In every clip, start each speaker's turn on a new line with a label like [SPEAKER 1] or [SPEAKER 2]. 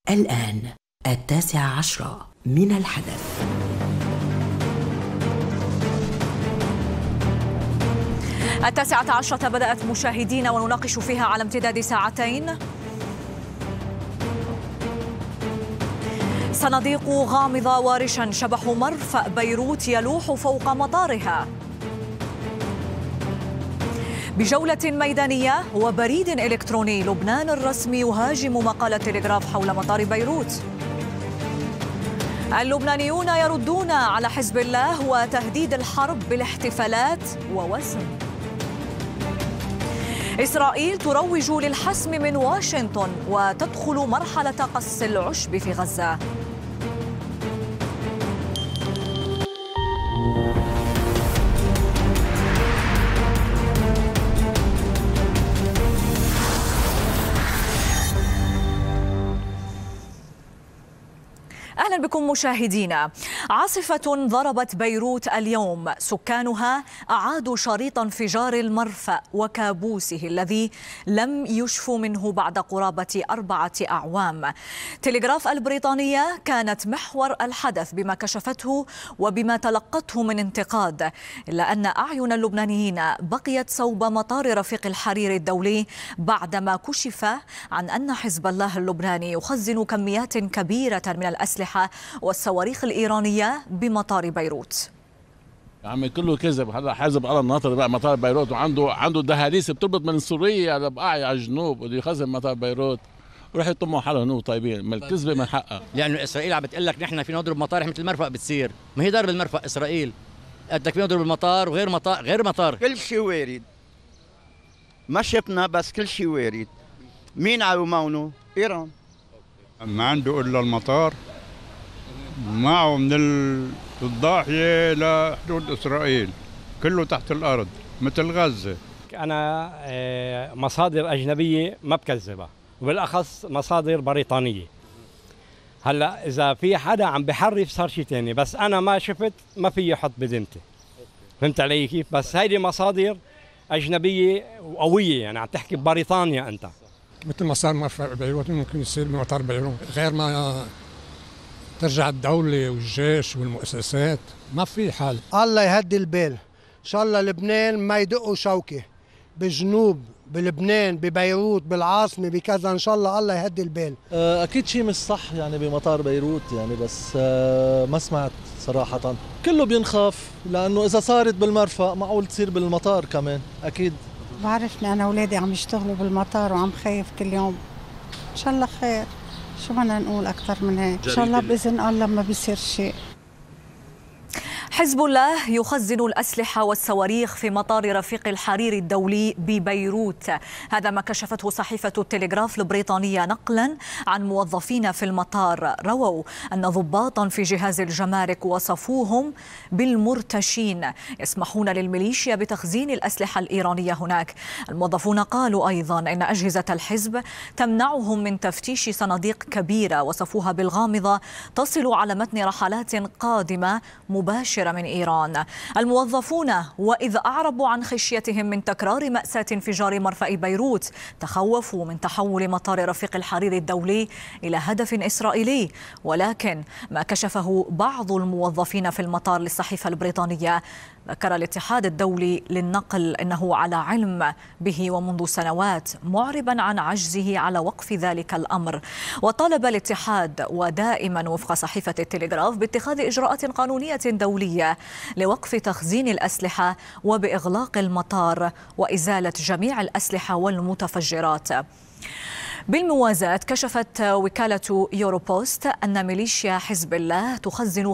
[SPEAKER 1] الآن 19:10 من الحدث.
[SPEAKER 2] 19:10 بدأت مشاهدينا ونناقش فيها على امتداد ساعتين. صناديق غامضة ورشا شبح مرفأ بيروت يلوح فوق مطارها. بجولة ميدانية وبريد إلكتروني، لبنان الرسمي يهاجم مقال التلغراف حول مطار بيروت. اللبنانيون يردون على حزب الله وتهديد الحرب بالاحتفالات ووسم. إسرائيل تروج للحسم من واشنطن وتدخل مرحلة قص العشب في غزة. أهلا بكم مشاهدينا. عاصفة ضربت بيروت اليوم، سكانها أعادوا شريط انفجار المرفأ وكابوسه الذي لم يشفوا منه بعد قرابة 4 أعوام. تلغراف البريطانية كانت محور الحدث بما كشفته وبما تلقته من انتقاد، إلا أن أعين اللبنانيين بقيت صوب مطار رفيق الحرير الدولي بعدما كشف عن أن حزب الله اللبناني يخزن كميات كبيرة من الأسلحة والصواريخ الإيرانية بمطار بيروت.
[SPEAKER 3] يا عمي كله كذب. هذا حزب الله الناطر بقى مطار بيروت، وعنده دهاليز بتربط من سوريا لبقاعي على الجنوب، بده يخزن مطار بيروت وراح يطموا حالهم هو طيبين. ما الكذبه من حقها،
[SPEAKER 4] لانه اسرائيل عم بتقول لك نحن فينا نضرب مطار مثل المرفأ بتصير، ما هي ضرب المرفأ اسرائيل. قد لك فينا نضرب المطار وغير مطار غير مطار.
[SPEAKER 5] كل شيء وارد، ما شفنا بس كل شيء وارد. مين عاومونه؟ ايران.
[SPEAKER 6] ما عنده الا المطار، معه من الضاحية لحدود إسرائيل، كله تحت الأرض مثل غزة.
[SPEAKER 7] أنا مصادر أجنبية ما بكذبها، وبالأخص مصادر بريطانية. هلا إذا في حدا عم بحرف صار شيء ثاني، بس أنا ما شفت، ما في يحط بذمتي. فهمت علي كيف؟ بس هيدي مصادر أجنبية وقوية، يعني عم تحكي ببريطانيا أنت.
[SPEAKER 8] مثل ما صار مرفأ بيروت ممكن يصير بمطار بيروت، غير ما ترجع الدولة والجيش والمؤسسات. ما في حال.
[SPEAKER 9] الله يهدي البال. إن شاء الله لبنان ما يدقوا شوكة بجنوب، بلبنان، ببيروت، بالعاصمة، بكذا. إن شاء الله الله يهدي البال.
[SPEAKER 10] أكيد شيء مش صح يعني بمطار بيروت يعني، بس ما سمعت صراحة. كله بينخاف لأنه إذا صارت بالمرفأ معقول تصير بالمطار كمان أكيد.
[SPEAKER 11] بعرفني أنا أولادي عم يشتغلوا بالمطار وعم خايف كل يوم. إن شاء الله خير، شو بدنا نقول أكثر من هيك؟ إن شاء الله بإذن الله ما بيصير شيء.
[SPEAKER 2] حزب الله يخزن الأسلحة والصواريخ في مطار رفيق الحرير الدولي ببيروت. هذا ما كشفته صحيفة التلغراف البريطانية نقلا عن موظفين في المطار رووا أن ضباطا في جهاز الجمارك وصفوهم بالمرتشين يسمحون للميليشيا بتخزين الأسلحة الإيرانية هناك. الموظفون قالوا أيضا أن أجهزة الحزب تمنعهم من تفتيش صناديق كبيرة وصفوها بالغامضة تصل على متن رحلات قادمة مباشرة من إيران. الموظفون وإذ أعربوا عن خشيتهم من تكرار مأساة انفجار مرفأ بيروت تخوفوا من تحول مطار رفيق الحرير الدولي إلى هدف إسرائيلي، ولكن ما كشفه بعض الموظفين في المطار للصحيفة البريطانية ذكر الاتحاد الدولي للنقل أنه على علم به ومنذ سنوات، معربا عن عجزه على وقف ذلك الأمر. وطالب الاتحاد ودائما وفق صحيفة التلغراف باتخاذ إجراءات قانونية دولية لوقف تخزين الأسلحة وبإغلاق المطار وإزالة جميع الأسلحة والمتفجرات. بالموازاة كشفت وكالة يوروبوست أن ميليشيا حزب الله تخزن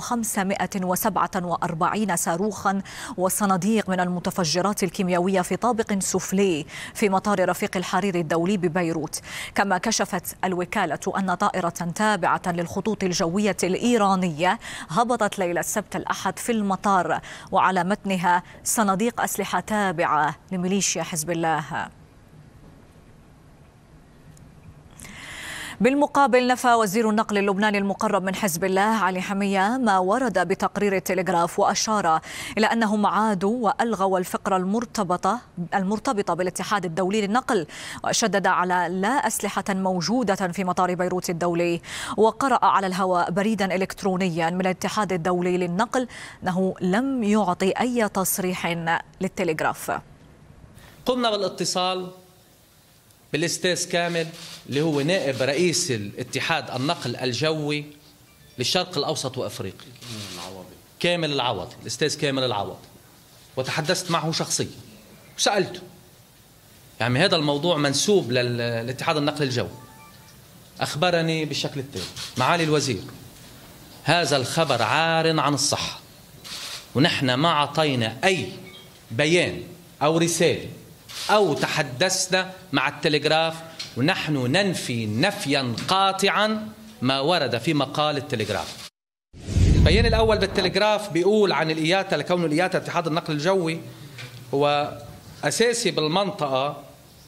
[SPEAKER 2] 547 صاروخا وصناديق من المتفجرات الكيميائية في طابق سفلي في مطار رفيق الحرير الدولي ببيروت. كما كشفت الوكالة أن طائرة تابعة للخطوط الجوية الإيرانية هبطت ليلة السبت الأحد في المطار وعلى متنها صناديق أسلحة تابعة لميليشيا حزب الله. بالمقابل نفى وزير النقل اللبناني المقرب من حزب الله علي حمية ما ورد بتقرير التلغراف، وأشار إلى أنهم عادوا وألغوا الفقرة المرتبطة بالاتحاد الدولي للنقل، وشدد على لا أسلحة موجودة في مطار بيروت الدولي. وقرأ على الهواء بريدا إلكترونيا من الاتحاد الدولي للنقل أنه لم يعطي أي تصريح للتلغراف.
[SPEAKER 12] قمنا بالاتصال بالاستاذ كامل اللي هو نائب رئيس الاتحاد النقل الجوي للشرق الأوسط وأفريقيا، كامل العوض، الأستاذ كامل العوض، وتحدثت معه شخصيا وسألته يعني هذا الموضوع منسوب للاتحاد النقل الجوي. أخبرني بالشكل التالي: معالي الوزير، هذا الخبر عار عن الصحة، ونحن ما أعطينا أي بيان أو رسالة أو تحدثنا مع التلغراف، ونحن ننفي نفيا قاطعا ما ورد في مقال التلغراف. البيان الأول بالتلغراف بيقول عن الإياتا، لكون الإياتا اتحاد النقل الجوي هو أساسي بالمنطقة،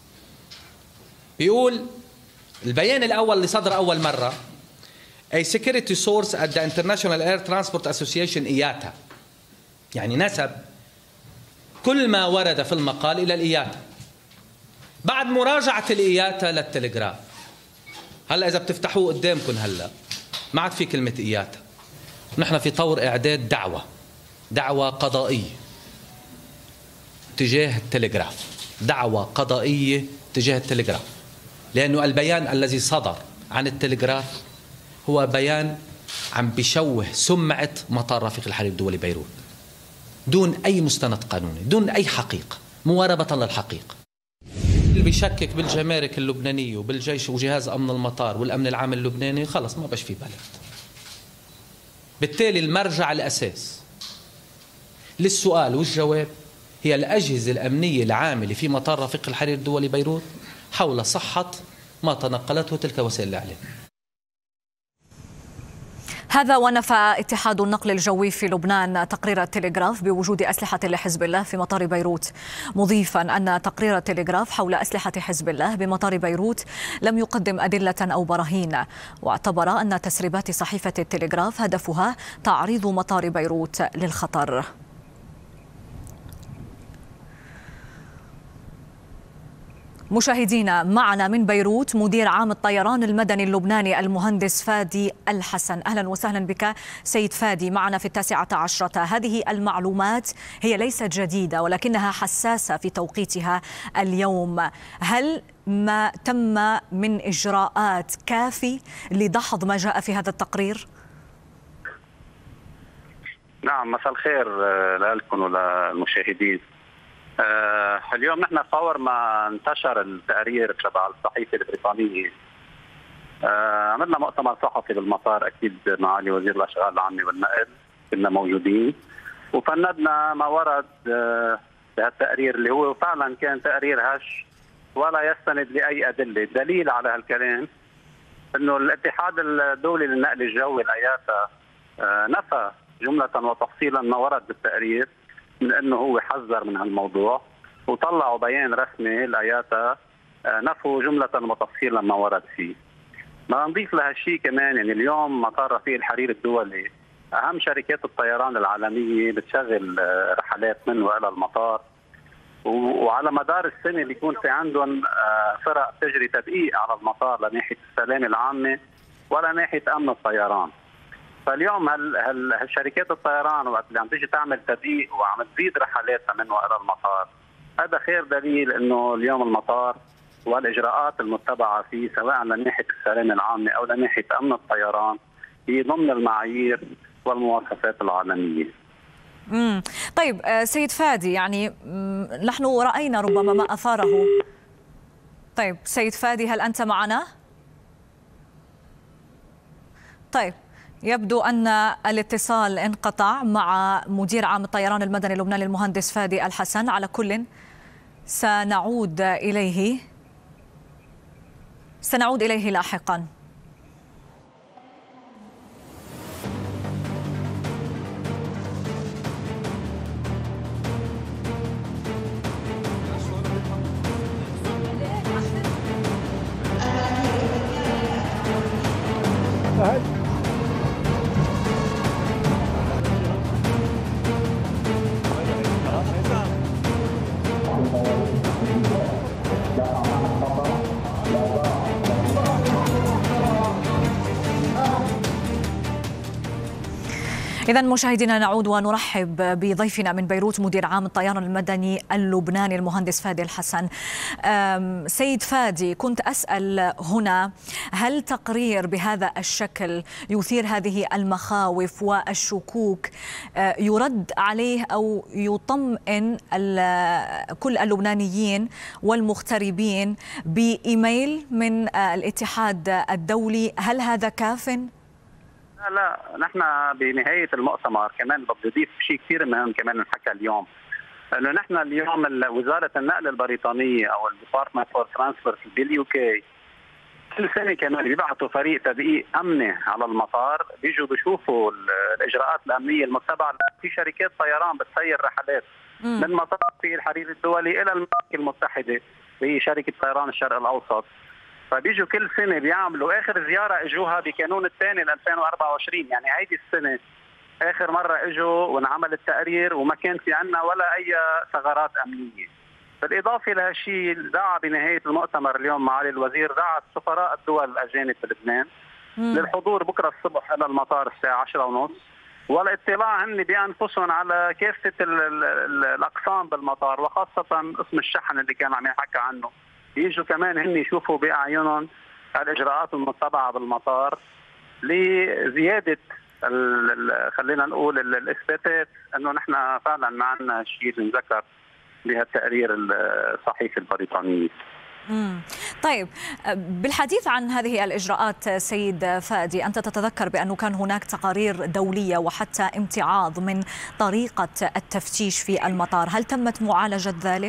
[SPEAKER 12] بيقول البيان الأول اللي صدر أول مرة: A security source at the International Air Transport Association IATA، يعني نسب كل ما ورد في المقال إلى الإياتا. بعد مراجعة الإياتا للتلغراف، هلأ إذا بتفتحوه قدامكم هلأ ما عاد في كلمة إياتا. نحن في طور إعداد دعوة قضائية تجاه التلغراف، دعوة قضائية تجاه التلغراف، لأنه البيان الذي صدر عن التلغراف هو بيان عم بيشوه سمعة مطار رفيق الحريري الدولي بيروت دون أي مستند قانوني، دون أي حقيقة، مواربة للحقيقة. اللي بيشكك بالجمارك اللبنانية وبالجيش وجهاز أمن المطار والأمن العام اللبناني خلص ما بقاش في بلد. بالتالي المرجع الأساس للسؤال والجواب هي الأجهزة الأمنية العاملة في مطار رفيق الحريري الدولي بيروت حول صحة ما تنقلته تلك وسائل الإعلام.
[SPEAKER 2] هذا ونفى اتحاد النقل الجوي في لبنان تقرير التلغراف بوجود أسلحة لحزب الله في مطار بيروت، مضيفا أن تقرير التلغراف حول أسلحة حزب الله بمطار بيروت لم يقدم أدلة أو براهين، واعتبر أن تسريبات صحيفة التلغراف هدفها تعريض مطار بيروت للخطر. مشاهدينا، معنا من بيروت مدير عام الطيران المدني اللبناني المهندس فادي الحسن. أهلا وسهلا بك سيد فادي معنا في 19. هذه المعلومات هي ليست جديدة ولكنها حساسة في توقيتها اليوم. هل ما تم من إجراءات كافي لدحض ما جاء في هذا التقرير؟
[SPEAKER 13] نعم، مساء الخير لكم وللمشاهدين. اليوم نحن فور ما انتشر التقرير تبع الصحيفه البريطانيه عملنا مؤتمر صحفي بالمطار، اكيد معالي وزير الاشغال العامه والنقل كنا موجودين، وفندنا ما ورد بهالتقرير اللي هو فعلا كان تقرير هش ولا يستند لاي ادله. الدليل على هالكلام انه الاتحاد الدولي للنقل الجوي الإياتا نفى جمله وتفصيلا ما ورد بالتقرير من انه هو حذر من هالموضوع، وطلعوا بيان رسمي الإياتا نفوا جمله وتفصيلا ما ورد فيه. ما نضيف لهالشيء كمان، يعني اليوم مطار رفيق الحريري الدولي اهم شركات الطيران العالميه بتشغل رحلات من والى المطار، وعلى مدار السنه بيكون في عندهم فرق تجري تدقيق على المطار لناحيه السلامه العامه ولا ناحيه امن الطيران. فاليوم هالشركات الطيران وقت اللي عم تيجي تعمل تدقيق وعم تزيد رحلاتها من والى المطار، هذا خير دليل انه اليوم المطار والاجراءات المتبعه فيه سواء لناحيه السلامه العامه او لناحيه امن الطيران هي ضمن المعايير والمواصفات العالميه.
[SPEAKER 2] طيب سيد فادي، يعني نحن راينا ربما ما اثاره. طيب سيد فادي، هل انت معنا؟ طيب يبدو أن الاتصال انقطع مع مدير عام الطيران المدني اللبناني المهندس فادي الحسن. على كل سنعود إليه لاحقا. إذا مشاهدينا نعود ونرحب بضيفنا من بيروت مدير عام الطيران المدني اللبناني المهندس فادي الحسن. سيد فادي، كنت أسأل هنا، هل تقرير بهذا الشكل يثير هذه المخاوف والشكوك يرد عليه أو يطمئن كل اللبنانيين والمغتربين بإيميل من الاتحاد الدولي؟ هل هذا كاف؟
[SPEAKER 13] لا، نحن بنهاية المؤتمر كمان بدي أضيف شيء كثير مهم كمان انحكى اليوم، انه نحن اليوم وزارة النقل البريطانية او الديبارتمنت فور ترانسبورت باليو كي كل سنة كمان بيبعثوا فريق تدقيق امني على المطار، بيجوا بيشوفوا الاجراءات الامنية المتبعة في شركات طيران بتسير رحلات من مطار في الحريري الدولي الى المملكة المتحدة، هي شركة طيران الشرق الاوسط. فبيجوا كل سنه بيعملوا، اخر زياره اجوها بكانون الثاني ل 2024، يعني هيدي السنه اخر مره اجوا وانعمل التقرير وما كان في عندنا ولا اي ثغرات امنيه. بالاضافه لهالشيء دعا بنهايه المؤتمر اليوم معالي الوزير، دعا سفراء الدول الاجانب في لبنان للحضور بكره الصبح الى المطار الساعه 10:30 والاطلاع هن بانفسهم على كافه الاقسام بالمطار، وخاصه قسم الشحن اللي كان عم يحكى عنه. يجوا كمان هن يشوفوا باعينهم الاجراءات المتبعه بالمطار لزياده خلينا نقول الاثباتات انه نحن فعلا ما عندنا شيء نذكر بهالتقرير الصحيفي البريطاني.
[SPEAKER 2] طيب، بالحديث عن هذه الإجراءات سيد فادي، أنت تتذكر بأنه كان هناك تقارير دولية وحتى امتعاض من طريقة التفتيش في المطار، هل تمت معالجة ذلك؟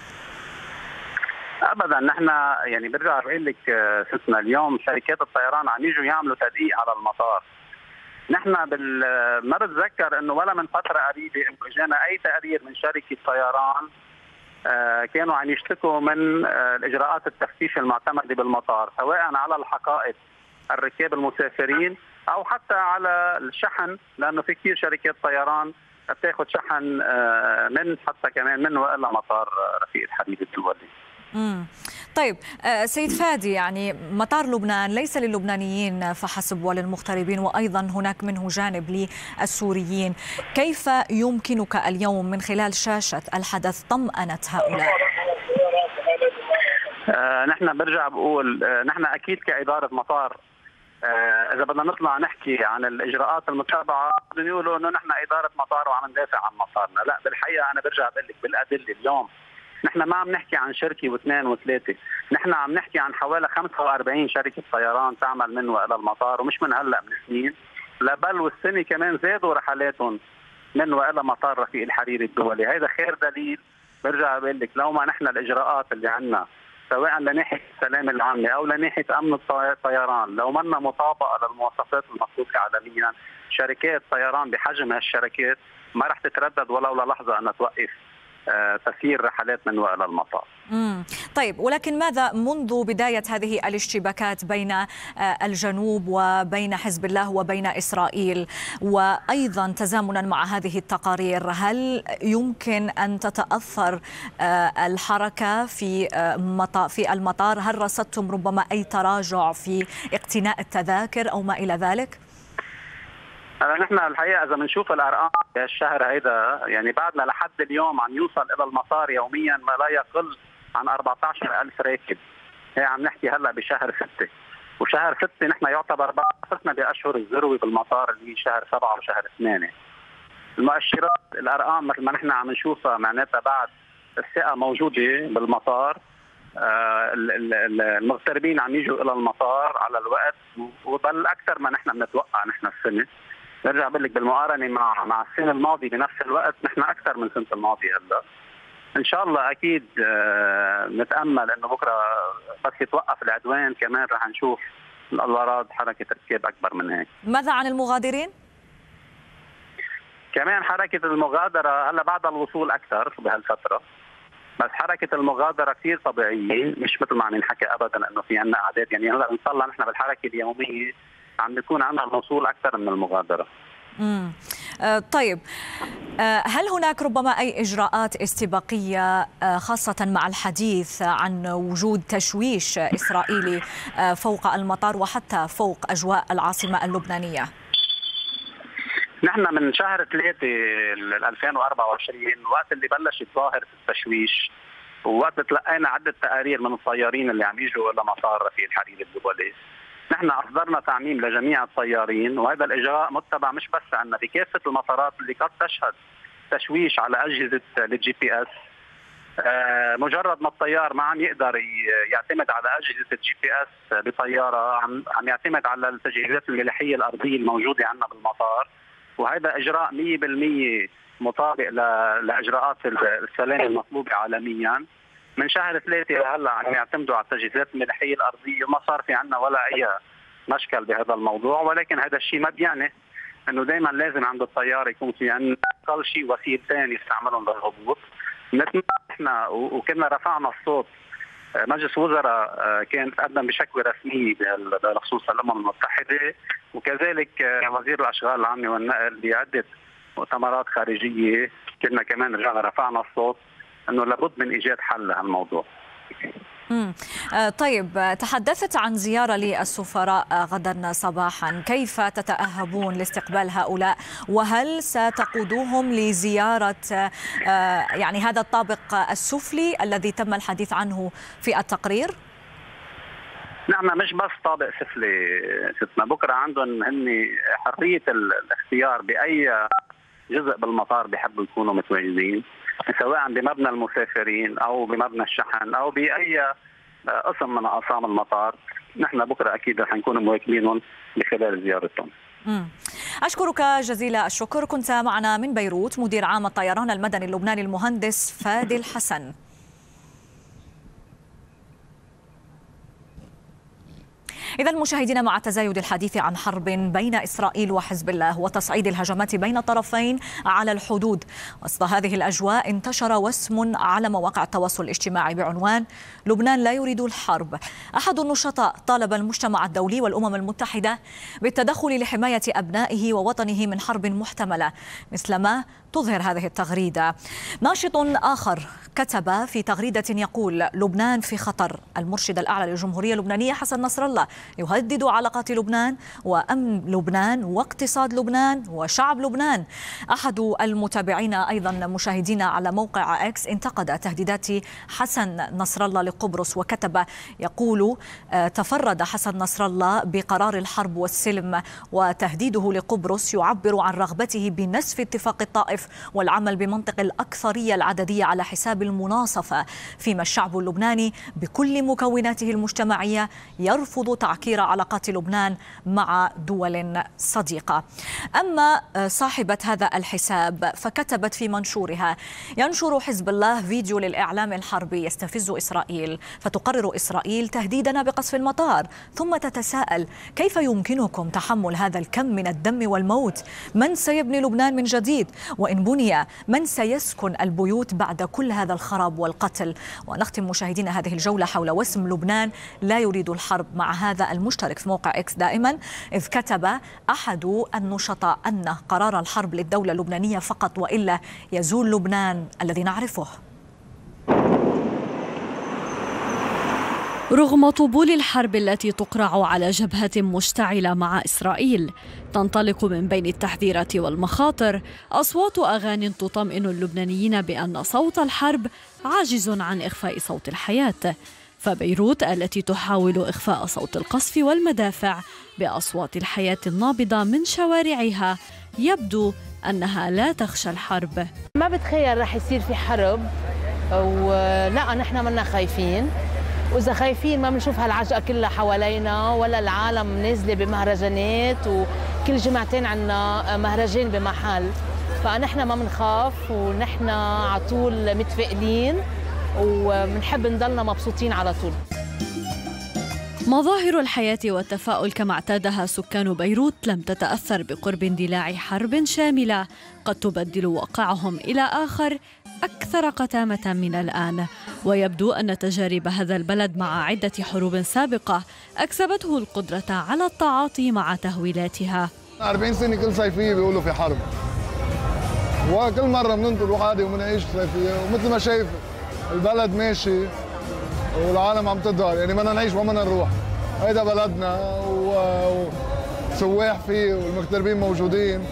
[SPEAKER 13] ابدا، نحن يعني برجع بقول لك ستنا اليوم شركات الطيران عم يجوا يعملوا تدقيق على المطار. نحن ما بتذكر انه ولا من فتره قريبه انه اجانا اي تقرير من شركه طيران كانوا عم يشتكوا من الاجراءات التفتيش المعتمده بالمطار، سواء على الحقائب الركاب المسافرين او حتى على الشحن، لانه في كثير شركات طيران بتاخذ شحن من حتى كمان من والى مطار رفيق الحديد الدولي.
[SPEAKER 2] طيب سيد فادي، يعني مطار لبنان ليس للبنانيين فحسب وللمغتربين، وأيضا هناك منه جانب للسوريين، كيف يمكنك اليوم من خلال شاشة الحدث طمأنة هؤلاء؟
[SPEAKER 13] نحن برجع بقول نحن أكيد كإدارة مطار إذا بدنا نطلع نحكي عن الإجراءات المتبعة بدهم يقولوا إنه نحن إدارة مطار وعم ندافع عن مطارنا، لا بالحقيقة أنا برجع بقول لك بالأدلة اليوم نحن ما عم نحكي عن شركة واثنين وثلاثة، نحن عم نحكي عن حوالي 45 شركة طيران تعمل من والى المطار، ومش من هلا، من سنين، لا بل والسنة كمان زادوا رحلاتهم من والى مطار رفيق الحريري الدولي. هذا خير دليل. برجع بقول لك لو ما نحن الإجراءات اللي عندنا سواء لناحية السلامة العامة أو لناحية أمن الطيران لو منا مطابقة للمواصفات المطلوبة عالميا، شركات طيران بحجم هالشركات ما رح تتردد ولو للحظة أن توقف تسيير رحلات من والى المطار.
[SPEAKER 2] طيب، ولكن ماذا منذ بداية هذه الاشتباكات بين الجنوب وبين حزب الله وبين إسرائيل، وأيضا تزامنا مع هذه التقارير، هل يمكن أن تتأثر الحركة في المطار؟ هل رصدتم ربما أي تراجع في اقتناء التذاكر أو ما إلى ذلك؟
[SPEAKER 13] نحن الحقيقه اذا بنشوف الارقام الشهر هيدا، يعني بعدنا لحد اليوم عم يوصل الى المطار يوميا ما لا يقل عن 14,000 راكب. هي عم نحكي هلا بشهر 6، وشهر 6 نحن يعتبر بعد فتنا باشهر الذروه بالمطار اللي هي شهر 7 وشهر 8. المؤشرات الارقام مثل ما نحن عم نشوفها معناتها بعد الثقه موجوده بالمطار، المغتربين عم يجوا الى المطار على الوقت، وبل اكثر ما نحن بنتوقع نحن السنه. برجع بقول لك بالمقارنه مع السنه الماضيه بنفس الوقت نحن اكثر من سنه الماضيه هلا. ان شاء الله اكيد نتامل انه بكره بس يتوقف العدوان كمان رح نشوف الاوراد حركه ركاب اكبر من هيك.
[SPEAKER 2] ماذا عن المغادرين؟
[SPEAKER 13] كمان حركه المغادره هلا بعد الوصول اكثر بهالفتره، بس حركه المغادره كثير طبيعيه، مش مثل ما عم ينحكى ابدا انه في عندنا اعداد، يعني هلا ان شاء الله نحن بالحركه اليوميه عم بيكون عندنا الوصول اكثر من المغادره.
[SPEAKER 2] طيب، هل هناك ربما أي إجراءات استباقية خاصة مع الحديث عن وجود تشويش إسرائيلي فوق المطار وحتى فوق أجواء العاصمة اللبنانية؟
[SPEAKER 13] نحن من شهر 3 2024 وقت اللي بلش يتظاهر في التشويش، ووقت تلقينا عدة تقارير من الطيارين اللي عم يجوا إلى مطار رفيق الحريري الدولي، نحن أصدرنا تعميم لجميع الطيارين، وهذا الإجراء متبع مش بس عندنا بكافة المطارات اللي قد تشهد تشويش على أجهزة الجي بي اس. مجرد ما الطيار ما عم يقدر يعتمد على أجهزة الجي بي اس بطيارة، عم يعتمد على التجهيزات الملاحية الأرضية الموجودة عندنا بالمطار، وهذا إجراء 100% مطابق لإجراءات السلامة المطلوبة عالميا. من شهر 3 لهلا عم يعتمدوا على التجهيزات الملاحية الأرضية، وما صار في عندنا ولا أي مشكل بهذا الموضوع، ولكن هذا الشيء ما بيعني انه دائما لازم عند الطيار يكون في عندنا اقل شيء وسيلتين يستعملهم للهبوط. مثل احنا وكنا رفعنا الصوت، مجلس وزراء كان تقدم بشكوى رسميه بخصوص الامم المتحده، وكذلك وزير الاشغال العامه والنقل بعده مؤتمرات خارجيه كنا كمان رجعنا رفعنا الصوت انه لابد من ايجاد حل لهالموضوع.
[SPEAKER 2] طيب، تحدثت عن زيارة للسفراء غدا صباحا، كيف تتأهبون لاستقبال هؤلاء؟ وهل ستقودوهم لزيارة يعني هذا الطابق السفلي الذي تم الحديث عنه في التقرير؟
[SPEAKER 13] نعم، مش بس طابق سفلي ستنا، بكرة عندهم هن حرية الاختيار بأي جزء بالمطار بيحبوا يكونوا متواجدين، سواء بمبنى المسافرين أو بمبنى الشحن أو بأي قسم من أقسام المطار. نحن بكرة أكيد رح نكون مواكبينهم بخلال زيارتهم.
[SPEAKER 2] أشكرك جزيل الشكر. كنت معنا من بيروت مدير عام الطيران المدني اللبناني المهندس فادي الحسن. إذا مشاهدينا، مع تزايد الحديث عن حرب بين إسرائيل وحزب الله وتصعيد الهجمات بين الطرفين على الحدود، وسط هذه الأجواء انتشر وسم على مواقع التواصل الاجتماعي بعنوان لبنان لا يريد الحرب. أحد النشطاء طالب المجتمع الدولي والأمم المتحدة بالتدخل لحماية أبنائه ووطنه من حرب محتملة، مثلما تظهر هذه التغريدة. ناشط آخر كتب في تغريدة يقول: لبنان في خطر. المرشد الأعلى للجمهورية اللبنانية حسن نصر الله يهدد علاقات لبنان وأمن لبنان واقتصاد لبنان وشعب لبنان. أحد المتابعين أيضا مشاهدين على موقع إكس انتقد تهديدات حسن نصر الله لقبرص وكتب يقول: تفرد حسن نصر الله بقرار الحرب والسلم، وتهديده لقبرص يعبر عن رغبته بنسف اتفاق الطائف والعمل بمنطق الأكثرية العددية على حساب المناصفة، فيما الشعب اللبناني بكل مكوناته المجتمعية يرفض تعكير علاقات لبنان مع دول صديقة. أما صاحبة هذا الحساب فكتبت في منشورها: ينشر حزب الله فيديو للإعلام الحربي يستفز إسرائيل، فتقرر إسرائيل تهديدنا بقصف المطار، ثم تتساءل: كيف يمكنكم تحمل هذا الكم من الدم والموت؟ من سيبني لبنان من جديد؟ وإن بني، من سيسكن البيوت بعد كل هذا الخراب والقتل؟ ونختم مشاهدينا هذه الجولة حول وسم لبنان لا يريد الحرب مع هذا المشترك في موقع إكس دائما، إذ كتب أحد النشطاء أن قرار الحرب للدولة اللبنانية فقط، وإلا يزول لبنان الذي نعرفه.
[SPEAKER 14] رغم طبول الحرب التي تقرع على جبهة مشتعلة مع إسرائيل، تنطلق من بين التحذيرات والمخاطر أصوات أغاني تطمئن اللبنانيين بأن صوت الحرب عاجز عن إخفاء صوت الحياة. فبيروت التي تحاول إخفاء صوت القصف والمدافع بأصوات الحياة النابضة من شوارعها، يبدو أنها لا تخشى الحرب.
[SPEAKER 15] ما بتخيل رح يصير في حرب، ولا نحن منا خايفين، وإذا خايفين ما بنشوف هالعجقة كلها حوالينا، ولا العالم نازلة بمهرجانات، وكل جمعتين عنا مهرجان بمحل، فنحن ما بنخاف، ونحن على طول متفائلين وبنحب نضلنا مبسوطين على طول.
[SPEAKER 14] مظاهر الحياة والتفاؤل كما اعتادها سكان بيروت لم تتأثر بقرب اندلاع حرب شاملة قد تبدل واقعهم إلى آخر أكثر قتامة من الآن. ويبدو أن تجارب هذا البلد مع عدة حروب سابقة أكسبته القدرة على التعاطي مع تهويلاتها.
[SPEAKER 16] 40 سنة كل صيفية بيقولوا في حرب، وكل مرة بننطر وعادي وبنعيش صيفية، ومثل ما شايف البلد ماشي والعالم عم تظهر، يعني بدنا نعيش وما بدنا نروح. هيدا بلدنا وسواح فيه والمغتربين موجودين،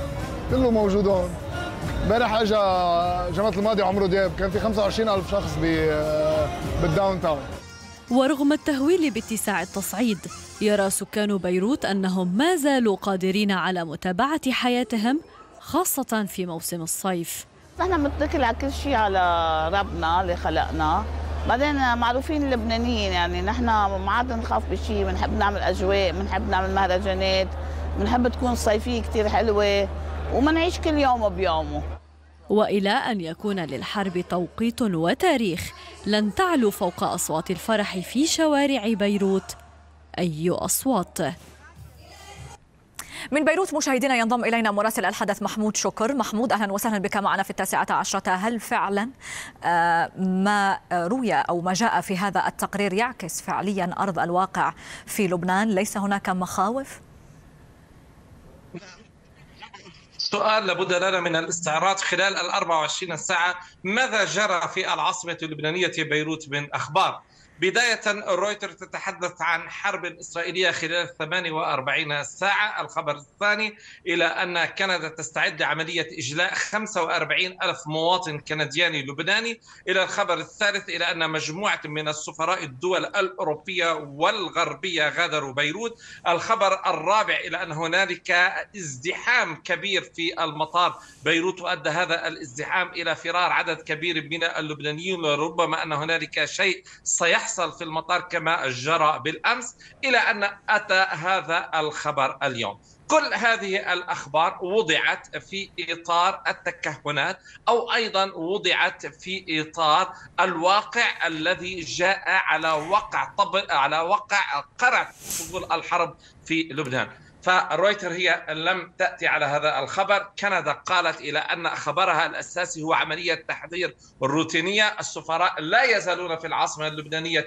[SPEAKER 16] كله موجود هون. امبارح اجى جمعة الماضي عمرو دياب، كان في 25,000 شخص بالداون تاون.
[SPEAKER 14] ورغم التهويل باتساع التصعيد، يرى سكان بيروت أنهم ما زالوا قادرين على متابعة حياتهم خاصة في موسم الصيف.
[SPEAKER 17] نحن بنتكل على كل شيء على ربنا اللي خلقنا، بعدين معروفين اللبنانيين يعني نحن ما عاد نخاف بشيء، بنحب نعمل أجواء، بنحب نعمل مهرجانات، بنحب تكون صيفية كتير حلوة وما نعيش كل يوم بيومه.
[SPEAKER 14] وإلى أن يكون للحرب توقيت وتاريخ لن تعلو فوق أصوات الفرح في شوارع بيروت أي أصوات.
[SPEAKER 2] من بيروت مشاهدينا ينضم إلينا مراسل الحدث محمود شكر. محمود، أهلا وسهلا بك معنا في 19. هل فعلا ما روي أو ما جاء في هذا التقرير يعكس فعليا أرض الواقع في لبنان؟ ليس هناك مخاوف؟
[SPEAKER 12] سؤال لابد لنا من الاستعراض خلال 24 ساعة. ماذا جرى في العاصمة اللبنانية بيروت من أخبار؟ بداية رويتر تتحدث عن حرب إسرائيلية خلال 48 ساعة. الخبر الثاني إلى أن كندا تستعد لعملية إجلاء 45,000 مواطن كندياني لبناني. إلى الخبر الثالث إلى أن مجموعة من السفراء الدول الأوروبية والغربية غادروا بيروت. الخبر الرابع إلى أن هنالك ازدحام كبير في المطار بيروت، وأدى هذا الازدحام إلى فرار عدد كبير من اللبنانيين، وربما أن هنالك شيء سيحصل في المطار كما جرى بالأمس، إلى أن أتى هذا الخبر اليوم. كل هذه الأخبار وضعت في إطار التكهنات، أو أيضا وضعت في إطار الواقع الذي جاء على وقع قرع فضول الحرب في لبنان. فرويتر هي لم تأتي على هذا الخبر. كندا قالت إلى أن خبرها الأساسي هو عملية تحضير روتينية. السفراء لا يزالون في العاصمة اللبنانية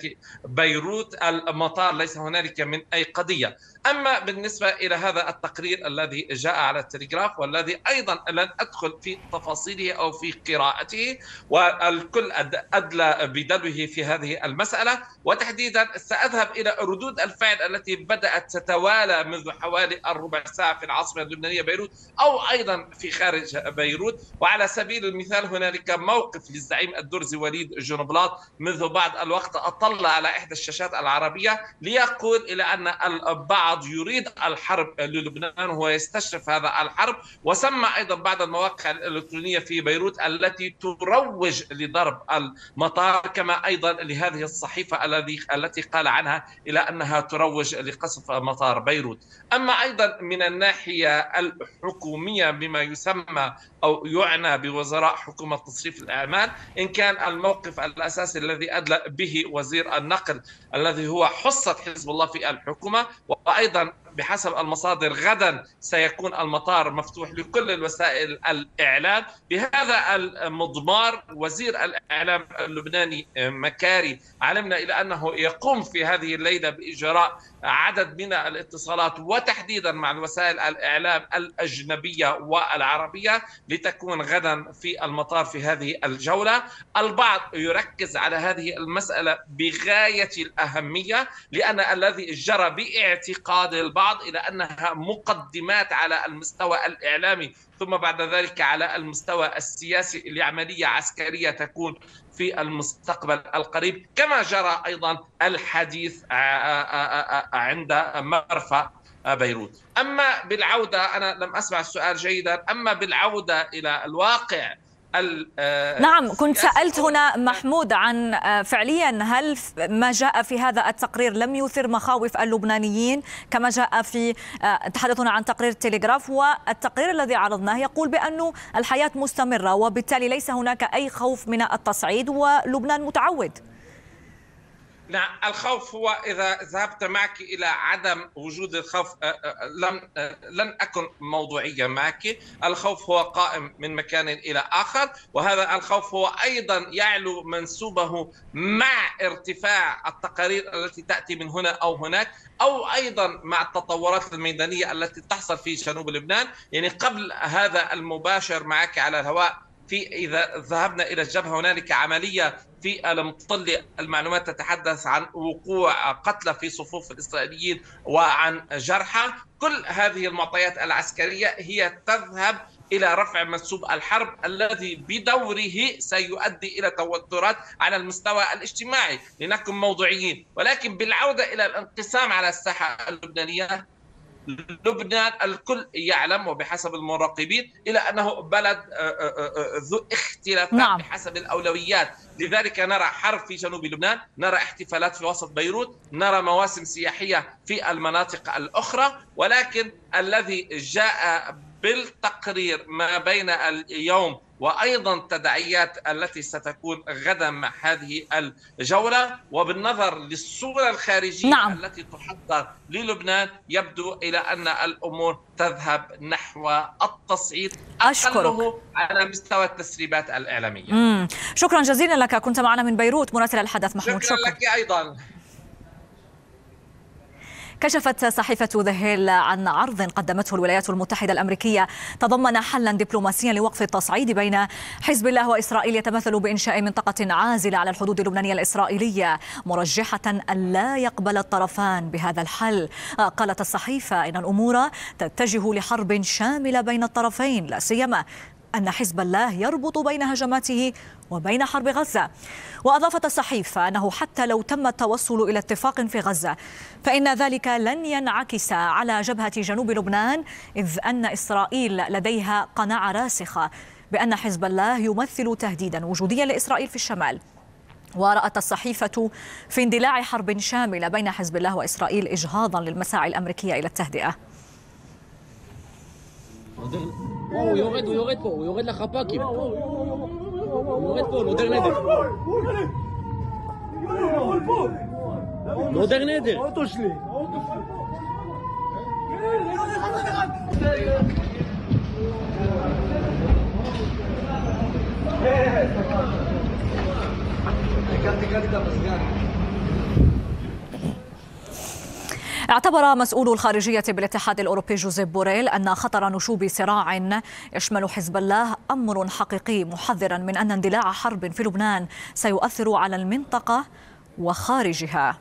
[SPEAKER 12] بيروت، المطار ليس هنالك من أي قضية. أما بالنسبة إلى هذا التقرير الذي جاء على التلغراف، والذي أيضا لن أدخل في تفاصيله أو في قراءته، والكل أدلى بدلوه في هذه المسألة، وتحديدا سأذهب إلى ردود الفعل التي بدأت تتوالى منذ حوالي الربع ساعة في العاصمة اللبنانية بيروت، أو أيضا في خارج بيروت. وعلى سبيل المثال هنالك موقف للزعيم الدرزي وليد جنبلاط منذ بعض الوقت أطلع على إحدى الشاشات العربية ليقول إلى أن البعض يريد الحرب للبنان وهو يستشرف هذا الحرب، وسمى أيضا بعض المواقع الإلكترونية في بيروت التي تروج لضرب المطار، كما أيضا لهذه الصحيفة التي قال عنها إلى أنها تروج لقصف مطار بيروت. أما أيضا من الناحية الحكومية بما يسمى أو يعنى بوزراء حكومة تصريف الأعمال، إن كان الموقف الأساسي الذي أدلى به وزير النقل الذي هو حصة حزب الله في الحكومة، وأيضا بحسب المصادر غدا سيكون المطار مفتوح لكل الوسائل الإعلام. بهذا المضمار وزير الإعلام اللبناني مكاري علمنا إلى أنه يقوم في هذه الليلة بإجراء عدد من الاتصالات، وتحديدا مع الوسائل الإعلام الأجنبية والعربية، لتكون غدا في المطار في هذه الجولة. البعض يركز على هذه المسألة بغاية الأهمية، لأن الذي جرى باعتقاد البعض إلى أنها مقدمات على المستوى الإعلامي، ثم بعد ذلك على المستوى السياسي لعملية عسكرية تكون في المستقبل القريب، كما جرى أيضا الحديث عند مرفأ بيروت. أما بالعودة، أنا لم أسمع السؤال جيدا، أما بالعودة إلى الواقع
[SPEAKER 2] نعم، كنت سألت هنا محمود عن فعليا هل ما جاء في هذا التقرير لم يثر مخاوف اللبنانيين كما جاء في تحدثنا عن تقرير التلغراف، والتقرير الذي عرضناه يقول بأن الحياة مستمرة وبالتالي ليس هناك أي خوف من التصعيد ولبنان متعود.
[SPEAKER 12] نعم، الخوف هو إذا ذهبت معك إلى عدم وجود الخوف لن أكن موضوعيا معك. الخوف هو قائم من مكان إلى آخر، وهذا الخوف هو أيضا يعلو منسوبه مع ارتفاع التقارير التي تأتي من هنا أو هناك، أو أيضا مع التطورات الميدانية التي تحصل في جنوب لبنان. يعني قبل هذا المباشر معك على الهواء، إذا ذهبنا إلى الجبهة هنالك عملية في المطلة، المعلومات تتحدث عن وقوع قتلى في صفوف الإسرائيليين وعن جرحى. كل هذه المعطيات العسكرية هي تذهب
[SPEAKER 18] إلى رفع منسوب الحرب الذي بدوره سيؤدي إلى توترات على المستوى الاجتماعي. لنكن موضوعيين، ولكن بالعودة إلى الانقسام على الساحة اللبنانية، لبنان الكل يعلم وبحسب المراقبين إلى أنه بلد ذو اختلافات بحسب الأولويات. لذلك نرى حرب في جنوب لبنان، نرى احتفالات في وسط بيروت، نرى مواسم سياحية في المناطق الأخرى. ولكن الذي جاء بالتقرير ما بين اليوم وأيضا تداعيات التي ستكون غدا مع هذه الجولة، وبالنظر للصورة الخارجية التي تحضر للبنان، يبدو إلى أن الأمور تذهب نحو التصعيد أقله على مستوى التسريبات الإعلامية.
[SPEAKER 2] شكرا جزيلا لك، كنت معنا من بيروت مراسل الحدث محمود.
[SPEAKER 18] شكرا لك أيضا.
[SPEAKER 2] كشفت صحيفة ذا هيل عن عرض قدمته الولايات المتحدة الأمريكية تضمن حلا دبلوماسيا لوقف التصعيد بين حزب الله وإسرائيل يتمثل بإنشاء منطقة عازلة على الحدود اللبنانية الإسرائيلية، مرجحة أن لا يقبل الطرفان بهذا الحل. قالت الصحيفة إن الأمور تتجه لحرب شاملة بين الطرفين، لا سيما أن حزب الله يربط بين هجماته وبين حرب غزة. وأضافت الصحيفة أنه حتى لو تم التوصل إلى اتفاق في غزة فإن ذلك لن ينعكس على جبهة جنوب لبنان، إذ أن إسرائيل لديها قناعة راسخة بأن حزب الله يمثل تهديدا وجوديا لإسرائيل في الشمال. ورأت الصحيفة في اندلاع حرب شاملة بين حزب الله وإسرائيل إجهاضا للمساعي الأمريكية إلى التهدئة.
[SPEAKER 19] ويغيد لخباكي
[SPEAKER 2] اعتبر مسؤول الخارجية بالاتحاد الأوروبي جوزيب بوريل أن خطر نشوب صراع يشمل حزب الله أمر حقيقي، محذرا من أن اندلاع حرب في لبنان سيؤثر على المنطقة وخارجها.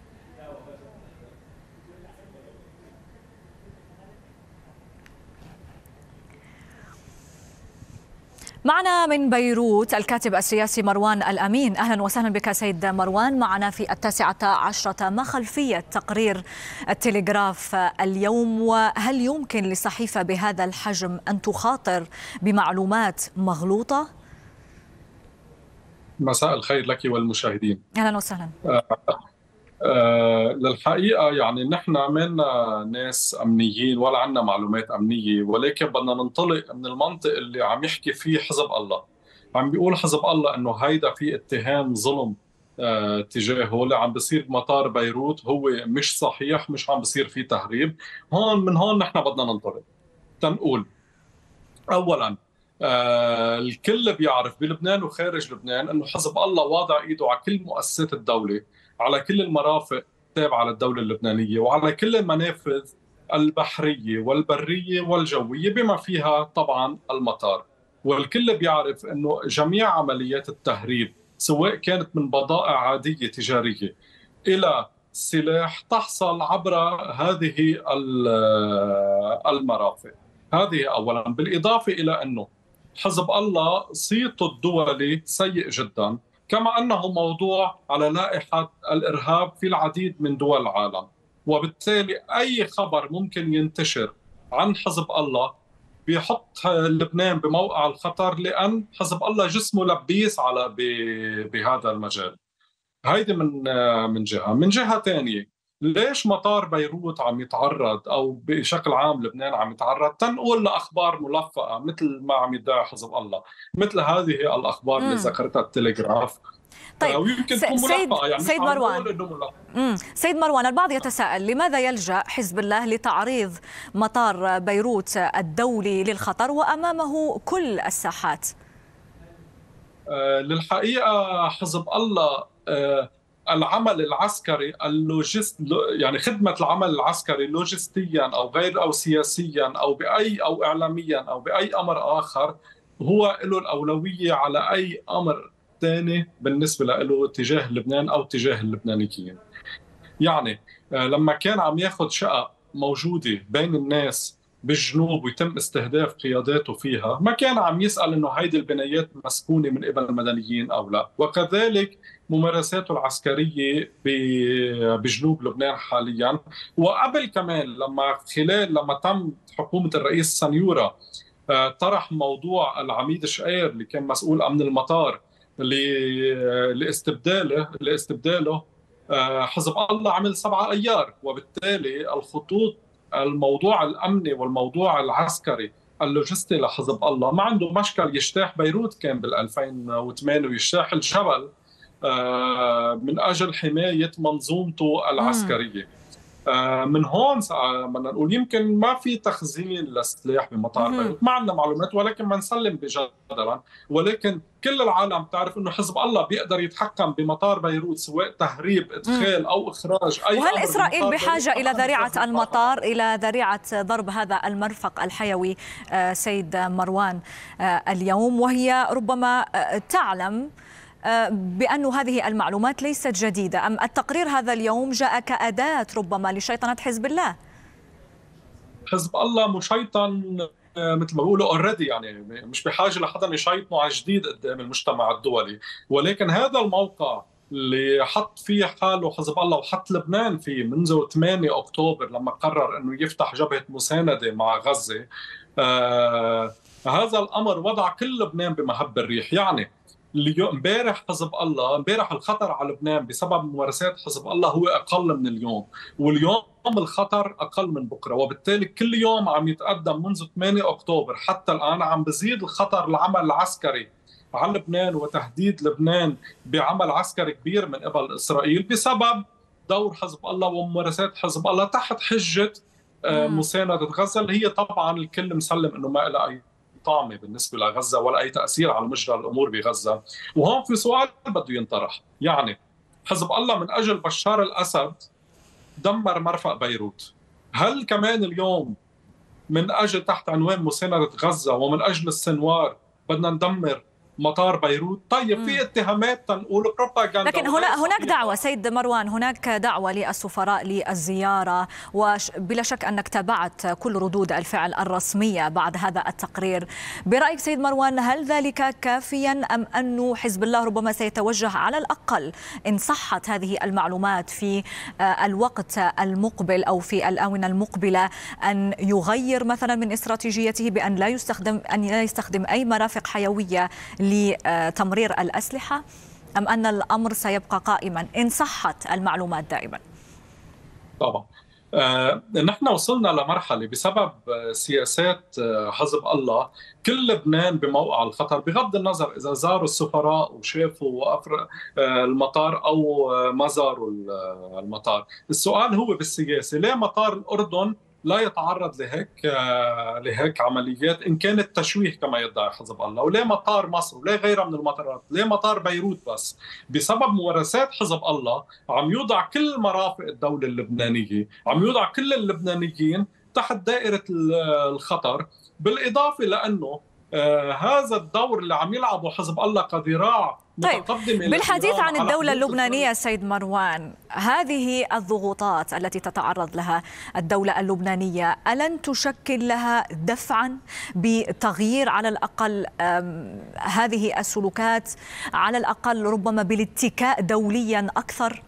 [SPEAKER 2] معنا من بيروت الكاتب السياسي مروان الأمين. أهلا وسهلا بك سيد مروان. معنا في 19 ما خلفية تقرير التلغراف اليوم، وهل يمكن لصحيفة بهذا الحجم أن تخاطر بمعلومات مغلوطة؟
[SPEAKER 20] مساء الخير لك والمشاهدين.
[SPEAKER 2] أهلا وسهلا.
[SPEAKER 20] للحقيقة يعني نحن منا ناس أمنيين ولا عنا معلومات أمنية، ولكن بدنا ننطلق من المنطق اللي عم يحكي فيه حزب الله. عم بيقول حزب الله أنه هيدا في اتهام ظلم تجاهه اللي عم بيصير بمطار بيروت هو مش صحيح، مش عم بيصير فيه تهريب. من هون نحن بدنا ننطلق تنقول أولا الكل بيعرف بلبنان وخارج لبنان أنه حزب الله واضع إيده على كل مؤسسات الدولة، على كل المرافق التابعة للدولة اللبنانية، وعلى كل المنافذ البحرية والبرية والجوية بما فيها طبعا المطار. والكل بيعرف أنه جميع عمليات التهريب سواء كانت من بضائع عادية تجارية إلى سلاح تحصل عبر هذه المرافق. هذه أولا. بالإضافة إلى أنه حزب الله صيته الدولي سيء جدا، كما أنه موضوع على لائحة الإرهاب في العديد من دول العالم، وبالتالي أي خبر ممكن ينتشر عن حزب الله بيحط لبنان بموقع الخطر، لأن حزب الله جسمه لبيس بهذا المجال. هيدي من جهة. من جهة تانية، ليش مطار بيروت عم يتعرض أو بشكل عام لبنان عم يتعرض تنقول لأخبار ملفقة مثل ما عم يدعي حزب الله، مثل هذه الأخبار اللي ذكرتها التلغراف.
[SPEAKER 2] طيب سيد مروان، سيد مروان، البعض يتساءل لماذا يلجأ حزب الله لتعريض مطار بيروت الدولي للخطر وأمامه كل الساحات؟
[SPEAKER 20] للحقيقة حزب الله العمل العسكري يعني خدمة العمل العسكري لوجستيا أو غير أو سياسيا أو إعلاميا أو بأي أمر آخر هو له الأولوية على أي أمر ثاني بالنسبة له تجاه لبنان أو تجاه اللبنانيين. يعني لما كان عم ياخذ شقق موجودة بين الناس بالجنوب ويتم استهداف قياداته فيها، ما كان عم يسأل انه هيدي البنايات مسكونة من قبل المدنيين او لا. وكذلك ممارساته العسكرية بجنوب لبنان حاليا، وقبل كمان لما تم حكومة الرئيس سنيورة طرح موضوع العميد شقير اللي كان مسؤول امن المطار لاستبداله حزب الله عمل 7 أيار. وبالتالي الخطوط الموضوع الأمني والموضوع العسكري اللوجستي لحزب الله ما عنده مشكل يجتاح بيروت كان بال 2008 ويجتاح الجبل من أجل حماية منظومته العسكرية. من هون بدنا نقول يمكن ما في تخزين للسلاح بمطار بيروت، ما عندنا معلومات، ولكن ما نسلم بجدلا. ولكن كل العالم تعرف انه حزب الله بيقدر يتحكم بمطار بيروت، سواء تهريب، ادخال او اخراج اي.
[SPEAKER 2] وهل اسرائيل بحاجه الى ذريعه المطار، الى ذريعه ضرب هذا المرفق الحيوي سيد مروان اليوم، وهي ربما تعلم بأن هذه المعلومات ليست جديدة، أم التقرير هذا اليوم جاء كأداة ربما لشيطنة حزب الله؟
[SPEAKER 20] حزب الله مشيطن مثل ما بيقولوا اوريدي، يعني مش بحاجة لحدا يشيطنه على جديد قدام المجتمع الدولي. ولكن هذا الموقع اللي حط فيه حاله حزب الله وحط لبنان فيه منذ 8 أكتوبر لما قرر أنه يفتح جبهة مساندة مع غزة، هذا الأمر وضع كل لبنان بمهب الريح. يعني امبارح امبارح الخطر على لبنان بسبب ممارسات حزب الله هو اقل من اليوم، واليوم الخطر اقل من بكره. وبالتالي كل يوم عم يتقدم منذ 8 اكتوبر حتى الان عم بزيد الخطر العمل العسكري على لبنان وتهديد لبنان بعمل عسكري كبير من قبل اسرائيل بسبب دور حزب الله وممارسات حزب الله تحت حجه مساندة غزة، اللي هي طبعا الكل مسلم انه ما لها اي طعمه بالنسبه لغزه ولا اي تاثير على مجرى الامور بغزه. وهون في سؤال بده ينطرح، يعني حزب الله من اجل بشار الاسد دمر مرفق بيروت، هل كمان اليوم من اجل تحت عنوان مساندة غزه ومن اجل السنوار بدنا ندمر مطار بيروت؟ طيب في اتهامات تنقول بروباغندا،
[SPEAKER 2] لكن هناك دعوة سيد مروان، هناك دعوة للسفراء للزيارة، وبلا شك أنك تابعت كل ردود الفعل الرسمية بعد هذا التقرير. برأيك سيد مروان هل ذلك كافيا أم أن حزب الله ربما سيتوجه على الأقل إن صحت هذه المعلومات في الوقت المقبل أو في الآونة المقبلة أن يغير مثلا من استراتيجيته بأن لا يستخدم أي مرافق حيوية لتمرير الأسلحة، أم أن الأمر سيبقى قائما إن صحت المعلومات دائما؟
[SPEAKER 20] طبعا نحن وصلنا لمرحلة بسبب سياسات حزب الله كل لبنان بموقع الخطر، بغض النظر إذا زاروا السفراء وشافوا المطار أو ما زاروا المطار. السؤال هو بالسياسة، ليه مطار الأردن لا يتعرض لهيك عمليات إن كانت تشويه كما يدعي حزب الله؟ وليه مطار مصر وليه غيرها من المطارات؟ ليه مطار بيروت بس؟ بسبب ممارسات حزب الله عم يوضع كل مرافق الدولة اللبنانية، عم يوضع كل اللبنانيين تحت دائرة الخطر، بالإضافة لأنه هذا الدور اللي عم يلعبه حزب الله كذراع متقدم.
[SPEAKER 2] بالحديث عن الدولة اللبنانية سيد مروان، هذه الضغوطات التي تتعرض لها الدولة اللبنانية ألن تشكل لها دفعا بتغيير على الأقل هذه السلوكات، على الأقل ربما بالاتكاء دوليا أكثر؟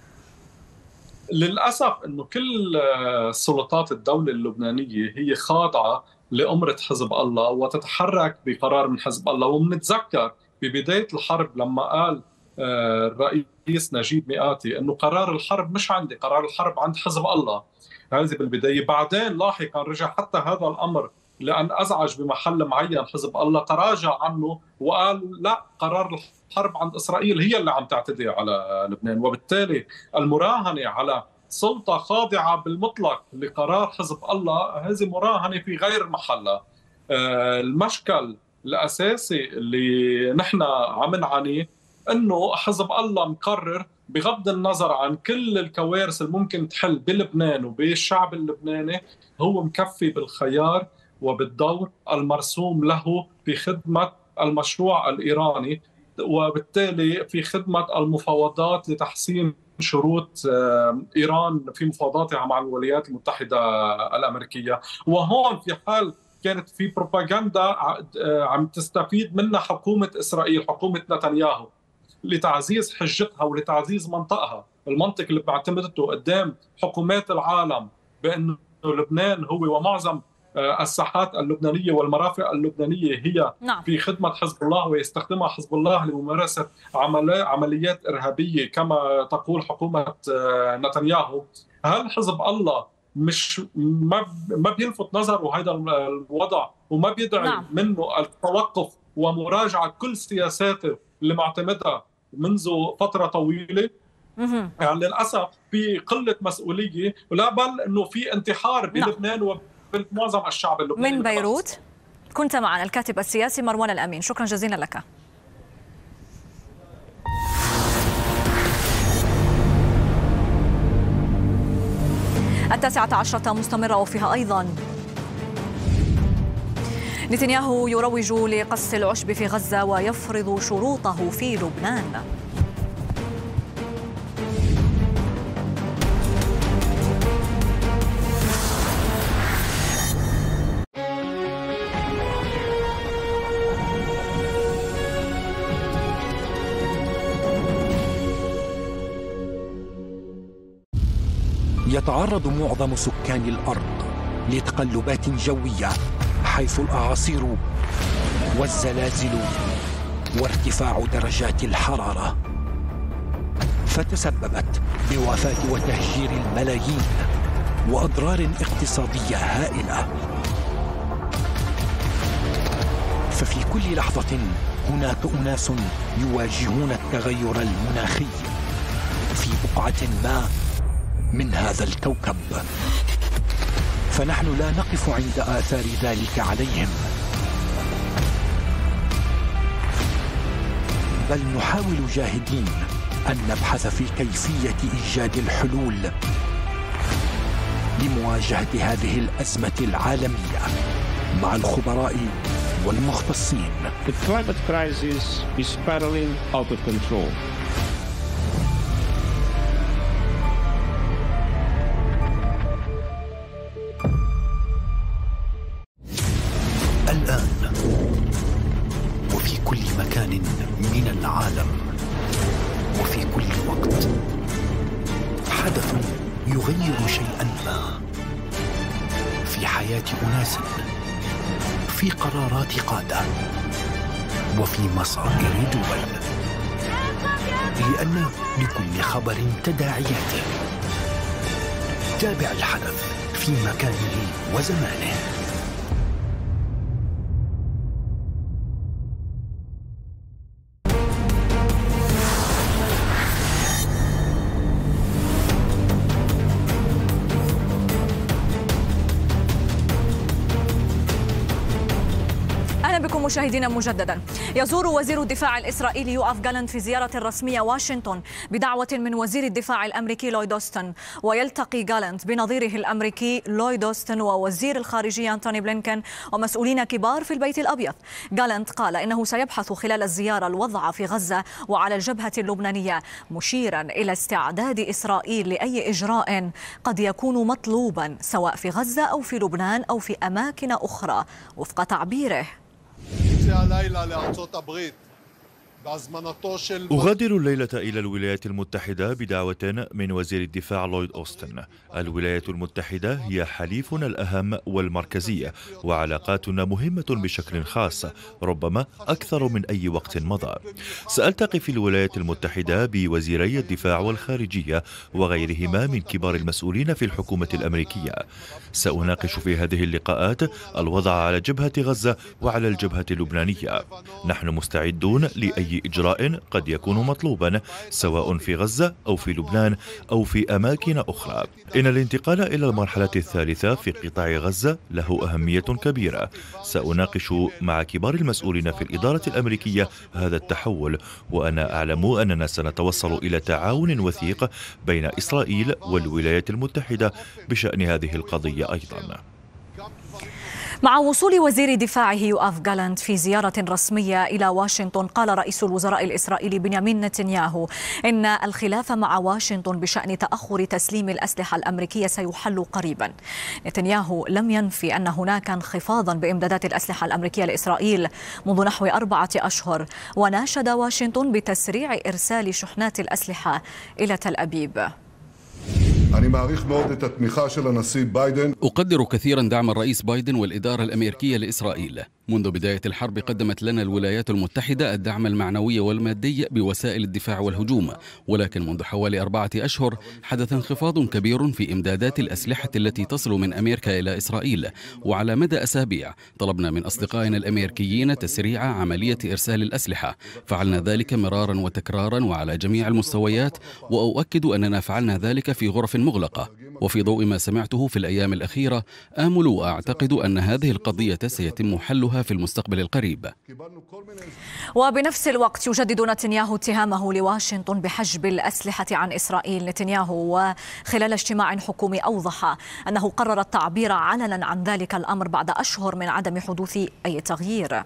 [SPEAKER 20] للأسف أنه كل سلطات الدولة اللبنانية هي خاضعة لأمرة حزب الله وتتحرك بقرار من حزب الله. ومنتذكر ببداية الحرب لما قال الرئيس نجيب مئاتي أنه قرار الحرب مش عندي، قرار الحرب عند حزب الله. هذه بالبداية. بعدين لاحقا رجع حتى هذا الأمر لأن أزعج بمحل معين حزب الله تراجع عنه وقال لا، قرار الحرب عند إسرائيل هي اللي عم تعتدي على لبنان. وبالتالي المراهنة على سلطة خاضعة بالمطلق لقرار حزب الله هذه مراهنة في غير محلها. المشكل الأساسي اللي نحن عم نعانيه أنه حزب الله مقرر بغض النظر عن كل الكوارث الممكن تحل بلبنان وبالشعب اللبناني، هو مكفي بالخيار وبالدور المرسوم له في خدمة المشروع الإيراني وبالتالي في خدمة المفاوضات لتحسين شروط إيران في مفاوضاتها مع الولايات المتحدة الأمريكية. وهون في حال كانت في بروباغندا عم تستفيد منها حكومة إسرائيل، حكومة نتنياهو، لتعزيز حجتها ولتعزيز منطقها، المنطق اللي بعتمدته قدام حكومات العالم بأنه لبنان هو ومعظم الساحات اللبنانية والمرافق اللبنانية هي في خدمة حزب الله ويستخدمها حزب الله لممارسة عمليات إرهابية كما تقول حكومة نتنياهو. هل حزب الله مش ما بيلفت نظره هذا الوضع وما بيدعي منه التوقف ومراجعة كل سياساته اللي معتمدها منذ فترة طويلة؟ يعني للأسف في قلة مسؤولية، ولا بل أنه في انتحار بلبنان ومعظم الشعب اللبناني.
[SPEAKER 2] من بيروت كنت معنا الكاتب السياسي مروان الأمين، شكرا جزيلا لك. التاسعة عشرة مستمرة وفيها أيضا نتنياهو يروج لقص العشب في غزة ويفرض شروطه في لبنان.
[SPEAKER 19] يتعرض معظم سكان الأرض لتقلبات جوية، حيث الأعاصير والزلازل وارتفاع درجات الحرارة، فتسببت بوفاة وتهجير الملايين وأضرار اقتصادية هائلة. ففي كل لحظة هناك أناس يواجهون التغير المناخي في بقعة ما من هذا الكوكب، فنحن لا نقف عند آثار ذلك عليهم، بل نحاول جاهدين أن نبحث في كيفية إيجاد الحلول لمواجهة هذه الأزمة العالمية مع الخبراء والمختصين.
[SPEAKER 21] The climate crisis is spiraling out of control.
[SPEAKER 22] الآن وفي كل مكان من العالم وفي كل وقت حدث يغير شيئا ما في حياة أناس، في قرارات قادة، وفي مصائر دول، لأن لكل خبر تداعياته. تابع الحدث في مكانه وزمانه.
[SPEAKER 2] بكم مشاهدينا مجددا. يزور وزير الدفاع الإسرائيلي يوآف جالنت في زيارة رسمية واشنطن بدعوة من وزير الدفاع الأمريكي لويد أوستن، ويلتقي جالنت بنظيره الأمريكي لويد أوستن ووزير الخارجية أنتوني بلينكن ومسؤولين كبار في البيت الأبيض. جالنت قال إنه سيبحث خلال الزيارة الوضع في غزة وعلى الجبهة اللبنانية، مشيرا إلى استعداد إسرائيل لأي إجراء قد يكون مطلوبا سواء في غزة أو في لبنان أو في أماكن أخرى وفق تعبيره.
[SPEAKER 23] أغادر الليلة إلى الولايات المتحدة بدعوة من وزير الدفاع لويد أوستن. الولايات المتحدة هي حليفنا الأهم والمركزي، وعلاقاتنا مهمة بشكل خاص، ربما أكثر من أي وقت مضى. سألتقي في الولايات المتحدة بوزيري الدفاع والخارجية وغيرهما من كبار المسؤولين في الحكومة الأمريكية. سأناقش في هذه اللقاءات الوضع على جبهة غزة وعلى الجبهة اللبنانية. نحن مستعدون لأي إجراء قد يكون مطلوبا سواء في غزة أو في لبنان أو في أماكن أخرى. إن الانتقال إلى المرحلة الثالثة في قطاع غزة له أهمية كبيرة. سأناقش مع كبار المسؤولين في الإدارة الأمريكية هذا التحول، وأنا أعلم أننا سنتوصل إلى تعاون وثيق بين إسرائيل والولايات المتحدة بشأن هذه القضية أيضا.
[SPEAKER 2] مع وصول وزير دفاعه يوآف جالانت في زيارة رسمية إلى واشنطن، قال رئيس الوزراء الإسرائيلي بنيامين نتنياهو إن الخلاف مع واشنطن بشأن تأخر تسليم الأسلحة الأمريكية سيحل قريبا. نتنياهو لم ينفي أن هناك انخفاضا بإمدادات الأسلحة الأمريكية لإسرائيل منذ نحو 4 أشهر، وناشد واشنطن بتسريع إرسال شحنات الأسلحة إلى تل أبيب.
[SPEAKER 1] أقدر كثيرا دعم الرئيس بايدن والإدارة الأمريكية لإسرائيل. منذ بداية الحرب قدمت لنا الولايات المتحدة الدعم المعنوي والمادي بوسائل الدفاع والهجوم، ولكن منذ حوالي 4 أشهر حدث انخفاض كبير في إمدادات الأسلحة التي تصل من أمريكا إلى إسرائيل. وعلى مدى أسابيع طلبنا من أصدقائنا الأمريكيين تسريع عملية إرسال الأسلحة. فعلنا ذلك مرارا وتكرارا وعلى جميع المستويات، وأؤكد أننا فعلنا ذلك في غرف مغلقة. وفي ضوء ما سمعته في الأيام الأخيرة، آمل وأعتقد أن هذه القضية سيتم حلها في المستقبل القريب.
[SPEAKER 2] وبنفس الوقت يجدد نتنياهو اتهامه لواشنطن بحجب الأسلحة عن إسرائيل. نتنياهو وخلال اجتماع حكومي أوضح أنه قرر التعبير علنا عن ذلك الأمر بعد أشهر من عدم حدوث أي تغيير.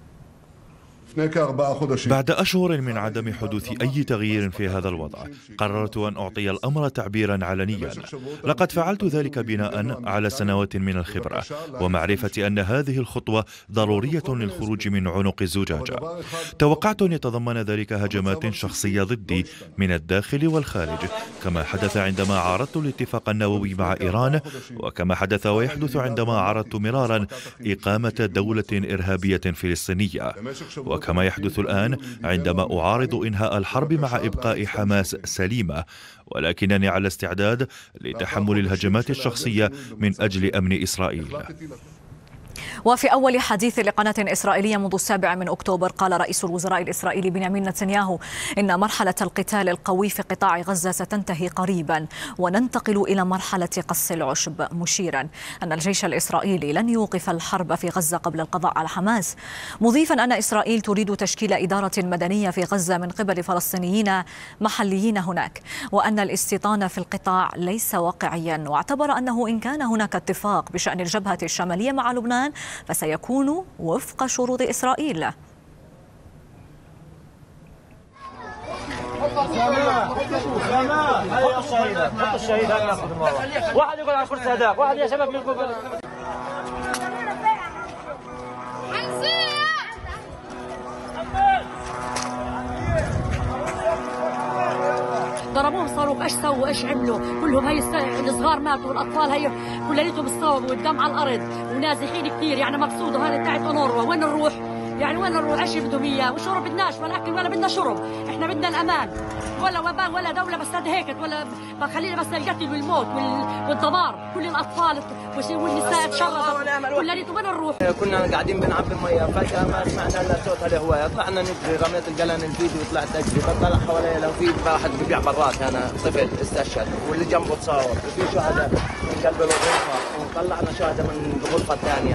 [SPEAKER 23] بعد أشهر من عدم حدوث أي تغيير في هذا الوضع، قررت أن أعطي الأمر تعبيرا علنيا. لقد فعلت ذلك بناء على سنوات من الخبرة ومعرفة أن هذه الخطوة ضرورية للخروج من عنق الزجاجة. توقعت أن يتضمن ذلك هجمات شخصية ضدي من الداخل والخارج، كما حدث عندما عارضت الاتفاق النووي مع إيران، وكما حدث ويحدث عندما عارضت مرارا إقامة دولة إرهابية فلسطينية، وكما يحدث الآن عندما أعارض إنهاء الحرب مع إبقاء حماس سليمة، ولكنني على استعداد لتحمل الهجمات الشخصية من أجل أمن إسرائيل.
[SPEAKER 2] وفي أول حديث لقناة إسرائيلية منذ 7 أكتوبر، قال رئيس الوزراء الإسرائيلي بنيامين نتنياهو إن مرحلة القتال القوي في قطاع غزة ستنتهي قريبا وننتقل إلى مرحلة قص العشب، مشيرا أن الجيش الإسرائيلي لن يوقف الحرب في غزة قبل القضاء على حماس، مضيفا أن إسرائيل تريد تشكيل إدارة مدنية في غزة من قبل فلسطينيين محليين هناك، وأن الاستيطان في القطاع ليس واقعيا. واعتبر أنه إن كان هناك اتفاق بشأن الجبهة الشمالية مع لبنان فسيكون وفق شروط إسرائيل.
[SPEAKER 3] واحد يقول على الكرسي هذاك، واحد يا شباب منكم
[SPEAKER 4] ضربوهم صاروخ، ايش سووا ايش عملوا؟ كلهم هي الصغار ماتوا والاطفال هي كليتهم اصابوا والدم على الارض ونازحين كثير، يعني مقصوده هذا تاعت اونروا. وين نروح؟ يعني وين نروح؟ ايش بدهم اياه؟ وشرب بدناش ولا اكل ولا بدنا شرب، احنا بدنا الامان، ولا وباء ولا دوله بس هيك، ولا خلينا بس القتل والموت والدمار، كل الاطفال والنساء تشردوا كليتهم. وين نروح؟
[SPEAKER 3] كنا قاعدين بنعبي ميه، فجاه ما سمعنا الا صوت الهواء، طلعنا نجري، رميت القلم الفيديو وطلعت اجري، بطلع حوالي لو في واحد ببيع برات، انا طفل استشهد واللي جنبه تصاور، وفي شهداء من قلب الغرفه، وطلعنا شهداء من الغرفه الثانيه.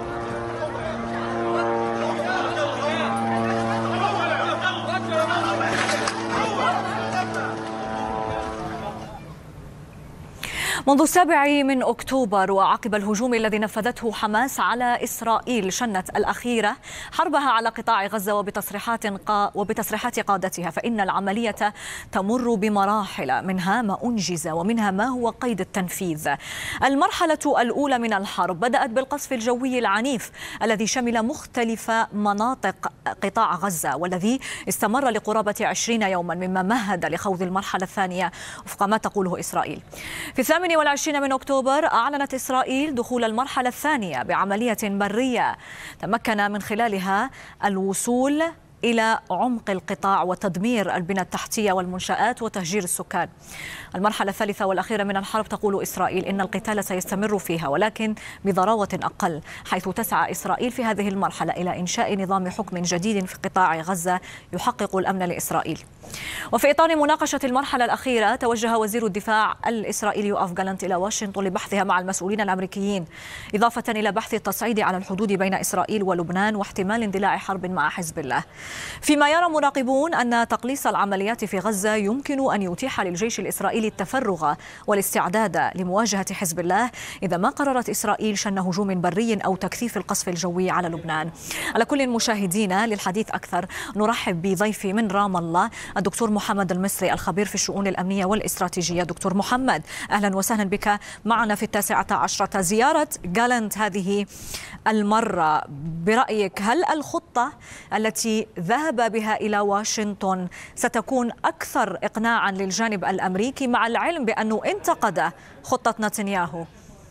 [SPEAKER 2] منذ 7 أكتوبر وعقب الهجوم الذي نفذته حماس على إسرائيل، شنت الأخيرة حربها على قطاع غزة وبتصريحات قادتها، فإن العملية تمر بمراحل، منها ما أنجز ومنها ما هو قيد التنفيذ. المرحلة الأولى من الحرب بدأت بالقصف الجوي العنيف الذي شمل مختلف مناطق قطاع غزة، والذي استمر لقرابة 20 يوما، مما مهد لخوض المرحلة الثانية وفق ما تقوله إسرائيل. في 28 أكتوبر أعلنت إسرائيل دخول المرحلة الثانية بعملية برية تمكن من خلالها الوصول إلى عمق القطاع وتدمير البنى التحتية والمنشآت وتهجير السكان. المرحلة الثالثة والأخيرة من الحرب تقول إسرائيل إن القتال سيستمر فيها، ولكن بضراوة أقل، حيث تسعى إسرائيل في هذه المرحلة إلى إنشاء نظام حكم جديد في قطاع غزة يحقق الأمن لإسرائيل. وفي إطار مناقشة المرحلة الأخيرة، توجه وزير الدفاع الإسرائيلي يوآف جالانت إلى واشنطن لبحثها مع المسؤولين الأمريكيين، إضافة إلى بحث التصعيد على الحدود بين إسرائيل ولبنان واحتمال اندلاع حرب مع حزب الله. فيما يرى مراقبون أن تقليص العمليات في غزة يمكن أن يتيح للجيش الإسرائيلي التفرغ والاستعداد لمواجهة حزب الله إذا ما قررت إسرائيل شن هجوم بري أو تكثيف القصف الجوي على لبنان. على كل مشاهدينا، للحديث أكثر نرحب بضيفي من رام الله الدكتور محمد المصري الخبير في الشؤون الأمنية والاستراتيجية. دكتور محمد، أهلا وسهلا بك معنا في 19. زيارة جالنت هذه المرة برأيك هل الخطة التي ذهب بها إلى واشنطن ستكون أكثر إقناعا للجانب الأمريكي، مع العلم بأنه انتقد خطة نتنياهو؟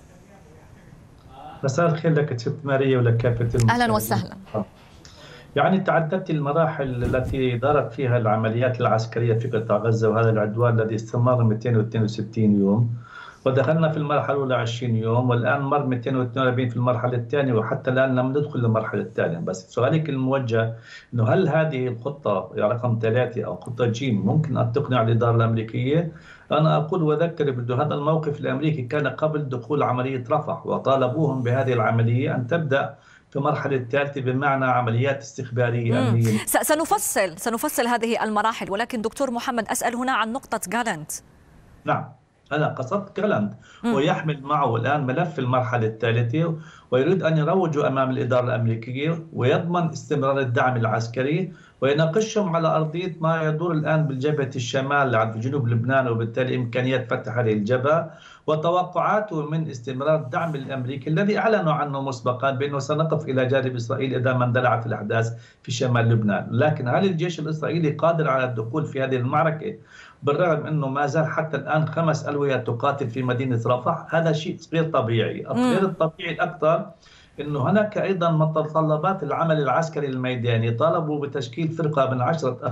[SPEAKER 5] مساء الخير لك ست ماريا ولك كافة المشاهدين.
[SPEAKER 2] أهلا وسهلا.
[SPEAKER 5] يعني تعددت المراحل التي دارت فيها العمليات العسكرية في قطاع غزة، وهذا العدوان الذي استمر 262 يوم، ودخلنا في المرحلة الأولى 20 يوم، والآن مر 242 في المرحلة الثانية، وحتى الآن لم ندخل للمرحلة الثانية. بس سؤالك الموجه إنه هل هذه الخطة رقم 3 أو خطة جيم ممكن أن تقنع الإدارة الأمريكية؟ أنا أقول وأذكر بأن هذا الموقف الأمريكي كان قبل دخول عملية رفح، وطالبوهم بهذه العملية أن تبدأ في المرحلة الثالثة بمعنى عمليات استخبارية أمنية.
[SPEAKER 2] سنفصل هذه المراحل، ولكن دكتور محمد أسأل هنا عن نقطة جالنت.
[SPEAKER 5] نعم، أنا قصدت جالنت، ويحمل معه الآن ملف المرحلة الثالثة، ويريد أن يروجوا أمام الإدارة الأمريكية ويضمن استمرار الدعم العسكري، ويناقشهم على أرضية ما يدور الآن بالجبهة الشمال في جنوب لبنان، وبالتالي إمكانية فتح هذه الجبهة وتوقعاته من استمرار الدعم الأمريكي الذي أعلنوا عنه مسبقا بأنه سنقف إلى جانب إسرائيل إذا ما اندلعت الأحداث في شمال لبنان. لكن هل الجيش الإسرائيلي قادر على الدخول في هذه المعركة بالرغم أنه ما زال حتى الآن 5 ألوية تقاتل في مدينة رفح؟ هذا شيء غير طبيعي. غير الطبيعي الأكثر أنه هناك أيضا متطلبات العمل العسكري الميداني. طالبوا بتشكيل فرقة من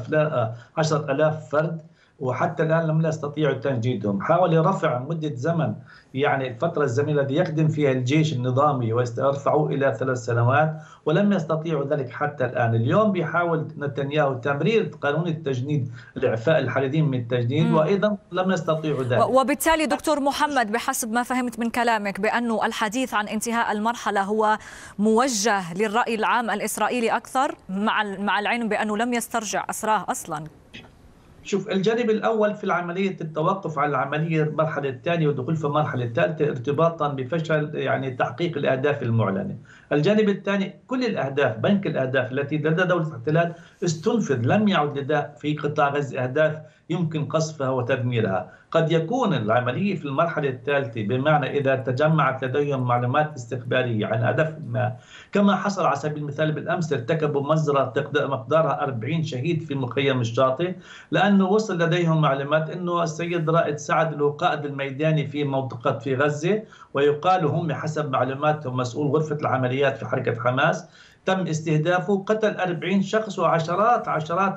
[SPEAKER 5] 10,000 فرد، وحتى الآن لم يستطيعوا تجنيدهم. حاول رفع مدة زمن، يعني الفترة الزمنية التي يخدم فيها الجيش النظامي ويرفعوه إلى 3 سنوات، ولم يستطيعوا ذلك حتى الآن. اليوم بيحاول نتنياهو تمرير قانون التجنيد لإعفاء الحريدين من التجنيد، وأيضا لم يستطيعوا ذلك.
[SPEAKER 2] وبالتالي دكتور محمد، بحسب ما فهمت من كلامك بأنه الحديث عن انتهاء المرحلة هو موجه للرأي العام الإسرائيلي أكثر، مع العلم بأنه لم يسترجع أسراه أصلا.
[SPEAKER 5] شوف، الجانب الأول في العملية التوقف على العملية المرحلة الثانية ودخول في المرحلة الثالثة ارتباطا بفشل يعني تحقيق الأهداف المعلنة. الجانب الثاني، كل الأهداف، بنك الأهداف التي لدى دولة الاحتلال استنفذ، لم يعد لدى في قطاع غزة أهداف يمكن قصفها وتدميرها. قد يكون العملية في المرحلة الثالثة بمعنى إذا تجمعت لديهم معلومات استخبارية عن هدف ما، كما حصل على سبيل المثال بالأمس ارتكبوا مجزرة مقدارها 40 شهيد في مخيم الشاطئ، لأنه وصل لديهم معلومات أنه السيد رائد سعد له قائد الميداني في منطقة في غزة، ويقال هم حسب معلوماتهم مسؤول غرفة العمليات في حركة حماس، تم استهدافه، قتل 40 شخص وعشرات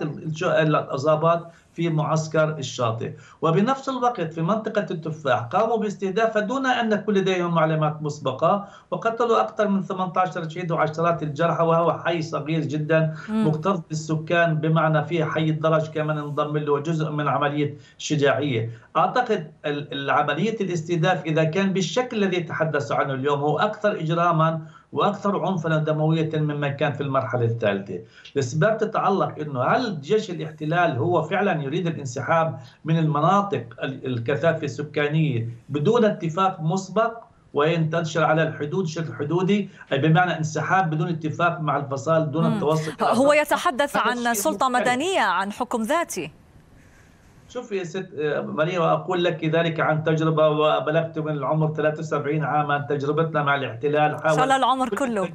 [SPEAKER 5] الإصابات في معسكر الشاطئ. وبنفس الوقت في منطقة التفاح قاموا باستهدافها دون أن يكون لديهم معلومات مسبقة، وقتلوا أكثر من 18 شهيد وعشرات الجرحى، وهو حي صغير جدا مكتظ بالسكان، بمعنى فيه حي الدرج كمان انضم له جزء من عملية شجاعية. أعتقد العملية الاستهداف إذا كان بالشكل الذي تحدث عنه اليوم هو أكثر إجراما وأكثر عنفا دموية مما كان في المرحلة الثالثة. الأسباب تتعلق أنه هل جيش الاحتلال هو فعلا يريد الانسحاب من المناطق الكثافة السكانية بدون اتفاق مسبق وينتشر على الحدود شكل حدودي، أي بمعنى انسحاب بدون اتفاق مع الفصائل دون التوصل.
[SPEAKER 2] هو يتحدث عن سلطة مدنية، عن حكم ذاتي.
[SPEAKER 5] شوفي يا ست ماريا، وأقول لك ذلك عن تجربة، وبلغت من العمر 73 عاما. تجربتنا مع الاحتلال
[SPEAKER 2] حاول العمر كله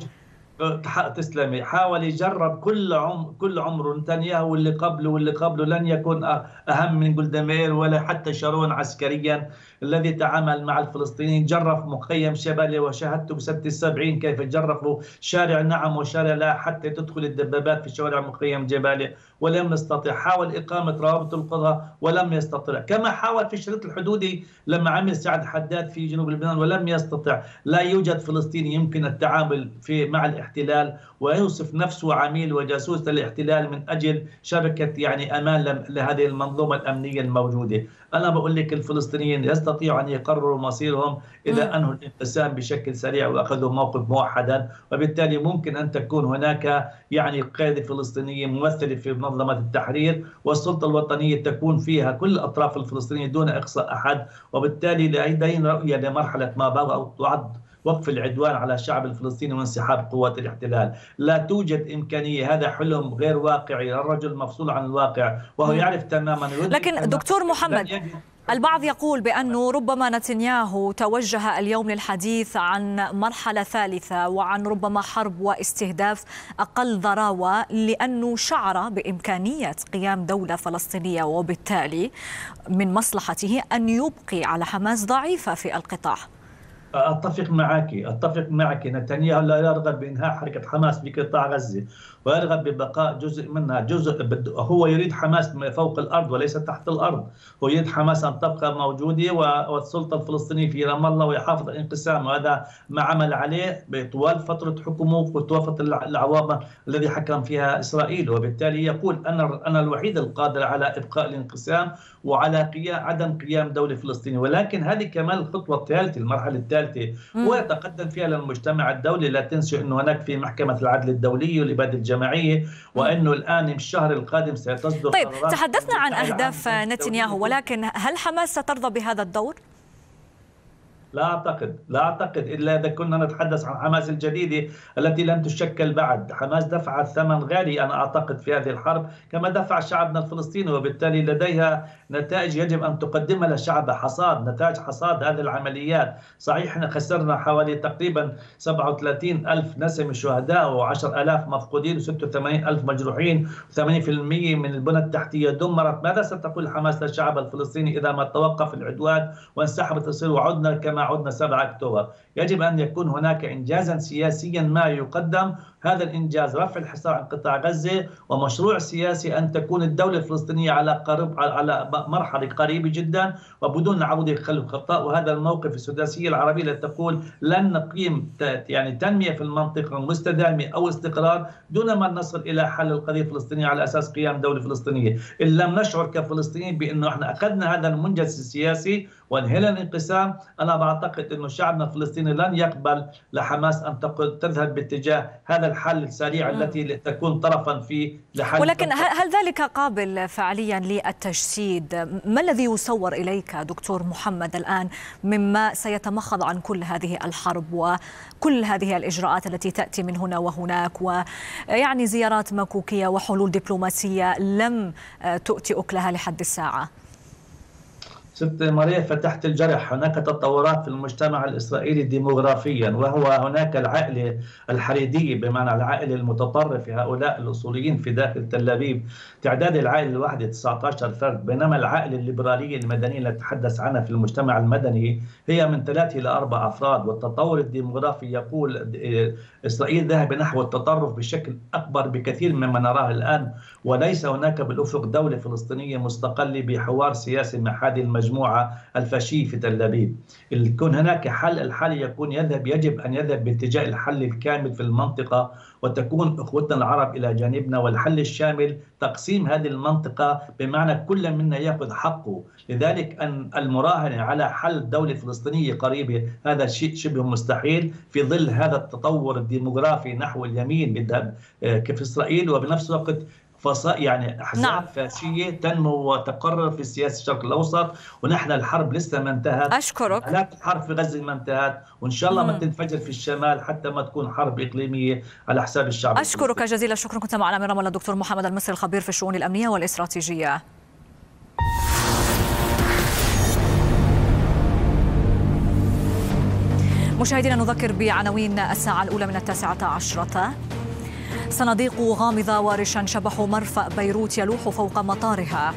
[SPEAKER 5] تسلمي، حاول يجرب كل عمره. نتنياهو واللي قبله لن يكون أهم من جولدامير ولا حتى شارون عسكريا الذي تعامل مع الفلسطينيين. جرف مخيم شبالي وشاهدته بسنة 70 كيف جرفوا شارع نعم وشارع لا حتى تدخل الدبابات في شوارع مخيم جبالي، ولم يستطع. حاول إقامة روابط القضاء ولم يستطع. كما حاول في الشريط الحدودي لما عمل سعد حداد في جنوب لبنان ولم يستطع. لا يوجد فلسطيني يمكن التعامل مع الاحتلال احتلال ويوصف نفسه عميل وجاسوس للاحتلال من أجل شبكة يعني أمان لهذه المنظومة الأمنية الموجودة. أنا بقول لك الفلسطينيين يستطيعوا أن يقرروا مصيرهم إذا أنهوا الانقسام بشكل سريع وأخذوا موقف موحدا، وبالتالي ممكن أن تكون هناك يعني قيادة فلسطينية ممثلة في منظمة التحرير، والسلطة الوطنية تكون فيها كل الأطراف الفلسطينية دون إقصاء أحد، وبالتالي لدينا رؤية لمرحلة ما بعد وقف العدوان على الشعب الفلسطيني وانسحاب قوات الاحتلال. لا توجد إمكانية، هذا حلم غير واقعي، الرجل مفصول عن الواقع وهو يعرف تماما.
[SPEAKER 2] لكن دكتور محمد، البعض يقول بأنه ربما نتنياهو توجه اليوم للحديث عن مرحلة ثالثة وعن ربما حرب واستهداف أقل ضراوة، لأنه شعر بإمكانية قيام دولة فلسطينية، وبالتالي من مصلحته أن يبقي على حماس ضعيفة في القطاع.
[SPEAKER 5] أتفق معك. نتنياهو لا يرغب بإنهاء حركة حماس في قطاع غزة، ويرغب ببقاء جزء منها. هو يريد حماس فوق الأرض وليس تحت الأرض. هو يريد حماس أن تبقى موجودة والسلطة الفلسطينية في رام الله ويحافظ الانقسام، وهذا ما عمل عليه طوال فترة حكمه وطوال العوام الذي حكم فيها إسرائيل. وبالتالي يقول أنا الوحيد القادر على إبقاء الانقسام وعلى عدم قيام دولة فلسطينية. ولكن هذه كمان الخطوة الثالثة، المرحلة الثالثة ويتقدم فيها للمجتمع الدولي. لا تنسوا أنه هناك في محكمة العدل الدولي والإبادة الجماعية، وأنه الآن الشهر القادم ستصدر.
[SPEAKER 2] طيب، تحدثنا عن أهداف نتنياهو، ولكن هل حماس سترضى بهذا الدور؟
[SPEAKER 5] لا أعتقد إلا إذا كنا نتحدث عن حماس الجديدة التي لم تشكل بعد. حماس دفعت ثمن غالي أنا أعتقد في هذه الحرب كما دفع شعبنا الفلسطيني، وبالتالي لديها نتائج يجب أن تقدمها للشعب، نتائج حصاد هذه العمليات. صحيح احنا خسرنا حوالي تقريبا 37,000 نسمة شهداء و10,000 مفقودين و86,000 مجروحين، و80% من البنى التحتية دمرت. ماذا ستقول حماس للشعب الفلسطيني إذا ما توقف العدوان وانسحبت إسرائيل وعدنا كما عدنا 7 أكتوبر؟ يجب أن يكون هناك إنجازا سياسيا ما يقدم. هذا الإنجاز رفع الحصار عن قطاع غزة، ومشروع سياسي أن تكون الدولة الفلسطينية على مرحلة قريبة جدا وبدون عودة خلف الخطأ. وهذا الموقف السداسية العربية التي تقول لن نقيم يعني تنمية في المنطقة مستدامة أو استقرار دون ما نصل إلى حل القضية الفلسطينية على أساس قيام دولة فلسطينية. إن لم نشعر كفلسطينيين بأنه احنا أخذنا هذا المنجز السياسي وانهينا الانقسام، أنا بعتقد أنه شعبنا الفلسطيني لن يقبل لحماس أن تذهب باتجاه هذا الحل السريع التي تكون طرفا في لحل.
[SPEAKER 2] ولكن هل ذلك قابل فعليا للتجسيد؟ ما الذي يصور إليك دكتور محمد الآن مما سيتمخض عن كل هذه الحرب وكل هذه الإجراءات التي تأتي من هنا وهناك، ويعني زيارات مكوكية وحلول دبلوماسية لم تؤتي أكلها لحد الساعة؟
[SPEAKER 5] ست ماريا، فتحت الجرح. هناك تطورات في المجتمع الإسرائيلي ديموغرافيا، وهو هناك العائلة الحريدية بمعنى العائلة المتطرفة، هؤلاء الأصوليين في داخل تل أبيب. تعداد العائلة الواحدة 19 فرد، بينما العائلة الليبرالية المدنية اللي نتحدث عنها في المجتمع المدني هي من 3 إلى 4 أفراد. والتطور الديموغرافي يقول إسرائيل ذهب نحو التطرف بشكل أكبر بكثير مما نراه الآن، وليس هناك بالأفق دولة فلسطينية مستقلة بحوار سياسي مع هذه المجموعة الفاشية في تل أبيب. يكون هناك حل، الحل يجب أن يذهب باتجاه الحل الكامل في المنطقة، وتكون أخوتنا العرب إلى جانبنا، والحل الشامل تقسيم هذه المنطقة بمعنى كل منا يأخذ حقه. لذلك أن المراهنة على حل دولة فلسطينية قريبة هذا شيء شبه مستحيل في ظل هذا التطور الديموغرافي نحو اليمين بالذهاب كيف إسرائيل، وبنفس الوقت يعني أحزاب فاشية تنمو وتقرر في سياسة الشرق الأوسط. ونحن الحرب لسه ما انتهت.
[SPEAKER 2] أشكرك.
[SPEAKER 5] لا الحرب في غزة ما انتهت، وإن شاء الله ما تنفجر في الشمال حتى ما تكون حرب إقليمية على حساب الشعب.
[SPEAKER 2] أشكرك جزيل الشكر. كنت معنا من رام الله الدكتور محمد المصري الخبير في الشؤون الأمنية والاستراتيجية. مشاهدينا، نذكر بعناوين الساعة الأولى من 19. صناديق غامضة ورشا شبح مرفأ بيروت يلوح فوق مطارها.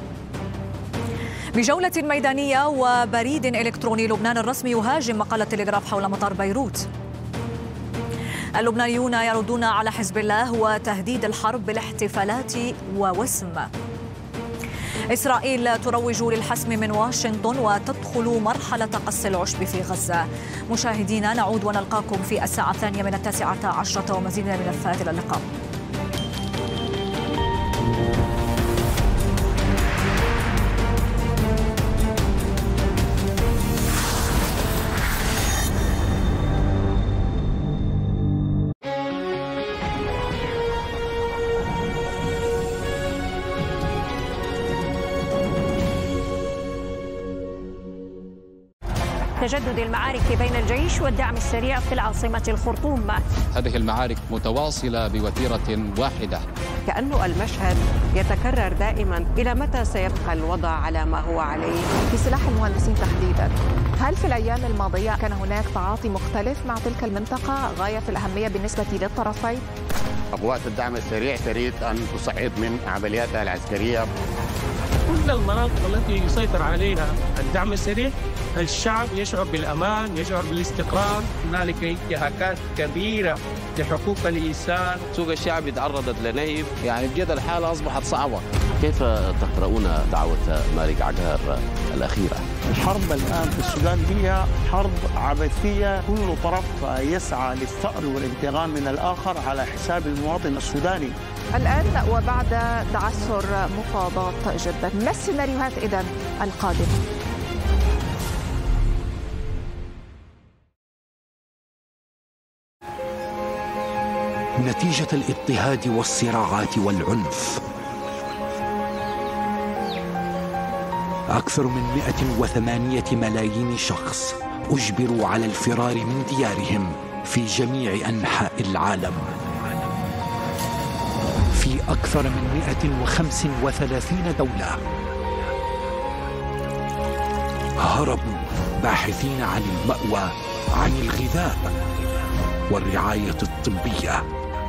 [SPEAKER 2] بجولة ميدانية وبريد إلكتروني، لبنان الرسمي يهاجم مقال التلغراف حول مطار بيروت. اللبنانيون يردون على حزب الله وتهديد الحرب بالاحتفالات ووسم. إسرائيل تروج للحسم من واشنطن وتدخل مرحلة قص العشب في غزة. مشاهدينا نعود ونلقاكم في الساعة 8:19 ومزيد من الملفات. إلى اللقاء.
[SPEAKER 6] تجدد المعارك بين الجيش والدعم السريع في العاصمة الخرطوم.
[SPEAKER 7] هذه المعارك متواصلة بوتيرة واحدة.
[SPEAKER 8] كأن المشهد يتكرر دائما. إلى متى سيبقى الوضع على ما هو عليه؟
[SPEAKER 24] في سلاح المهندسين تحديدا، هل في الأيام الماضية كان هناك تعاطي مختلف مع تلك المنطقة غاية في الأهمية بالنسبة للطرفين؟
[SPEAKER 25] قوات الدعم السريع تريد أن تصعد من عملياتها العسكرية.
[SPEAKER 21] كل المناطق التي يسيطر عليها الدعم السريع الشعب يشعر بالأمان، يشعر بالاستقرار. هنالك انتهاكات كبيرة لحقوق الإنسان.
[SPEAKER 26] سوق الشعب تعرضت لنهب، يعني بجد الحالة أصبحت صعبة.
[SPEAKER 27] كيف تقرؤون دعوة مالك عقار الأخيرة؟
[SPEAKER 28] الحرب الآن في السودان هي حرب عبثية، كل طرف يسعى للثأر والانتقام من الآخر على حساب المواطن السوداني.
[SPEAKER 24] الآن وبعد تعثر مفاوضات جدة، ما السيناريوهات إذن القادمة؟
[SPEAKER 22] نتيجة الاضطهاد والصراعات والعنف، أكثر من 108 ملايين شخص أجبروا على الفرار من ديارهم في جميع أنحاء العالم. في أكثر من 135 دولة هربوا باحثين عن المأوى، عن الغذاء والرعاية الطبية.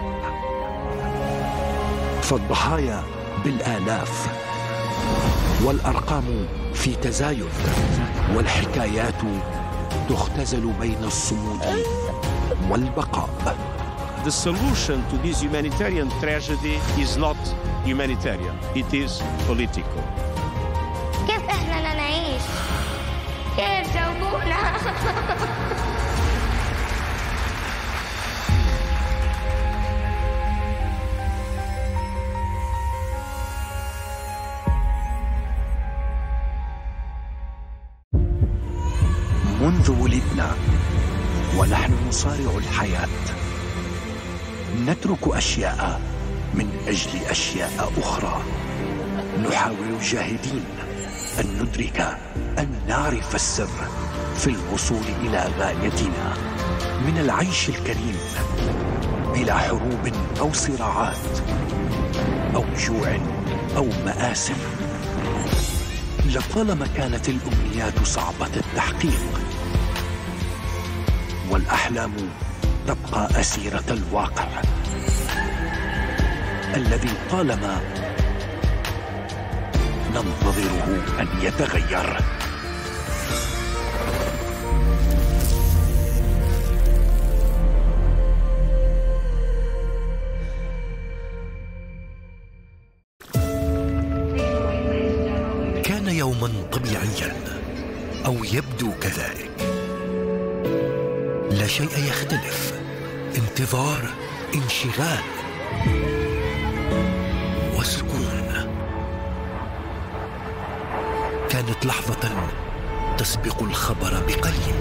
[SPEAKER 22] فالضحايا بالآلاف والأرقام في تزايد، والحكايات تختزل بين الصمود والبقاء.
[SPEAKER 21] The solution to this humanitarian tragedy is not humanitarian, it is political.
[SPEAKER 29] كيف احنا نعيش؟ كيف جاوبونا؟
[SPEAKER 22] منذ ولدنا ونحن نصارع الحياة، نترك أشياء من أجل أشياء أخرى. نحاول جاهدين أن ندرك، أن نعرف السر في الوصول إلى غايتنا من العيش الكريم بلا حروب أو صراعات أو جوع أو مآسف. لطالما كانت الأمنيات صعبة التحقيق، والأحلام تبقى أسيرة الواقع الذي طالما ننتظره أن يتغير. كان يوما طبيعيا، أو يبدو كذلك. لا شيء يختلف، انتظار، انشغال وسكون. كانت لحظة تسبق الخبر بقليل،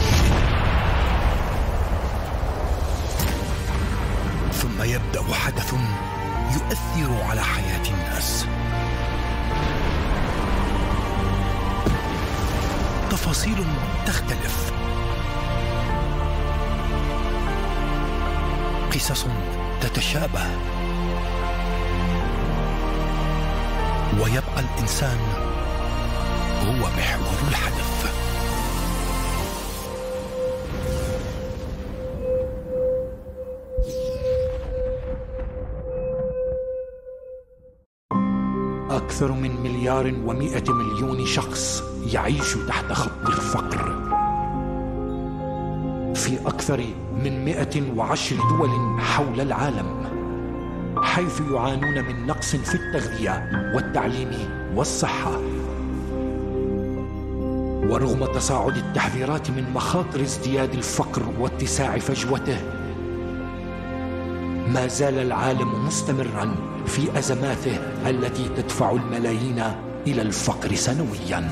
[SPEAKER 22] ثم يبدأ حدث يؤثر على حياة الناس. تفاصيل تختلف، قصص تتشابه، ويبقى الإنسان هو محور الحدث. أكثر من 1.1 مليار شخص يعيش تحت خط الفقر في أكثر من 110 دول حول العالم. حيث يعانون من نقص في التغذية والتعليم والصحة. ورغم تصاعد التحذيرات من مخاطر ازدياد الفقر واتساع فجوته، ما زال العالم مستمرا في أزماته التي تدفع الملايين إلى الفقر سنويا.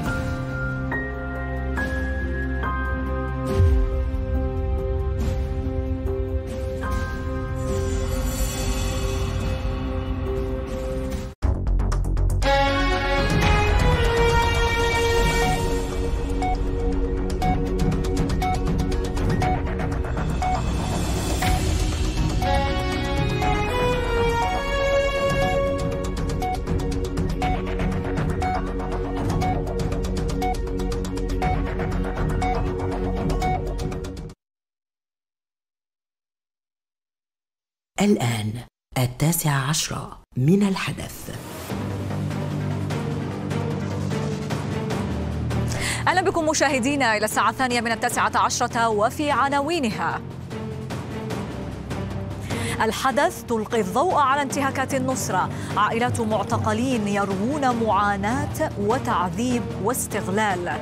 [SPEAKER 9] الآن 19:10 من الحدث.
[SPEAKER 2] أهلا بكم مشاهدينا إلى الساعة 2 من 19 وفي عناوينها: الحدث تلقي الضوء على انتهاكات النصرة، عائلات معتقلين يروون معاناة وتعذيب واستغلال.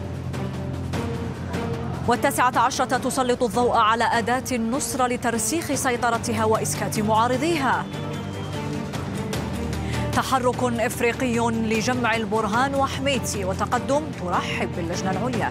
[SPEAKER 2] 19 تسلط الضوء على أداة النصرة لترسيخ سيطرتها وإسكات معارضيها. تحرك إفريقي لجمع البرهان وحميتي، وتقدم ترحب باللجنة العليا.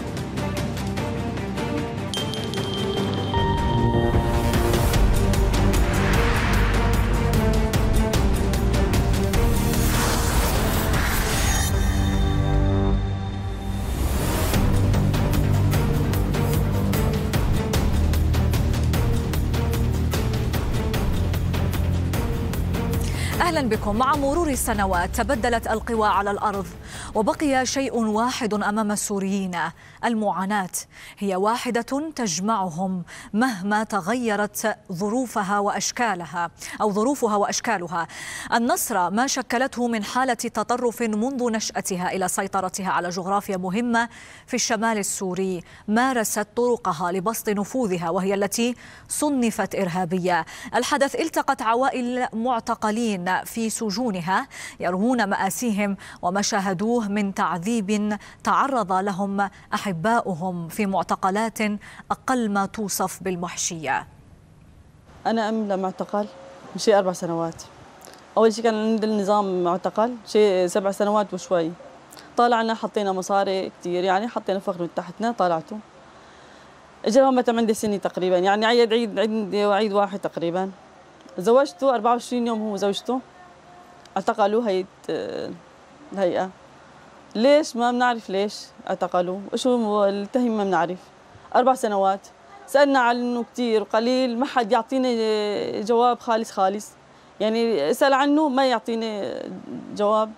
[SPEAKER 2] أهلا بكم. مع مرور السنوات تبدلت القوى على الأرض، وبقي شيء واحد أمام السوريين: المعاناة. هي واحدة تجمعهم مهما تغيرت ظروفها وأشكالها. النصرة ما شكلته من حالة تطرف منذ نشأتها إلى سيطرتها على جغرافيا مهمة في الشمال السوري، مارست طرقها لبسط نفوذها، وهي التي صنفت إرهابية. الحدث التقت عوائل معتقلين في سجونها يروون مآسيهم وما شاهدوه من تعذيب تعرض لهم أحباؤهم في معتقلات أقل ما توصف بالوحشية.
[SPEAKER 10] أنا أم لمعتقل شيء 4 سنوات. أول شيء كان عند النظام معتقل شيء 7 سنوات وشوي. طالعنا حطينا مصاري كثير، يعني حطينا فخر من تحتنا، طلعته. اجى متى عندي سنة تقريبا، يعني عيد واحد تقريبا. زوجته 24 يوم هو زوجته اعتقلوا الهيئة. ليش؟ ما بنعرف ليش اعتقلوا، شو التهم ما بنعرف. 4 سنوات سألنا عنه كثير وقليل، ما حد يعطيني جواب خالص. يعني اسأل عنه ما يعطيني جواب.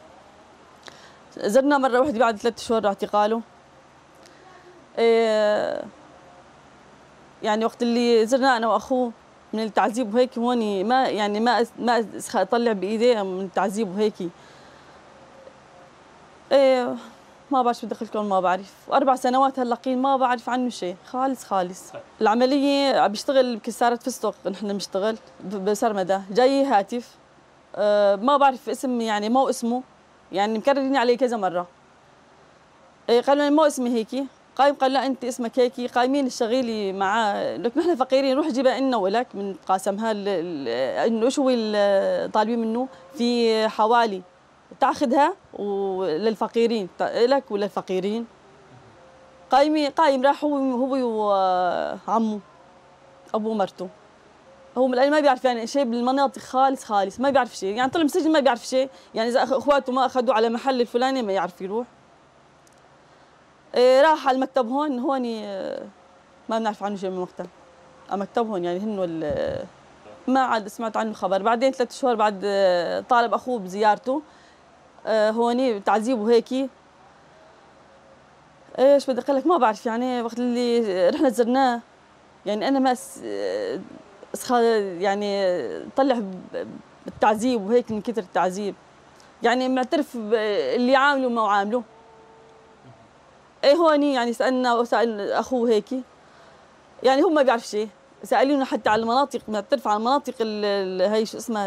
[SPEAKER 10] زرنا مرة واحدة بعد 3 شهور اعتقاله. يعني وقت اللي زرنا أنا وأخوه من التعذيب وهيك، هون ما اطلع بايدي من التعذيب وهيك. ما بعرف شو دخلكم، ما بعرف. و4 سنوات هاللقين ما بعرف عنه شيء خالص. العمليه بيشتغل بكسارة فستق، نحن بنشتغل بسرمده. جاي هاتف ما بعرف اسم، يعني مو اسمه، يعني مكررين عليه كذا مره. قالوا لي مو اسمي هيك. قايم قال لا انت اسمك هيك. قايمين الشغيله معاه، لك نحن فقيرين، روح جيبها لنا ولك من قاسمها انه شو طالبين منه. في حوالي تاخذها للفقيرين، لك وللفقيرين. قايم راح هو وعمه ابوه ومرته. هو من ما بيعرف يعني شيء بالمناطق خالص، ما بيعرف شيء. يعني طلع من السجن ما بيعرف شيء، يعني اذا اخواته ما اخذوه على محل الفلاني ما يعرف يروح. راح على المكتب هون ما بنعرف عنه شيء من المكتب. المكتب هون يعني ما عاد سمعت عنه خبر. بعدين 3 شهور بعد طالب اخوه بزيارته هون تعذيب وهيك. ايش بدي اقول لك، ما بعرف. يعني وقت اللي رحنا زرناه، يعني انا ما يعني طلع بالتعذيب وهيك من كثر التعذيب. يعني معترف اللي عامله وما عامله. هوني يعني سألنا وسأل أخوه هيك، يعني هو ما بيعرف شيء. سألونا حتى على المناطق، بتعرف على المناطق هي شو اسمها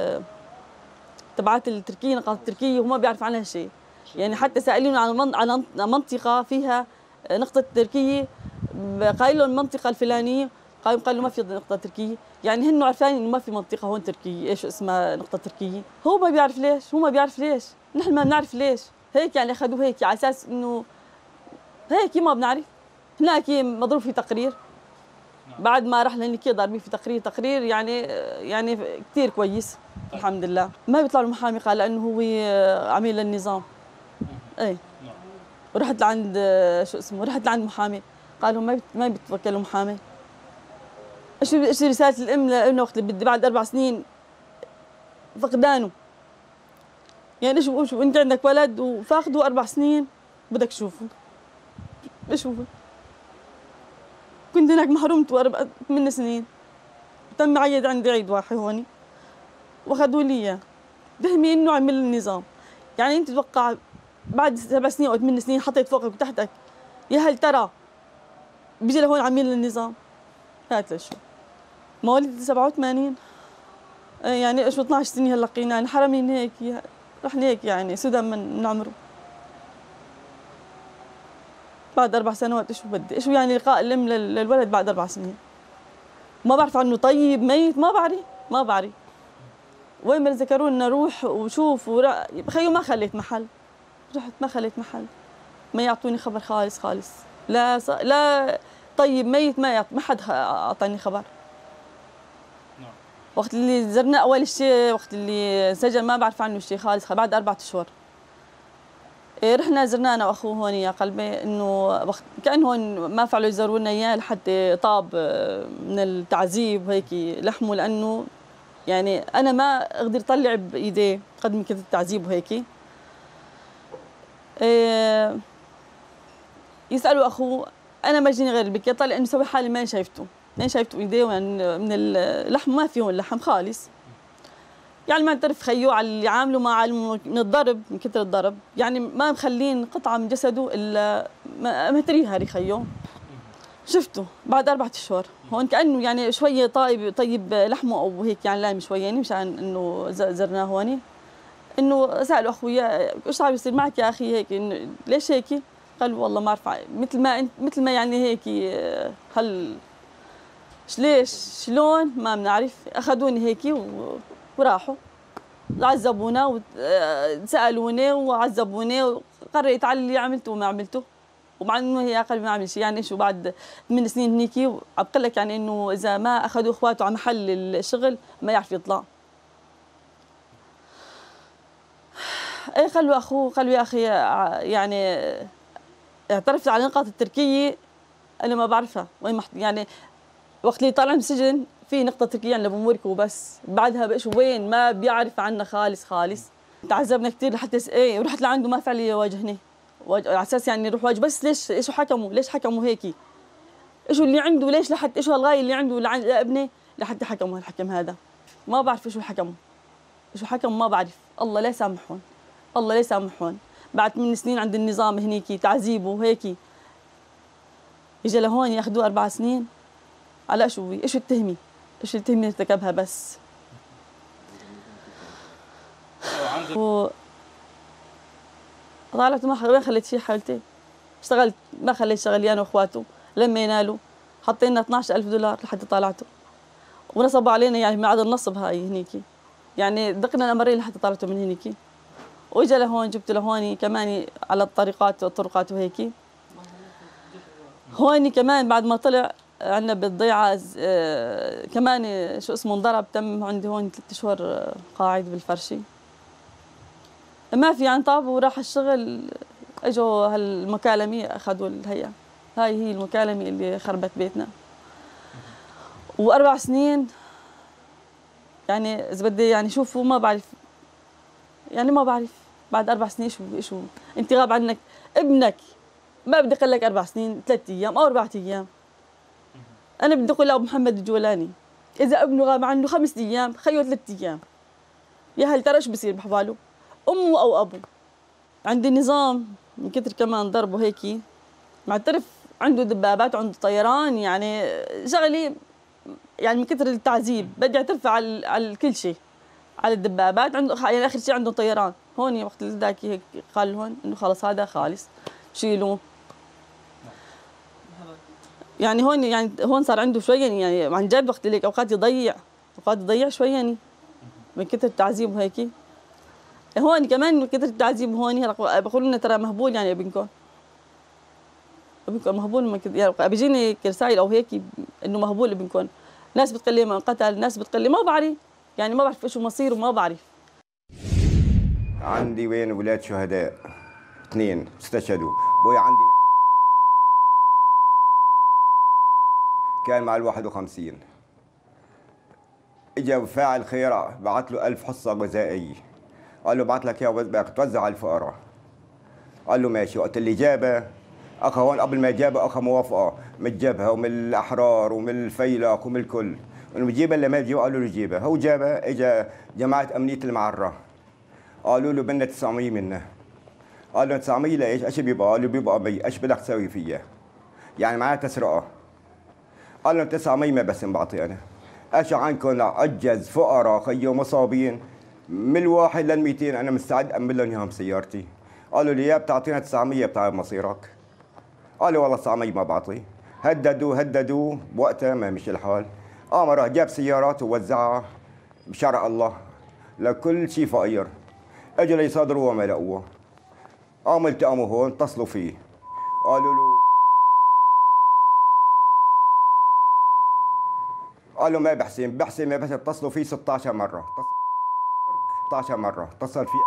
[SPEAKER 10] تبعات التركية، نقاط التركية، وما بيعرف عنها شيء. يعني حتى سألونا على منطقة فيها نقطة تركية، قايل لهم المنطقة الفلانية، قالوا ما في نقطة تركية. يعني هن عارفين انه ما في منطقة هون تركية، ايش اسمها نقطة تركية. هو ما بيعرف ليش، نحن ما بنعرف ليش. هيك يعني اخذوه هيك على اساس انه هيك ما بنعرف. هناك مضروب في تقرير بعد ما راح لهنيك ضاربين في تقرير يعني كثير كويس الحمد لله. ما بيطلع له محامي قال لانه هو عميل للنظام. اي ورحت لعند رحت لعند محامي قالوا ما بيتوكلوا محامي. ايش رساله الام لانه وقت اللي بدي بعد 4 سنين فقدانه. يعني شو انت عندك ولد وفاقده 4 سنين بدك تشوفه. بشوفه. كنت هناك محرومته 8 سنين. تم معيد عندي عيد واحد هون واخذوا لي اياه. بهمي انه عمل النظام. يعني انت تتوقع بعد 7 سنين او 8 سنين حطيت فوقك وتحتك، يا هل ترى بيجي لهون عميل النظام؟ هات لشو مواليد 87 يعني شو 12 سنه هلا لقينا. يعني حرمين هيك رحنا هيك يعني سدى من عمره. بعد 4 سنوات شو بدي؟ شو يعني لقاء الام للولد بعد 4 سنين؟ ما بعرف عنه طيب ميت، ما بعرف. وين ما ذكروا لنا روح وشوف خيو ما خليت محل. رحت ما خليت محل. ما يعطوني خبر خالص. لا طيب ميت ما حد اعطاني خبر. وقت اللي زرنا اول شيء وقت اللي سجن ما بعرف عنه شيء خالص بعد 4 اشهر. رحنا زرنا انا واخوه هون يا قلبي انه وقت كان هون ما فعلوا يزورونا اياه لحتى طاب من التعذيب وهيك لحمه، لانه يعني انا ما اقدر اطلع بايديه قد من كثر التعذيب وهيك. يسالوا اخوه انا ما جيني غير البكي طلع انه سوي حالي ما شايفته ايديه من اللحم ما فيهم لحم خالص. يعني ما تعرف خيو على اللي عامله ما عالمه من الضرب من كثر الضرب. يعني ما مخلين قطعه من جسده الا مهتريها ريخيو. شفته بعد 4 اشهر هون كانه يعني شويه طيب لحمه او هيك يعني لايم شويه يعني مشان انه زرناه هون. انه سالوا اخويا ايش صار يصير معك يا اخي هيك انه ليش هيك؟ قال والله ما اعرف مثل ما يعني هيك هل ليش شلون ما بنعرف. اخذوني هيك وراحوا عذبونا وسالوني وعذبوني وقريت على اللي عملته وما عملته. ومع انه هي اقل ما عمل شيء يعني شو بعد 8 سنين هنيكي وبقول لك يعني انه اذا ما اخذوا اخواته على محل الشغل ما يعرف يطلع. اي خلوا اخوه قالوا يا اخي يعني اعترفت على النقاط التركيه انا ما بعرفها وين يعني وقت اللي طالع من السجن في نقطه تركيه يعني بمورك وبس. بعدها بقى شو وين ما بيعرف عنا خالص. تعذبنا كثير لحتى ورحت لعنده ما فعل يواجهني على اساس يعني يروح واجه بس ليش ايش حكموا هيك؟ ايش اللي عنده ليش لحتى ايش الغايه اللي عنده لابني لحتى حكموا الحكم هذا. ما بعرف ايش حكموا ما بعرف. الله لا يسامحون بعد 8 سنين عند النظام هنيك تعذيبه وهيك اجى لهون ياخذوه 4 سنين على شو ايش التهمه اللي ارتكبها بس. طالعت ما خليت شيء حالتي. اشتغلت ما خليت شغلي انا واخواته لما ينالوا حطينا 12,000 دولار لحتى طلعته. ونصبوا علينا يعني معاد النصب هاي هنيك. يعني دقنا الامرين لحتى طلعته من هنيك. واجا لهون جبت لهون كمان على الطرقات وهيك. هون كمان بعد ما طلع عندنا بالضيعه كمان شو اسمه انضرب تم عندي هون 3 اشهر قاعد بالفرشي. ما في يعني طاب وراح الشغل اجوا هالمكالمه اخذوا الهيئه. هاي هي المكالمه اللي خربت بيتنا. و4 سنين يعني اذا بدي يعني شوفوا ما بعرف بعد 4 سنين شو انت غاب عنك ابنك ما بدي اقول لك 4 سنين 3 ايام او 4 ايام. انا بدي اقول لابو محمد الجولاني اذا ابنه غاب عنه 5 ايام خيو 3 ايام. يا هل ترى شو بصير بحواله؟ امه او ابوه. عندي نظام من كثر كمان ضربه هيك معترف عنده دبابات عنده طيران يعني شغلي يعني من كثر التعذيب بدها ترفع على كل شيء، على الدبابات. عنده يعني اخر شيء عندهم طيران. هون وقت اللي ذاك هيك قال هون انه خلص هذا خالص شيلوه. يعني هون صار عنده شوي يعني عن جد وقت ليك اوقات يضيع شوي يعني من كثر التعذيب وهيك. هون كمان من كثر التعذيب هون بقولوا لنا ترى مهبول يعني ابنكم مهبول من كذا يعني بيجيني رسائل او هيك انه مهبول ابنكم. ناس بتقول لي قتل، ناس بتقول لي ما بعرف، يعني ما بعرف ايش مصيره وما بعرف.
[SPEAKER 11] عندي وين اولاد شهداء 2 استشهدوا. ابوي عندي كان مع ال51. اجى فاعل خير بعث له 1000 حصه غذائيه. قال له بعث لك اياها بدك توزع على الفقراء. قال له ماشي. وقت اللي جابه اخا هون قبل ما جابه اخا موافقه من الجبهه ومن الاحرار ومن الفيلق ومن الكل انه بجيبها ولا ما بجيبها. قالوا له جيبها. هو جابها. اجى جماعه امنيه المعره قالوا له بدنا 900 منه. قال له 900 لايش؟ ايش بيبقى؟ قال له بيبقى بي، ايش بدك تسوي فيها؟ يعني معاه تسرقه. قال له 900 ما بس بعطي انا. ايش عنكم عجز فقراء خيو مصابين من 1 لل 200 انا مستعد امن لهم اياهم سيارتي. قالوا لي يا بتعطينا 900 بتعرف مصيرك. قال لي والله 900 ما بعطي. هددوا بوقتها ما مشي الحال. راح جاب سيارات ووزعها بشرع الله لكل شيء فقير. اجوا ليصادروه وما لقوه. التقموا هون اتصلوا فيه قالوا له قال له ما بحسن ما بس. اتصلوا فيه 16 مره 16 مره اتصل فيه.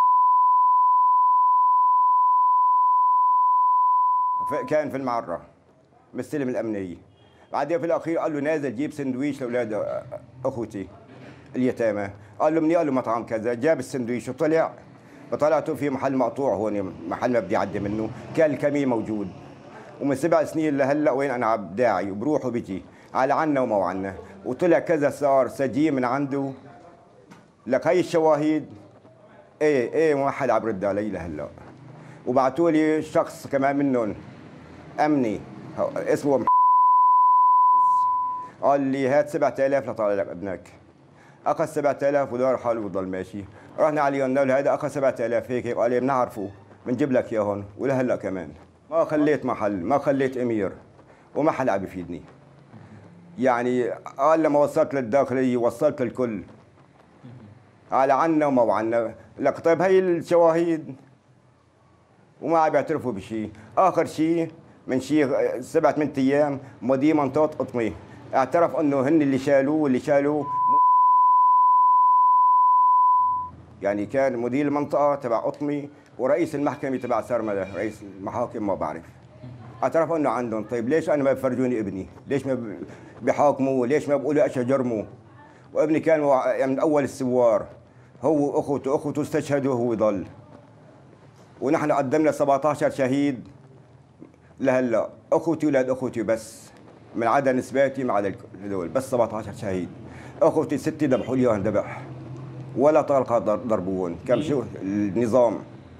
[SPEAKER 11] كان في المعره مستلم الامنيه. بعدين في الاخير قال له نازل جيب سندويش لاولاد اخوتي اليتامى. قال له مني؟ قال له مطعم كذا. جاب السندويش وطلع. فطلعته في محل مقطوع هون، محل ما بدي يعدي منه. كان الكمين موجود. ومن 7 سنين لهلا وين انا داعي وبروح وبيجي على عنا وما عنا. وطلع كذا صار سجين من عنده. لك هي الشواهد ايه ما حدا عم برد علي لهلا. وبعثوا لي شخص كمان منهم امني اسمه قال لي هات 7000 لطالع لك ابنك. اخذ 7000 ودار حاله وضل ماشي. رحنا عليه قلنا له هذا اخذ 7000 هيك. قال لي بنعرفه بنجيب لك اياه هون. ولهلا كمان ما خليت محل، ما خليت امير، وما حدا عم بيفيدني. يعني قال لما وصلت للداخليه وصلت الكل على عنا وما عنا. لك طيب هي الشواهد وما عم بيعترفوا بشيء. اخر شيء من شيء 7-8 ايام مدير منطقه قطمي اعترف انه هن اللي شالوه يعني كان مدير المنطقه تبع قطمي ورئيس المحكمه تبع سرمله، رئيس المحاكم ما بعرف. اعترف انه عندهم. طيب ليش انا ما بفرجوني ابني؟ ليش ما بيحاكموه؟ ليش ما بيقولوا ايش جرمه؟ وابني كان من اول الثوار. هو واخوته استشهدوا وهو ضل. ونحن قدمنا 17 شهيد لهلا. اخوتي ولاد اخوتي بس من عدا نسباتي مع هذول بس 17 شهيد. اخوتي 6 ذبحوا لي ذبح ولا طلقه ضربوهم. كم شو النظام.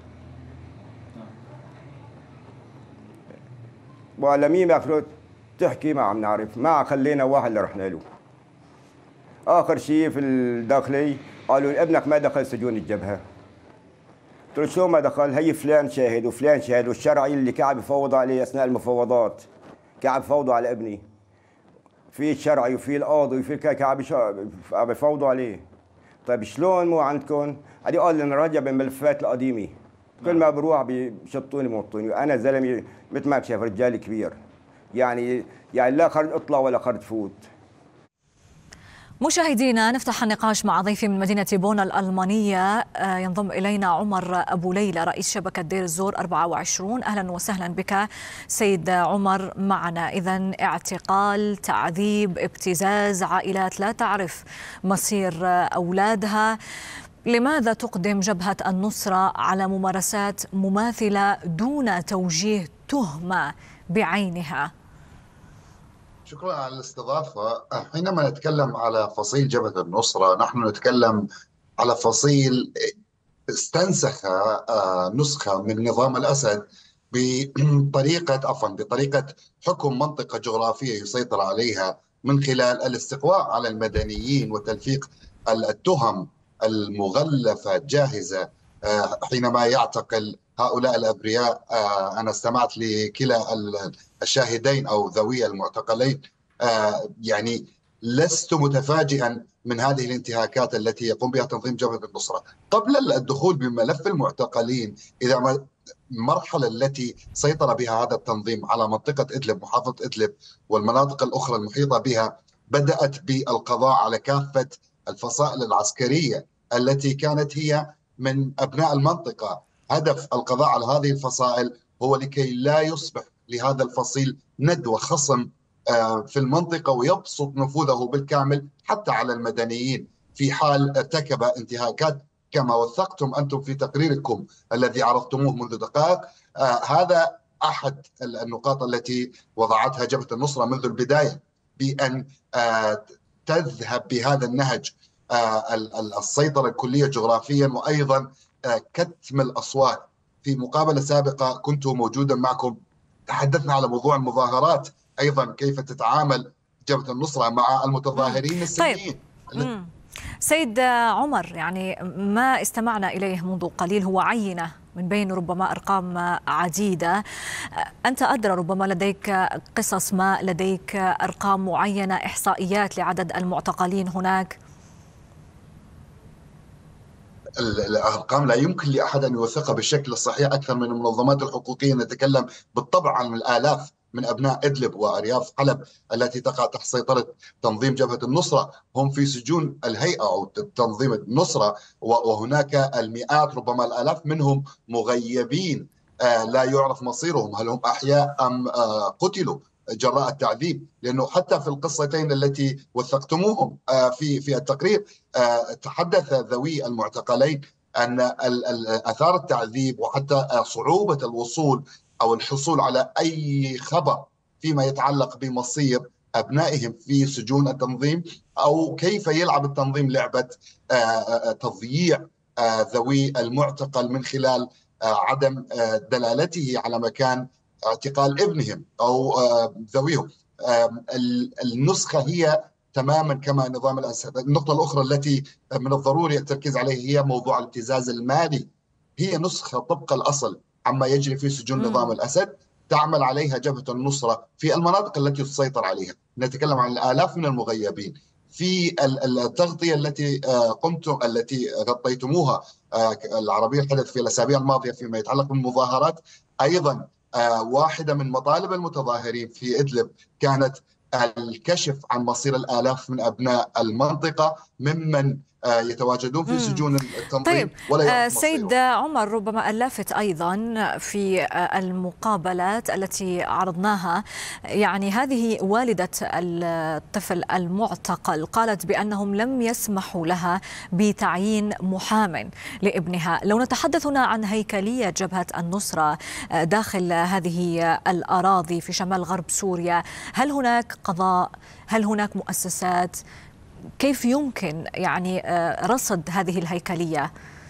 [SPEAKER 11] وعلى مين ما تحكي ما عم نعرف. ما خلينا واحد اللي رحنا له. اخر شيء في الداخلي قالوا ابنك ما دخل سجون الجبهه. قلت له شو ما دخل؟ هي فلان شاهد وفلان شاهد. والشرعي اللي قاعد بفوض عليه اثناء المفاوضات قاعد بفوضوا على ابني. في الشرعي وفي القاضي وفي قاعد بفوضوا عليه. طيب شلون مو عندكم؟ قال لنا رجع بالملفات القديمه. كل ما بروح بشطوني موطوني. وانا زلمه مثل ما شايف رجال كبير. يعني لا خرج اطلع ولا خرج فوت.
[SPEAKER 2] مشاهدينا نفتح النقاش مع ضيفي من مدينة بون الألمانية. ينضم إلينا عمر أبو ليلى رئيس شبكة دير الزور 24. أهلا وسهلا بك سيد عمر معنا. إذن اعتقال، تعذيب، ابتزاز، عائلات لا تعرف مصير أولادها. لماذا تقدم جبهة النصرة على ممارسات مماثلة دون توجيه تهمة بعينها؟
[SPEAKER 12] شكرا على الاستضافة. حينما نتكلم على فصيل جبهة النصرة نحن نتكلم على فصيل استنسخ نسخة من نظام الأسد بطريقة حكم منطقة جغرافية يسيطر عليها من خلال الاستقواء على المدنيين وتلفيق التهم المغلفة جاهزة حينما يعتقل هؤلاء الأبرياء. أنا استمعت لكلا الشاهدين أو ذوي المعتقلين، يعني لست متفاجئا من هذه الانتهاكات التي يقوم بها تنظيم جبهة النصرة. قبل الدخول بملف المعتقلين، إذا المرحلة التي سيطر بها هذا التنظيم على منطقة إدلب، محافظة إدلب والمناطق الأخرى المحيطة بها، بدأت بالقضاء على كافة الفصائل العسكرية التي كانت هي من أبناء المنطقة. هدف القضاء على هذه الفصائل هو لكي لا يصبح لهذا الفصيل ند وخصم في المنطقة ويبسط نفوذه بالكامل حتى على المدنيين في حال ارتكب انتهاكات كما وثقتم أنتم في تقريركم الذي عرضتموه منذ دقائق. هذا أحد النقاط التي وضعتها جبهة النصرة منذ البداية، بأن تذهب بهذا النهج السيطرة الكلية جغرافيا، وأيضا كتم الأصوات. في مقابلة سابقة كنت موجودا معكم، تحدثنا على موضوع المظاهرات، أيضا كيف تتعامل جبهة النصرة مع المتظاهرين السلميين.
[SPEAKER 2] طيب. سيد عمر، يعني ما استمعنا إليه منذ قليل هو عينة من بين ربما أرقام عديدة. أنت أدرى، ربما لديك قصص، ما لديك أرقام معينة، إحصائيات لعدد المعتقلين هناك؟
[SPEAKER 12] الأرقام لا يمكن لأحد أن يوثقها بالشكل الصحيح. أكثر من المنظمات الحقوقية نتكلم بالطبع عن الآلاف من أبناء إدلب وأرياف حلب التي تقع تحت سيطرة تنظيم جبهة النصرة، هم في سجون الهيئة أو تنظيم النصرة، وهناك المئات ربما الآلاف منهم مغيبين لا يعرف مصيرهم، هل هم أحياء أم قتلوا جراء التعذيب. لأنه حتى في القصتين التي وثقتموهم في التقرير تحدث ذوي المعتقلين أن آثار التعذيب وحتى صعوبة الوصول أو الحصول على أي خبر فيما يتعلق بمصير أبنائهم في سجون التنظيم، أو كيف يلعب التنظيم لعبة تضييع ذوي المعتقل من خلال عدم دلالته على مكان اعتقال ابنهم أو ذويهم. النسخة هي تماما كما نظام الأسد. النقطة الأخرى التي من الضروري التركيز عليها هي موضوع الابتزاز المالي. هي نسخة طبق الأصل عما يجري في سجون نظام الأسد، تعمل عليها جبهة النصرة في المناطق التي تسيطر عليها. نتكلم عن الآلاف من المغيبين. في التغطية التي غطيتموها العربية الحدث في الأسابيع الماضية فيما يتعلق بالمظاهرات، أيضا واحدة من مطالب المتظاهرين في إدلب كانت الكشف عن مصير الآلاف من أبناء المنطقة ممن يتواجدون في سجون التنظيم.
[SPEAKER 2] طيب سيد عمر، ربما اللافت أيضا في المقابلات التي عرضناها، يعني هذه والدة الطفل المعتقل قالت بأنهم لم يسمحوا لها بتعيين محام لابنها. لو نتحدث هنا عن هيكلية جبهة النصرة داخل هذه الأراضي في شمال غرب سوريا، هل هناك قضاء؟ هل هناك مؤسسات؟ كيف يمكن يعني رصد هذه الهيكلية؟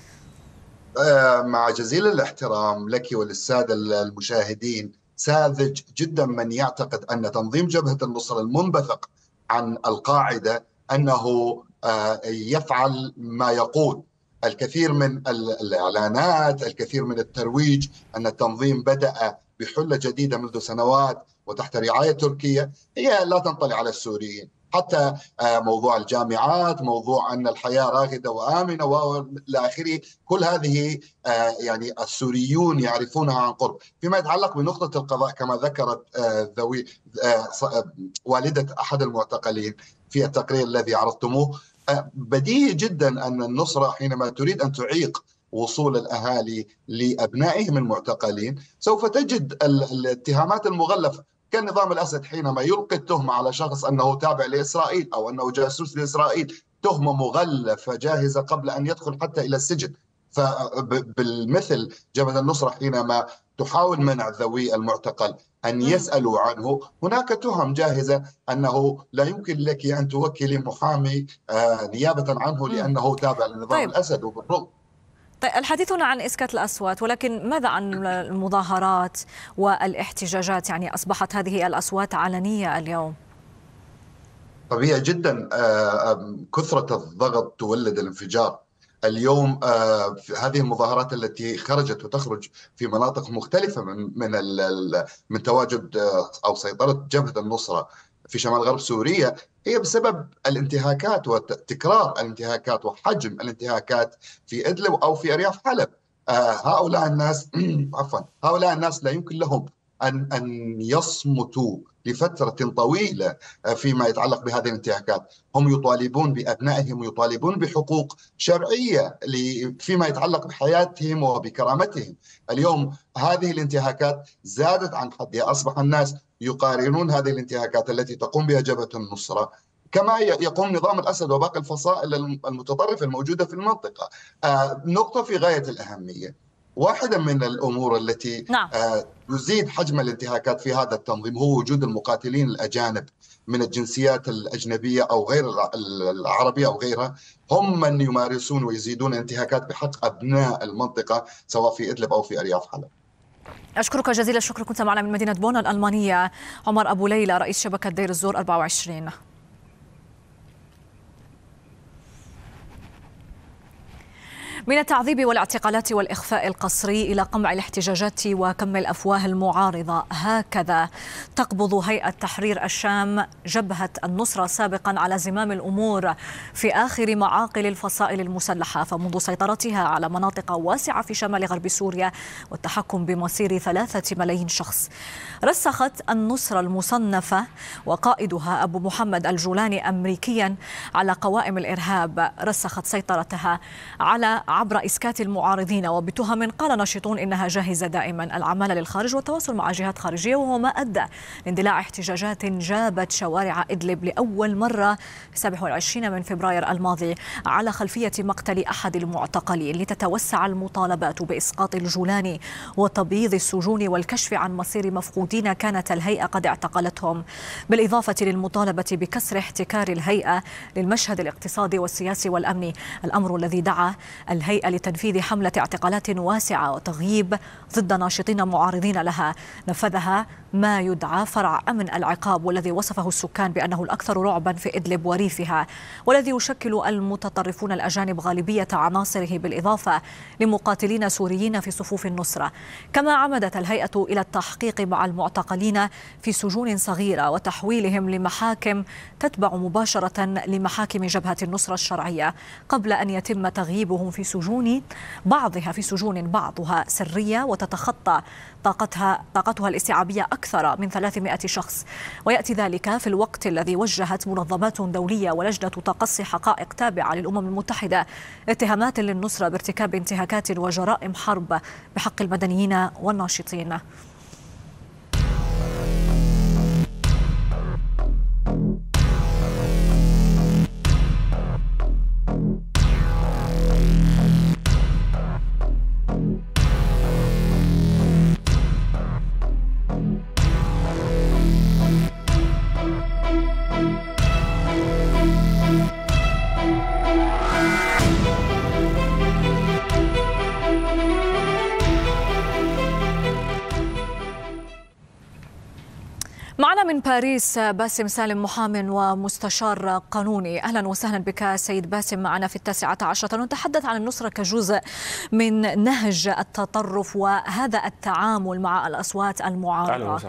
[SPEAKER 12] مع جزيل الاحترام لك وللسادة المشاهدين، ساذج جدا من يعتقد أن تنظيم جبهة النصرة المنبثق عن القاعدة أنه يفعل ما يقول. الكثير من الإعلانات، الكثير من الترويج أن التنظيم بدأ بحلة جديدة منذ سنوات وتحت رعاية تركية، هي لا تنطلي على السوريين. حتى موضوع الجامعات، موضوع أن الحياة راغدة وآمنة وإلى آخره، كل هذه يعني السوريون يعرفونها عن قرب. فيما يتعلق بنقطة القضاء كما ذكرت والدة أحد المعتقلين في التقرير الذي عرضتموه، بديهي جدا أن النصرة حينما تريد أن تعيق وصول الأهالي لأبنائهم المعتقلين سوف تجد الاتهامات المغلفة. كان نظام الأسد حينما يلقي التهمة على شخص أنه تابع لإسرائيل أو أنه جاسوس لإسرائيل، تهمة مغلفة جاهزة قبل أن يدخل حتى إلى السجن. فبالمثل جبهة النصرة حينما تحاول منع ذوي المعتقل أن يسألوا عنه، هناك تهم جاهزة أنه لا يمكن لك أن توكلي محامي نيابة عنه لأنه تابع لنظام الأسد. وبالرغم
[SPEAKER 2] طيب الحديث هنا عن إسكات الأصوات، ولكن ماذا عن المظاهرات والاحتجاجات؟ يعني أصبحت هذه الأصوات علنية اليوم.
[SPEAKER 12] طبيعي جدا. كثرة الضغط تولد الانفجار. اليوم هذه المظاهرات التي خرجت وتخرج في مناطق مختلفة من تواجد أو سيطرة جبهة النصرة في شمال غرب سوريا هي بسبب الانتهاكات وتكرار الانتهاكات وحجم الانتهاكات في إدلب أو في أرياف حلب. هؤلاء الناس هؤلاء الناس لا يمكن لهم أن يصمتوا لفترة طويلة فيما يتعلق بهذه الانتهاكات. هم يطالبون بأبنائهم ويطالبون بحقوق شرعية فيما يتعلق بحياتهم وبكرامتهم. اليوم هذه الانتهاكات زادت عن حدها، أصبح الناس يقارنون هذه الانتهاكات التي تقوم بها جبهة النصرة كما يقوم نظام الأسد وباقي الفصائل المتطرفة الموجودة في المنطقة. نقطة في غاية الأهمية، واحدة من الأمور التي تزيد حجم الانتهاكات في هذا التنظيم هو وجود المقاتلين الأجانب من الجنسيات الأجنبية أو غير العربية أو غيرها، هم من يمارسون ويزيدون انتهاكات بحق أبناء المنطقة سواء في إدلب أو في أرياف حلب.
[SPEAKER 2] أشكرك جزيل الشكر. كنت معنا من مدينة بون الألمانية عمر أبو ليلى رئيس شبكة دير الزور 24. من التعذيب والاعتقالات والإخفاء القسري إلى قمع الاحتجاجات وكم الأفواه المعارضة، هكذا تقبض هيئة تحرير الشام جبهة النصرة سابقا على زمام الأمور في آخر معاقل الفصائل المسلحة، فمنذ سيطرتها على مناطق واسعة في شمال غرب سوريا والتحكم بمصير 3 ملايين شخص، رسخت النصرة المصنفة وقائدها أبو محمد الجولاني أمريكيا على قوائم الإرهاب، رسخت سيطرتها عبر إسكات المعارضين وبتهم قال ناشطون إنها جاهزة دائما العمل للخارج والتواصل مع جهات خارجية، وهو ما أدى لاندلاع احتجاجات جابت شوارع إدلب لأول مرة 27 من فبراير الماضي على خلفية مقتل أحد المعتقلين، لتتوسع المطالبات بإسقاط الجولاني وتبييض السجون والكشف عن مصير مفقودين كانت الهيئة قد اعتقلتهم، بالإضافة للمطالبة بكسر احتكار الهيئة للمشهد الاقتصادي والسياسي والأمني، الأمر الذي دعا الهيئة لتنفيذ حملة اعتقالات واسعة وتغييب ضد ناشطين معارضين لها نفذها ما يدعى فرع أمن العقاب، والذي وصفه السكان بأنه الأكثر رعبا في إدلب وريفها، والذي يشكل المتطرفون الأجانب غالبية عناصره بالإضافة لمقاتلين سوريين في صفوف النصرة. كما عمدت الهيئة إلى التحقيق مع المعتقلين في سجون صغيرة وتحويلهم لمحاكم تتبع مباشرة لمحاكم جبهة النصرة الشرعية قبل أن يتم تغييبهم في سجون بعضها سرية وتتخطى طاقتها الاستيعابية أكثر من 300 شخص، ويأتي ذلك في الوقت الذي وجهت منظمات دولية ولجنة تقصي حقائق تابعة للأمم المتحدة اتهامات للنصرة بارتكاب انتهاكات وجرائم حرب بحق المدنيين والناشطين. معنا من باريس باسم سالم محام ومستشار قانوني. أهلا وسهلا بك سيد باسم معنا في 19. نتحدث عن النصرة كجزء من نهج التطرف وهذا التعامل مع الأصوات المعارضة.
[SPEAKER 1] أهلا وسهلا.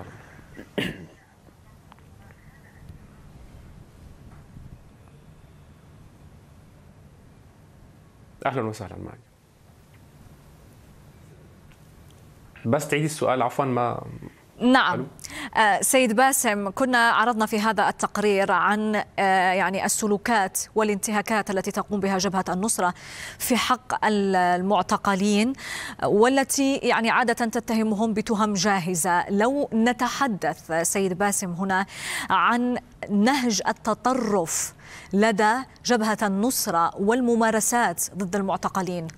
[SPEAKER 1] أهلا وسهلا معك. بس تعيد السؤال عفوا ما.
[SPEAKER 2] نعم سيد باسم، كنا عرضنا في هذا التقرير عن يعني السلوكات والانتهاكات التي تقوم بها جبهة النصرة في حق المعتقلين والتي يعني عادة تتهمهم بتهم جاهزة. لو نتحدث سيد باسم هنا عن نهج التطرف لدى جبهة النصرة والممارسات ضد المعتقلين.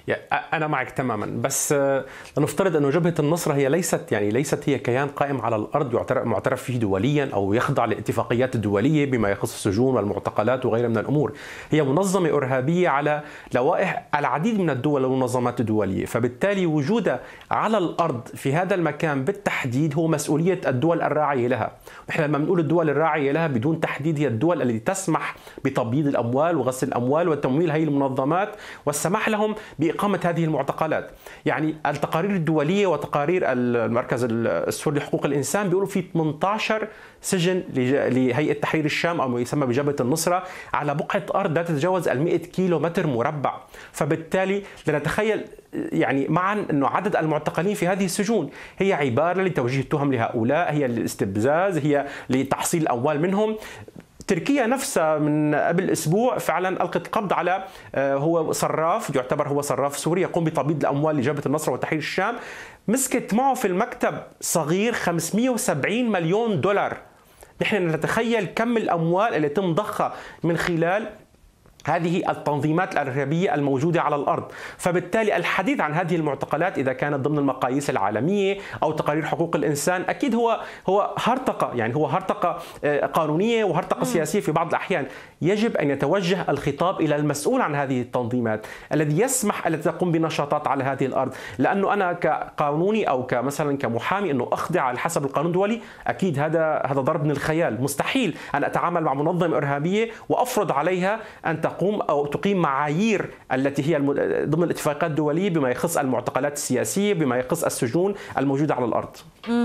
[SPEAKER 1] أنا معك تماما، بس نفترض أن جبهة النصرة هي ليست هي كيان قائم على الأرض معترف فيه دوليا أو يخضع للاتفاقيات الدولية بما يخص السجون والمعتقلات وغيرها من الأمور. هي منظمة إرهابية على لوائح العديد من الدول والمنظمات الدولية، فبالتالي وجودها على الأرض في هذا المكان بالتحديد هو مسؤولية الدول الراعية لها. نحن لما بنقول الدول الراعية لها بدون تحديد هي الدول التي تسمح بتبييض الأموال وغسل الأموال وتمويل هذه المنظمات والسماح لهم بإقامة هذه المعتقلات. يعني التقارير الدولية وتقارير المركز السوري لحقوق الإنسان بيقولوا في 18 سجن لهيئة تحرير الشام أو ما يسمى بجبهة النصرة على بقعة أرض لا تتجاوز 100 كيلومتر مربع. فبالتالي لنتخيل يعني معا أنه عدد المعتقلين في هذه السجون هي عبارة لتوجيه التهم لهؤلاء، هي للاستفزاز، هي لتحصيل الأموال منهم. تركيا نفسها من قبل أسبوع فعلا ألقت قبض على هو صراف، يعتبر هو صراف سوري يقوم بتبييض الأموال لجبهة النصرة وتحرير الشام، مسكت معه في المكتب صغير 570 مليون دولار. نحن نتخيل كم الأموال اللي تم ضخها من خلال هذه التنظيمات الإرهابية الموجودة على الأرض. فبالتالي الحديث عن هذه المعتقلات إذا كانت ضمن المقاييس العالمية أو تقارير حقوق الإنسان أكيد هو هرطقة، يعني هو هرطقة قانونية وهرطقة سياسية في بعض الأحيان. يجب أن يتوجه الخطاب إلى المسؤول عن هذه التنظيمات الذي يسمح التي تقوم بنشاطات على هذه الأرض، لأنه أنا كقانوني أو مثلا كمحامي أنه أخضع على حسب القانون الدولي، أكيد هذا ضرب من الخيال. مستحيل أن أتعامل مع منظمة إرهابية وأفرض عليها أن تقوم أو تقيم معايير التي هي ضمن الاتفاقات الدولية بما يخص المعتقلات السياسية، بما يخص السجون الموجودة على الأرض.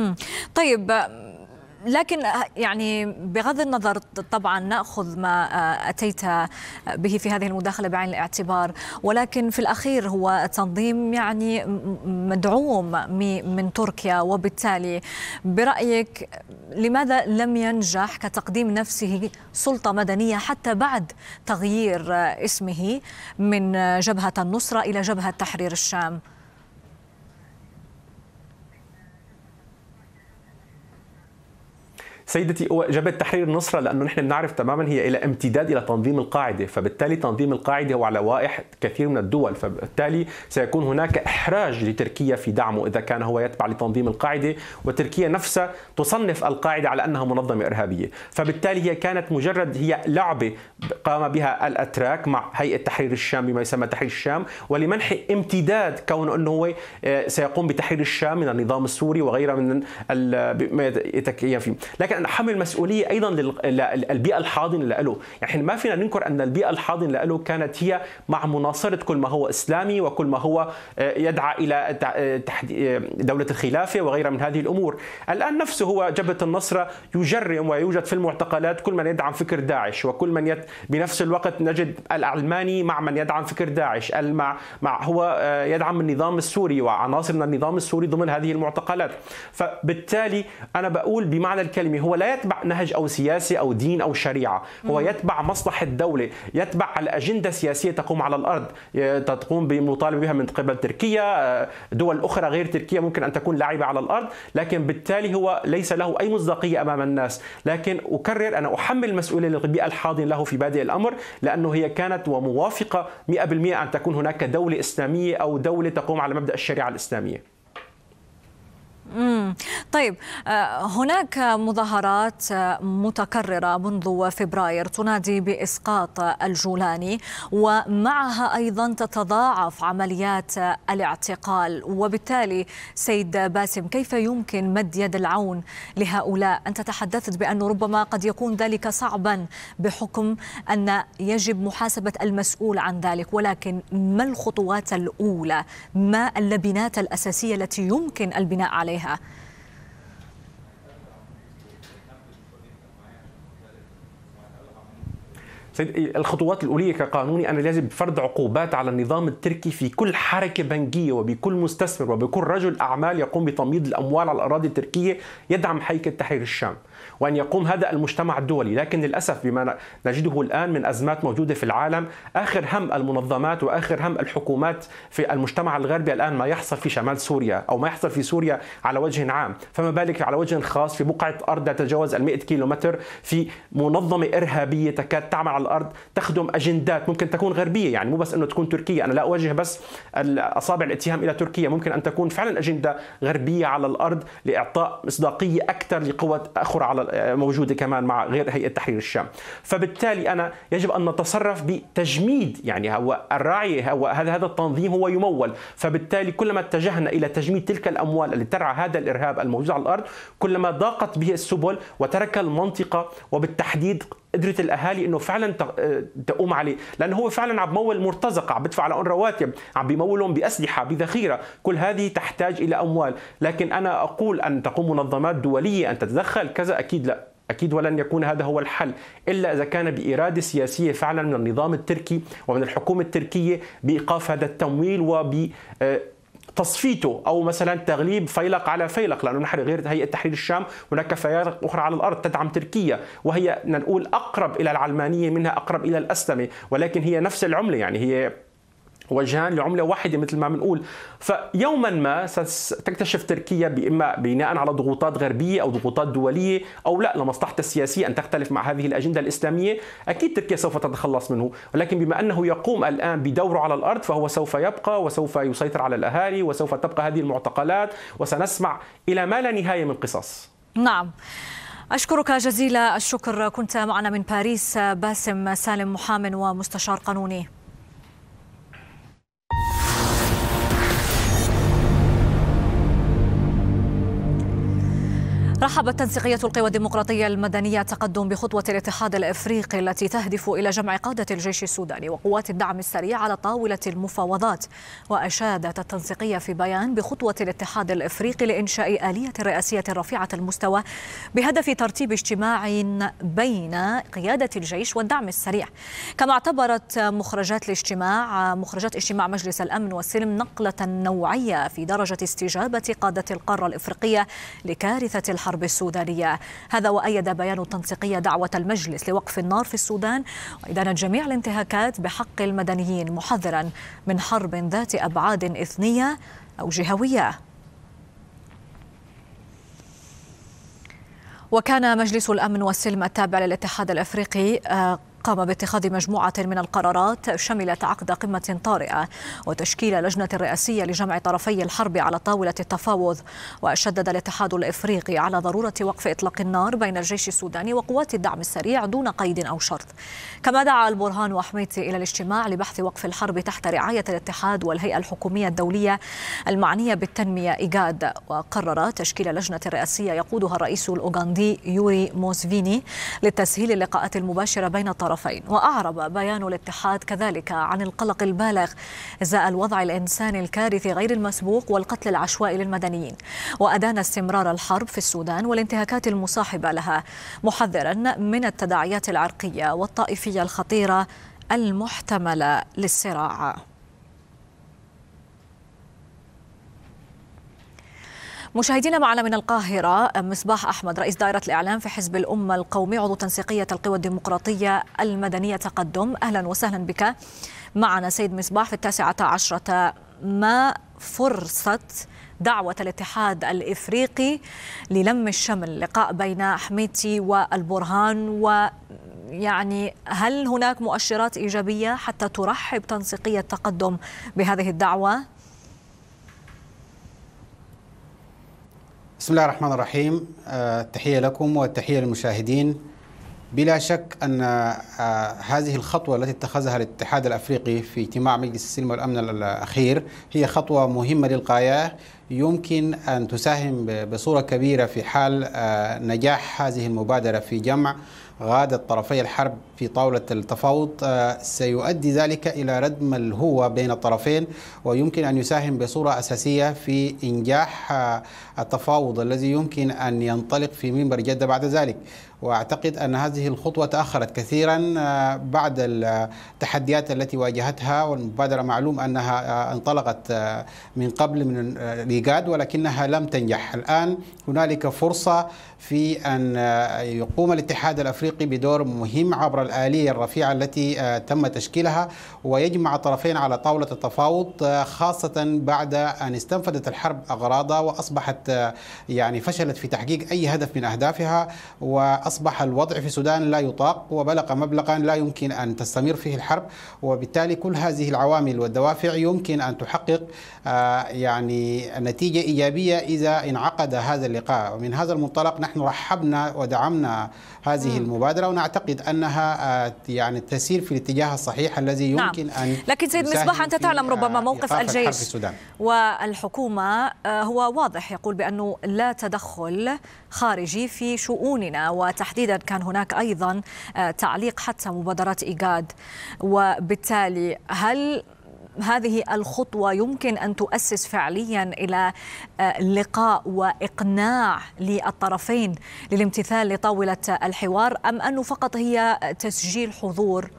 [SPEAKER 2] طيب، لكن يعني بغض النظر طبعا نأخذ ما أتيت به في هذه المداخلة بعين الاعتبار، ولكن في الأخير هو تنظيم يعني مدعوم من تركيا، وبالتالي برأيك لماذا لم ينجح كتقديم نفسه سلطة مدنية حتى بعد تغيير اسمه من جبهة النصرة إلى جبهة تحرير الشام؟
[SPEAKER 1] سيدتي، جبهة تحرير النصرة لأنه نحن بنعرف تماما هي إلى امتداد إلى تنظيم القاعدة، فبالتالي تنظيم القاعدة هو على لوائح كثير من الدول، فبالتالي سيكون هناك إحراج لتركيا في دعمه إذا كان هو يتبع لتنظيم القاعدة، وتركيا نفسها تصنف القاعدة على أنها منظمة إرهابية. فبالتالي هي كانت مجرد هي لعبة قام بها الأتراك مع هيئة تحرير الشام بما يسمى تحرير الشام، ولمنح امتداد كونه أنه هو سيقوم بتحرير الشام من النظام السوري وغيره من ما يتكيف فيه. لكن نحمل المسؤولية أيضا للبيئة الحاضنة له. يعني ما فينا ننكر أن البيئة الحاضنة له كانت هي مع مناصرة كل ما هو إسلامي وكل ما هو يدعى إلى دولة الخلافة وغيرها من هذه الأمور. الآن نفسه هو جبهة النصرة يجرم ويوجد في المعتقلات كل من يدعم فكر داعش، وكل من بنفس الوقت نجد العلماني مع من يدعم فكر داعش، هو يدعم النظام السوري وعناصر من النظام السوري ضمن هذه المعتقلات. فبالتالي أنا بقول بمعنى الكلمة هو لا يتبع نهج أو سياسي أو دين أو شريعة، هو يتبع مصلحة الدولة، يتبع على أجندة سياسية تقوم على الأرض تقوم بمطالبة بها من قبل تركيا، دول أخرى غير تركيا ممكن أن تكون لاعبة على الأرض، لكن بالتالي هو ليس له أي مصداقية أمام الناس. لكن أكرر أنا أحمل المسؤولية للبيئة الحاضنة له في بادئ الأمر، لأنه هي كانت وموافقة 100% أن تكون هناك دولة إسلامية أو دولة تقوم على مبدأ الشريعة الإسلامية.
[SPEAKER 2] طيب، هناك مظاهرات متكررة منذ فبراير تنادي بإسقاط الجولاني، ومعها أيضا تتضاعف عمليات الاعتقال، وبالتالي سيد باسم كيف يمكن مد يد العون لهؤلاء؟ أنت تحدثت بأنه ربما قد يكون ذلك صعبا بحكم أن يجب محاسبة المسؤول عن ذلك، ولكن ما الخطوات الأولى؟ ما اللبنات الأساسية التي يمكن البناء عليها؟
[SPEAKER 1] الخطوات الأولية كقانوني أنا لازم فرض عقوبات على النظام التركي في كل حركة بنكية وبكل مستثمر وبكل رجل أعمال يقوم بتمييض الأموال على الأراضي التركية يدعم هيئة تحرير الشام. وأن يقوم هذا المجتمع الدولي. لكن للأسف بما نجده الآن من أزمات موجودة في العالم، آخر هم المنظمات وآخر هم الحكومات في المجتمع الغربي الآن ما يحصل في شمال سوريا أو ما يحصل في سوريا على وجه عام، فما بالك على وجه خاص في بقعة أرض تتجاوز 100 كيلومتر في منظمة إرهابية تكاد تعمل على الأرض تخدم أجندات ممكن تكون غربية، يعني مو بس أنه تكون تركيا. أنا لا أوجه بس أصابع الاتهام إلى تركيا، ممكن أن تكون فعلا أجندة غربية على الأرض لإعطاء مصداقية أكثر لقوى أخرى على موجودة كمان مع غير هيئة تحرير الشام. فبالتالي أنا يجب أن نتصرف بتجميد، يعني هو الراعي هو هذا التنظيم هو يمول، فبالتالي كلما اتجهنا إلى تجميد تلك الأموال التي ترعى هذا الإرهاب الموجود على الأرض كلما ضاقت به السبل وترك المنطقة، وبالتحديد قدرة الأهالي إنه فعلا تقوم عليه، لأنه هو فعلا عم بمول مرتزقة، عم بدفع لهم رواتب، عم بيمولهم بأسلحة بذخيرة، كل هذه تحتاج إلى أموال. لكن أنا أقول أن تقوم منظمات دولية أن تتدخل كذا، أكيد لا، أكيد ولن يكون هذا هو الحل إلا إذا كان بإرادة سياسية فعلا من النظام التركي ومن الحكومة التركية بإيقاف هذا التمويل وب تصفيته، أو مثلا تغليب فيلق على فيلق، لأنه نحن غير هيئة تحرير الشام هناك فيلق أخرى على الأرض تدعم تركيا وهي نقول أقرب إلى العلمانية منها أقرب إلى الأسلمة، ولكن هي نفس العملة، يعني هي وجهان لعملة واحدة مثل ما بنقول. فيوما ما ستكتشف تركيا إما بناء على ضغوطات غربية أو ضغوطات دولية أو لا لمصلحتها السياسية أن تختلف مع هذه الأجندة الإسلامية، أكيد تركيا سوف تتخلص منه. ولكن بما أنه يقوم الآن بدوره على الأرض فهو سوف يبقى وسوف يسيطر على الأهالي وسوف تبقى هذه المعتقلات، وسنسمع إلى ما لا نهاية من قصص.
[SPEAKER 2] نعم، أشكرك جزيل الشكر. كنت معنا من باريس باسم سالم، محام ومستشار قانوني. رحبت تنسيقية القوى الديمقراطية المدنية تقدم بخطوة الاتحاد الإفريقي التي تهدف إلى جمع قادة الجيش السوداني وقوات الدعم السريع على طاولة المفاوضات. وأشادت التنسيقية في بيان بخطوة الاتحاد الإفريقي لإنشاء آلية رئاسية رفيعة المستوى بهدف ترتيب اجتماع بين قيادة الجيش والدعم السريع. كما اعتبرت مخرجات اجتماع مجلس الأمن والسلم نقلة نوعية في درجة استجابة قادة القارة الإفريقية لكارثة الحرب السودانية. هذا وأيد بيان التنسيقية دعوة المجلس لوقف النار في السودان وإدانة جميع الانتهاكات بحق المدنيين، محذرا من حرب ذات أبعاد إثنية أو جهوية. وكان مجلس الأمن والسلم التابع للاتحاد الأفريقي قام باتخاذ مجموعة من القرارات شملت عقد قمة طارئة وتشكيل لجنة رئاسية لجمع طرفي الحرب على طاولة التفاوض. وشدد الاتحاد الإفريقي على ضرورة وقف إطلاق النار بين الجيش السوداني وقوات الدعم السريع دون قيد أو شرط. كما دعا البرهان وحميتي إلى الاجتماع لبحث وقف الحرب تحت رعاية الاتحاد والهيئة الحكومية الدولية المعنية بالتنمية إيجاد. وقرر تشكيل لجنة رئاسية يقودها الرئيس الأوغندي يوري موسفيني لتسهيل اللقاءات المباشرة بين الطرفين. وأعرب بيان الاتحاد كذلك عن القلق البالغ إزاء الوضع الإنساني الكارثي غير المسبوق والقتل العشوائي للمدنيين، وأدان استمرار الحرب في السودان والانتهاكات المصاحبة لها، محذرا من التداعيات العرقية والطائفية الخطيرة المحتملة للصراع. مشاهدينا، معنا من القاهرة مصباح أحمد رئيس دائرة الإعلام في حزب الأمة القومي عضو تنسيقية القوى الديمقراطية المدنية تقدم. أهلا وسهلا بك معنا سيد مصباح. في 19 ما فرصة دعوة الاتحاد الإفريقي للم الشمل، لقاء بين حميتي والبرهان، ويعني هل هناك مؤشرات إيجابية حتى ترحب تنسيقية تقدم بهذه الدعوة؟
[SPEAKER 13] بسم الله الرحمن الرحيم. التحية لكم والتحية للمشاهدين. بلا شك أن هذه الخطوة التي اتخذها الاتحاد الأفريقي في اجتماع مجلس السلم والأمن الأخير هي خطوة مهمة للغاية، يمكن أن تساهم بصورة كبيرة في حال نجاح هذه المبادرة في جمع غادة طرفي الحرب في طاولة التفاوض سيؤدي ذلك إلى ردم الهوة بين الطرفين، ويمكن أن يساهم بصورة أساسية في إنجاح التفاوض الذي يمكن أن ينطلق في منبر جدة بعد ذلك. وأعتقد أن هذه الخطوة تأخرت كثيرا بعد التحديات التي واجهتها، والمبادرة معلوم أنها انطلقت من قبل من الإيجاد ولكنها لم تنجح. الآن هنالك فرصة في أن يقوم الاتحاد الأفريقي بدور مهم عبر الآلية الرفيعة التي تم تشكيلها، ويجمع الطرفين على طاولة التفاوض، خاصة بعد أن استنفذت الحرب أغراضها وأصبحت يعني فشلت في تحقيق أي هدف من أهدافها، وأصبح الوضع في السودان لا يطاق وبلغ مبلغا لا يمكن أن تستمر فيه الحرب. وبالتالي كل هذه العوامل والدوافع يمكن أن تحقق يعني نتيجة إيجابية إذا انعقد هذا اللقاء. ومن هذا المنطلق نحن رحبنا ودعمنا هذه المبادرة، ونعتقد أنها يعني تسير في الاتجاه الصحيح الذي يمكن أن
[SPEAKER 2] لكن سيد مصباح، أنت تعلم ربما موقف الجيش والحكومة هو واضح، يقول بأنه لا تدخل خارجي في شؤوننا، وتحديدا كان هناك أيضا تعليق حتى مبادرات إيجاد. وبالتالي هل هذه الخطوة يمكن أن تؤسس فعليا إلى لقاء وإقناع للطرفين للامتثال لطاولة الحوار، أم أنه فقط هي تسجيل حضور؟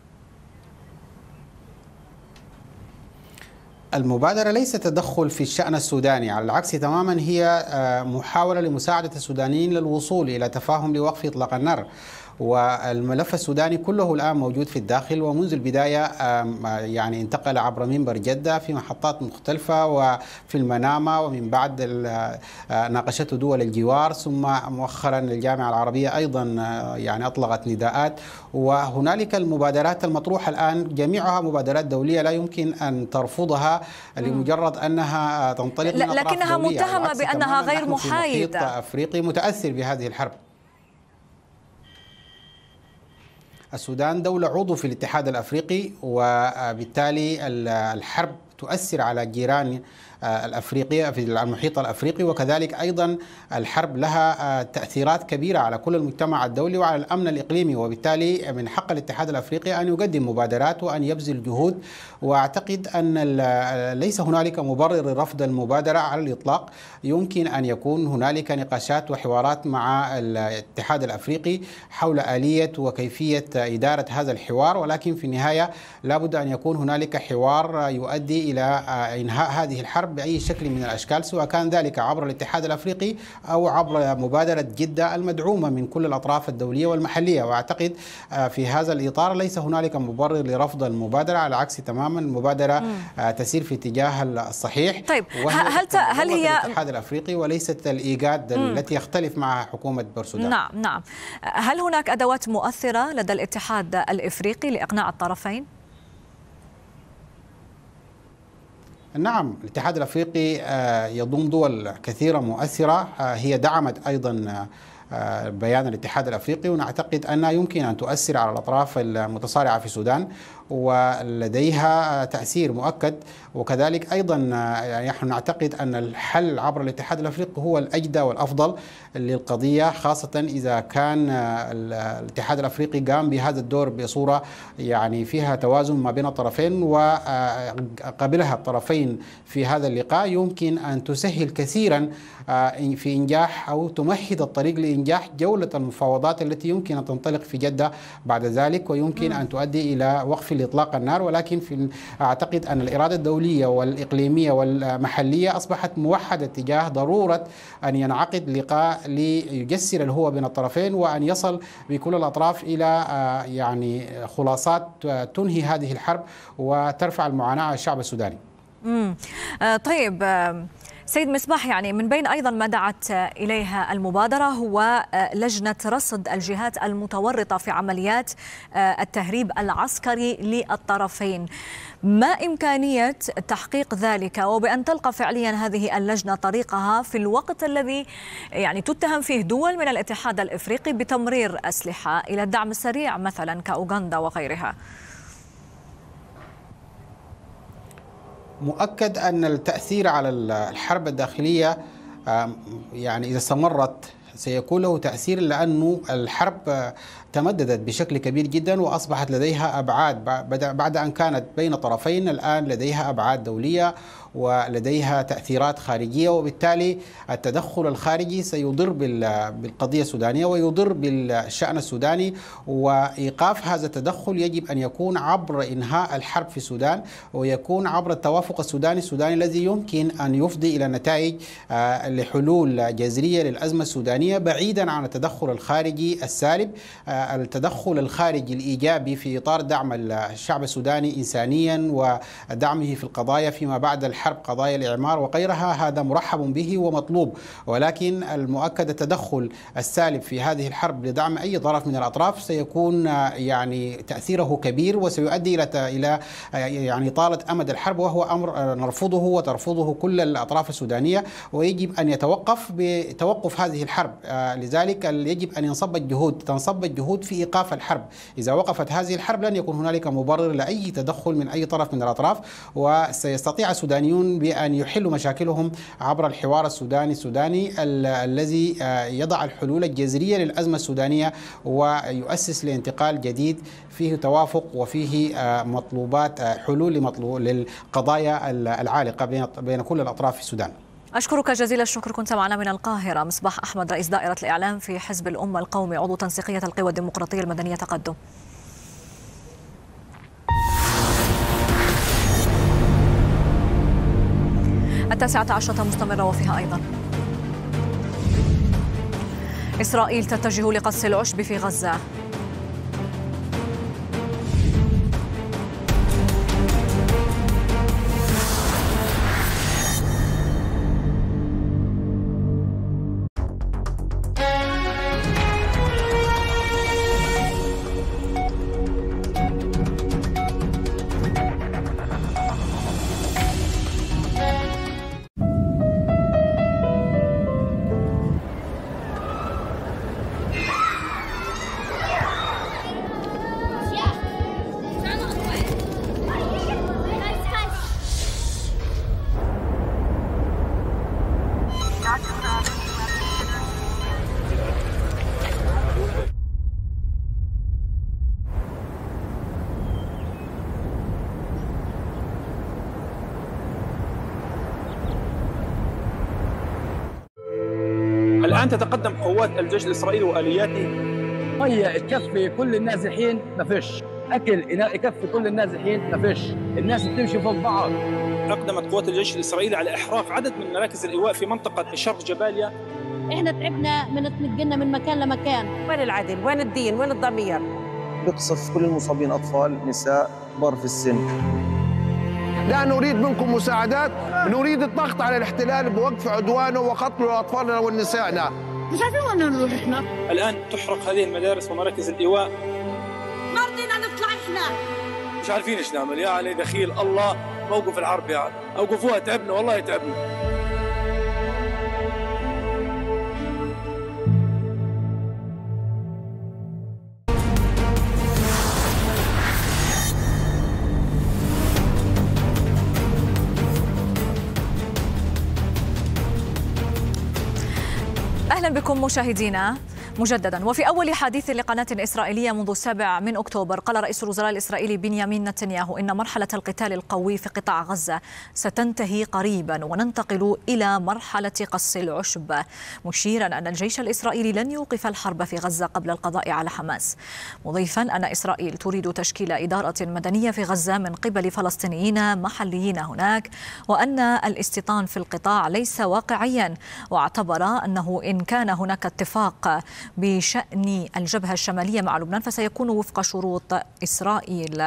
[SPEAKER 13] المبادرة ليست تدخل في الشأن السوداني، على العكس تماما هي محاولة لمساعدة السودانيين للوصول إلى تفاهم لوقف إطلاق النار. والملف السوداني كله الآن موجود في الداخل، ومنذ البداية يعني انتقل عبر منبر جدة في محطات مختلفة وفي المنامة، ومن بعد ناقشته دول الجوار، ثم مؤخرا الجامعة العربية أيضا يعني أطلقت نداءات. وهنالك المبادرات المطروحة الآن جميعها مبادرات دولية لا يمكن أن ترفضها لمجرد أنها تنطلق من أطراف
[SPEAKER 2] لكنها
[SPEAKER 13] دولية.
[SPEAKER 2] متهمة بأنها غير محايدة.
[SPEAKER 13] محيط أفريقي متأثر بهذه الحرب. السودان دولة عضو في الاتحاد الأفريقي، وبالتالي الحرب تؤثر على جيران الأفريقية في المحيط الأفريقي، وكذلك أيضا الحرب لها تأثيرات كبيرة على كل المجتمع الدولي وعلى الأمن الإقليمي. وبالتالي من حق الاتحاد الأفريقي أن يقدم مبادرات وأن يبذل جهود. وأعتقد أن ليس هنالك مبرر لرفض المبادرة على الإطلاق. يمكن أن يكون هنالك نقاشات وحوارات مع الاتحاد الأفريقي حول آلية وكيفية إدارة هذا الحوار، ولكن في النهاية لابد أن يكون هنالك حوار يؤدي إلى إنهاء هذه الحرب بأي شكل من الأشكال، سواء كان ذلك عبر الاتحاد الأفريقي أو عبر مبادرة جدة المدعومة من كل الأطراف الدولية والمحلية. وأعتقد في هذا الإطار ليس هنالك مبرر لرفض المبادرة، على العكس تماما المبادرة تسير في اتجاه الصحيح.
[SPEAKER 2] طيب هل هي
[SPEAKER 13] الاتحاد الأفريقي وليست الإيجاد التي يختلف معها حكومة بورسودان؟
[SPEAKER 2] نعم. هل هناك أدوات مؤثرة لدى الاتحاد الأفريقي لإقناع الطرفين؟
[SPEAKER 13] نعم، الاتحاد الأفريقي يضم دول كثيرة مؤثرة، هي دعمت أيضا بيان الاتحاد الأفريقي، ونعتقد أنها يمكن أن تؤثر على الأطراف المتصارعة في السودان ولديها تأثير مؤكد. وكذلك أيضا نحن نعتقد أن الحل عبر الاتحاد الأفريقي هو الأجدى والأفضل للقضية، خاصة إذا كان الاتحاد الأفريقي قام بهذا الدور بصورة يعني فيها توازن ما بين الطرفين، وقبلها الطرفين في هذا اللقاء يمكن أن تسهل كثيرا في إنجاح أو تمهد الطريق لإنجاح جولة المفاوضات التي يمكن أن تنطلق في جدة بعد ذلك، ويمكن أن تؤدي إلى وقف لإطلاق النار. ولكن أعتقد أن الإرادة الدولية والإقليمية والمحلية أصبحت موحدة تجاه ضرورة أن ينعقد لقاء ليجسر الهوة بين الطرفين، وأن يصل بكل الأطراف إلى يعني خلاصات تنهي هذه الحرب وترفع المعاناة على الشعب السوداني.
[SPEAKER 2] طيب سيد مصباح، يعني من بين أيضا ما دعت إليها المبادرة هو لجنة رصد الجهات المتورطة في عمليات التهريب العسكري للطرفين. ما إمكانية تحقيق ذلك وبأن تلقى فعليا هذه اللجنة طريقها في الوقت الذي يعني تتهم فيه دول من الاتحاد الإفريقي بتمرير أسلحة إلى الدعم السريع مثلا كأوغندا وغيرها؟
[SPEAKER 13] مؤكد أن التأثير على الحرب الداخلية يعني إذا استمرت سيكون له تأثير، لأنه الحرب تمددت بشكل كبير جدا وأصبحت لديها أبعاد بعد أن كانت بين طرفين، الآن لديها أبعاد دولية ولديها تأثيرات خارجية، وبالتالي التدخل الخارجي سيضر بالقضية السودانية ويضر بالشأن السوداني. وإيقاف هذا التدخل يجب أن يكون عبر إنهاء الحرب في السودان، ويكون عبر التوافق السوداني الذي يمكن أن يفضي إلى نتائج لحلول جذرية للأزمة السودانية، بعيدا عن التدخل الخارجي السالب. التدخل الخارجي الإيجابي في إطار دعم الشعب السوداني إنسانيا ودعمه في القضايا فيما بعد الحرب، قضايا الإعمار وغيرها، هذا مرحب به ومطلوب، ولكن المؤكد التدخل السالب في هذه الحرب لدعم أي طرف من الأطراف سيكون يعني تأثيره كبير وسيؤدي إلى يعني طالة أمد الحرب، وهو أمر نرفضه وترفضه كل الأطراف السودانية، ويجب أن يتوقف بتوقف هذه الحرب. لذلك يجب أن تنصب الجهود في إيقاف الحرب. إذا وقفت هذه الحرب لن يكون هنالك مبرر لأي تدخل من أي طرف من الأطراف، وسيستطيع السودانيون بأن يحلوا مشاكلهم عبر الحوار السوداني الذي يضع الحلول الجذرية للأزمة السودانية ويؤسس لانتقال جديد فيه توافق وفيه مطلوبات حلول للقضايا العالقة بين كل الأطراف في السودان.
[SPEAKER 2] أشكرك جزيل الشكر، كنت معنا من القاهرة. مصباح أحمد، رئيس دائرة الإعلام في حزب الأمة القومي، عضو تنسيقية القوى الديمقراطية المدنية تقدم. 19 مستمرة وفيها أيضا إسرائيل تتجه لقصف العشب في غزة.
[SPEAKER 4] الآن تتقدم قوات الجيش الإسرائيلي وآلياته.
[SPEAKER 14] مية تكفي كل النازحين ما فيش، أكل يكفي كل النازحين ما فيش، الناس بتمشي فوق بعض.
[SPEAKER 4] أقدمت قوات الجيش الإسرائيلي على إحراق عدد من مراكز الإيواء في منطقة شرق جباليا.
[SPEAKER 15] إحنا تعبنا من تنقلنا من مكان لمكان.
[SPEAKER 8] وين العدل؟ وين الدين؟ وين الضمير؟
[SPEAKER 16] بقصف كل المصابين أطفال، نساء، كبار في السن.
[SPEAKER 17] لا نريد منكم مساعدات، نريد الضغط على الاحتلال بوقف عدوانه وقتله أطفالنا ونسائنا.
[SPEAKER 15] مش عارفين وين نروح احنا.
[SPEAKER 4] الآن تحرق هذه المدارس ومراكز الإيواء.
[SPEAKER 15] ما رضينا نطلع احنا.
[SPEAKER 4] مش عارفين ايش نعمل، يعني دخيل الله موقف الحرب، يعني اوقفوها، تعبنا والله تعبنا.
[SPEAKER 2] أهلا بكم مشاهدينا مجددا. وفي أول حديث لقناة إسرائيلية منذ 7 أكتوبر قال رئيس الوزراء الإسرائيلي بنيامين نتنياهو إن مرحلة القتال القوي في قطاع غزة ستنتهي قريبا وننتقل إلى مرحلة قص العشب، مشيرا أن الجيش الإسرائيلي لن يوقف الحرب في غزة قبل القضاء على حماس، مضيفا أن إسرائيل تريد تشكيل إدارة مدنية في غزة من قبل فلسطينيين محليين هناك، وأن الاستيطان في القطاع ليس واقعيا، واعتبر أنه إن كان هناك اتفاق بشأن الجبهة الشمالية مع لبنان فسيكون وفق شروط إسرائيل.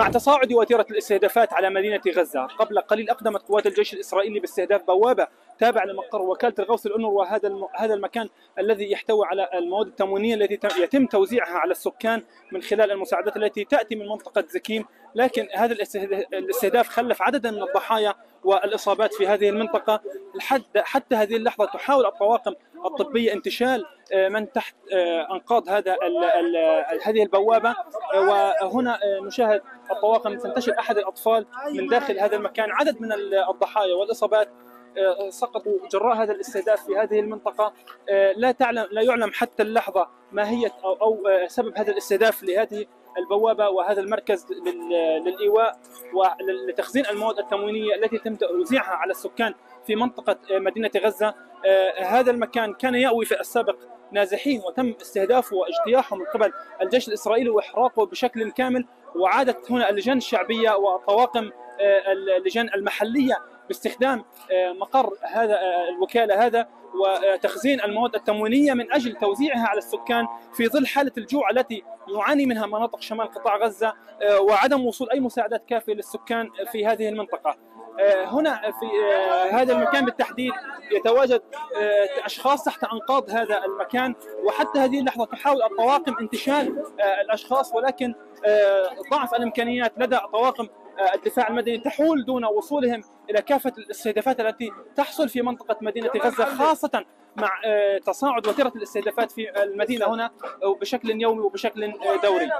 [SPEAKER 3] تصاعد وتيرة الاستهدافات على مدينة غزة، قبل قليل أقدمت قوات الجيش الإسرائيلي باستهداف بوابة تابع لمقر وكالة الغوث الأونروا، هذا المكان الذي يحتوي على المواد التموينية التي يتم توزيعها على السكان من خلال المساعدات التي تأتي من منطقة زكيم. لكن هذا الاستهداف خلف عددا من الضحايا والإصابات في هذه المنطقة. حتى هذه اللحظة تحاول الطواقم الطبية انتشال من تحت أنقاض هذه البوابة، وهنا نشاهد الطواقم تنتشل أحد الأطفال من داخل هذا المكان. عدد من الضحايا والإصابات سقطوا جراء هذا الاستهداف في هذه المنطقة. لا يعلم حتى اللحظة ماهية أو سبب هذا الاستهداف لهذه البوابة وهذا المركز للإيواء ولتخزين المواد التموينية التي تم توزيعها على السكان في منطقة مدينة غزة. هذا المكان كان يأوي في السابق نازحين وتم استهدافه واجتياحه من قبل الجيش الإسرائيلي وإحراقه بشكل كامل، وعادت هنا اللجان الشعبية وطواقم اللجان المحلية باستخدام مقر هذا الوكالة هذا وتخزين المواد التموينية من أجل توزيعها على السكان في ظل حالة الجوع التي يعاني منها مناطق شمال قطاع غزة وعدم وصول أي مساعدات كافية للسكان في هذه المنطقة. هنا في هذا المكان بالتحديد يتواجد أشخاص تحت أنقاض هذا المكان، وحتى هذه اللحظة تحاول الطواقم انتشال الأشخاص، ولكن ضعف الإمكانيات لدى طواقم الدفاع المدني تحول دون وصولهم إلى كافة الاستهدافات التي تحصل في منطقة مدينة غزة، خاصة مع تصاعد وتيرة الاستهدافات في المدينة هنا بشكل يومي وبشكل دوري.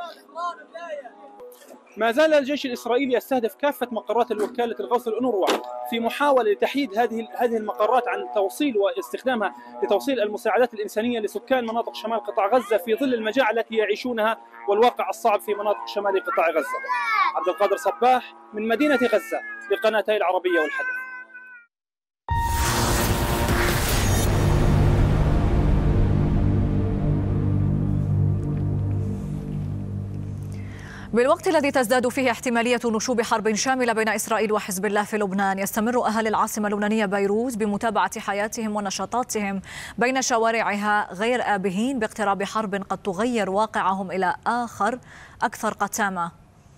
[SPEAKER 3] ما زال الجيش الإسرائيلي يستهدف كافة مقرات الوكالة الغوث الأونروا في محاولة لتحييد هذه المقرات عن توصيل واستخدامها لتوصيل المساعدات الإنسانية لسكان مناطق شمال قطاع غزة في ظل المجاعة التي يعيشونها والواقع الصعب في مناطق شمال قطاع غزة. عبد القادر صباح من مدينة غزة لقناتي العربية والحدث.
[SPEAKER 2] بالوقت الذي تزداد فيه احتمالية نشوب حرب شاملة بين إسرائيل وحزب الله في لبنان، يستمر أهل العاصمة اللبنانية بيروت بمتابعة حياتهم ونشاطاتهم بين شوارعها غير آبهين باقتراب حرب قد تغير واقعهم إلى أكثر قتامة.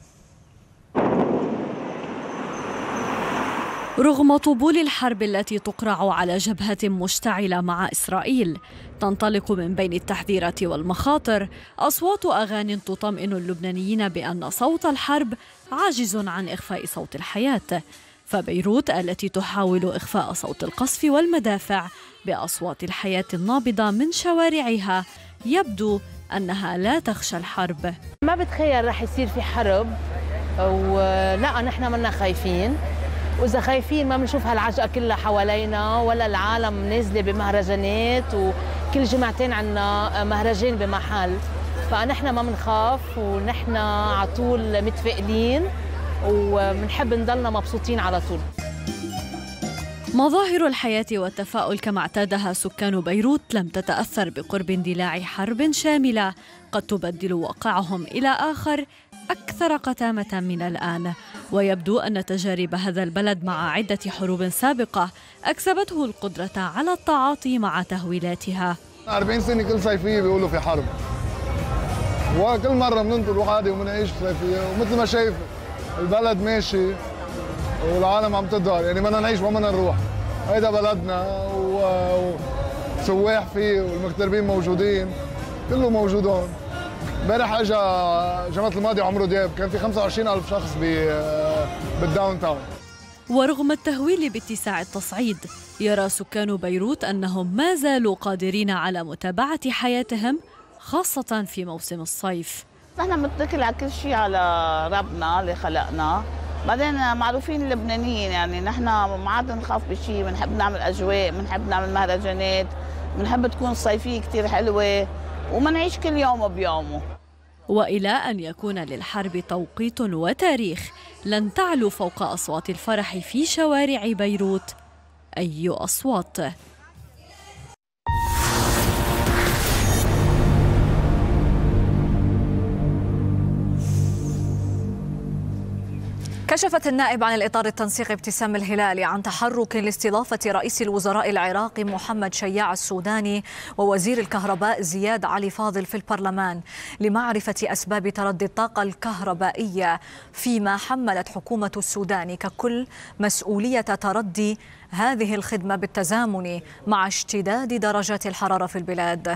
[SPEAKER 5] رغم طبول الحرب التي تقرع على جبهة مشتعلة مع إسرائيل، تنطلق من بين التحذيرات والمخاطر أصوات أغانٍ تطمئن اللبنانيين بأن صوت الحرب عاجز عن إخفاء صوت الحياة. فبيروت التي تحاول إخفاء صوت القصف والمدافع بأصوات الحياة النابضة من شوارعها، يبدو أنها لا تخشى الحرب.
[SPEAKER 6] ما بتخيل رح يصير في حرب، ولا نحن منا خايفين، وإذا خايفين ما بنشوف هالعجقة كلها حوالينا، ولا العالم نازلة بمهرجانات، وكل جمعتين عنا مهرجان بمحل، فنحن ما بنخاف ونحن على طول متفائلين وبنحب نضلنا مبسوطين على طول.
[SPEAKER 5] مظاهر الحياة والتفاؤل كما اعتادها سكان بيروت لم تتأثر بقرب اندلاع حرب شاملة قد تبدل واقعهم إلى أكثر قتامة من الآن. ويبدو أن تجارب هذا البلد مع عدة حروب سابقة أكسبته القدرة على التعاطي مع تهويلاتها.
[SPEAKER 7] 40 سنة كل صيفية بيقولوا في حرب، وكل مرة بننطر عادي وبنعيش صيفية، ومثل ما شايف البلد ماشي والعالم عم تظهر، يعني بدنا نعيش وما بدنا نروح. هيدا بلدنا وسواح فيه والمغتربين موجودين، كله موجود هون. امبارح اجى جمعة الماضي عمرو دياب، كان في 25,000 شخص بالداون تاون.
[SPEAKER 5] ورغم التهويل باتساع التصعيد، يرى سكان بيروت أنهم ما زالوا قادرين على متابعة حياتهم خاصة في موسم الصيف.
[SPEAKER 18] نحن بنتكل على كل شيء على ربنا اللي خلقنا، بعدين معروفين اللبنانيين يعني نحن ما عاد نخاف بشيء، بنحب نعمل أجواء، بنحب نعمل مهرجانات، بنحب تكون الصيفية كتير حلوة وما نعيش كل يوم بيومه.
[SPEAKER 5] وإلى أن يكون للحرب توقيت وتاريخ لن تعلو فوق أصوات الفرح في شوارع بيروت أي أصوات.
[SPEAKER 2] كشفت النائب عن الإطار التنسيقي ابتسام الهلالي عن تحرك لاستضافة رئيس الوزراء العراقي محمد شياع السوداني ووزير الكهرباء زياد علي فاضل في البرلمان لمعرفة أسباب تردي الطاقة الكهربائية، فيما حملت حكومة السودان ككل مسؤولية تردي هذه الخدمة بالتزامن مع اشتداد درجات الحرارة في البلاد.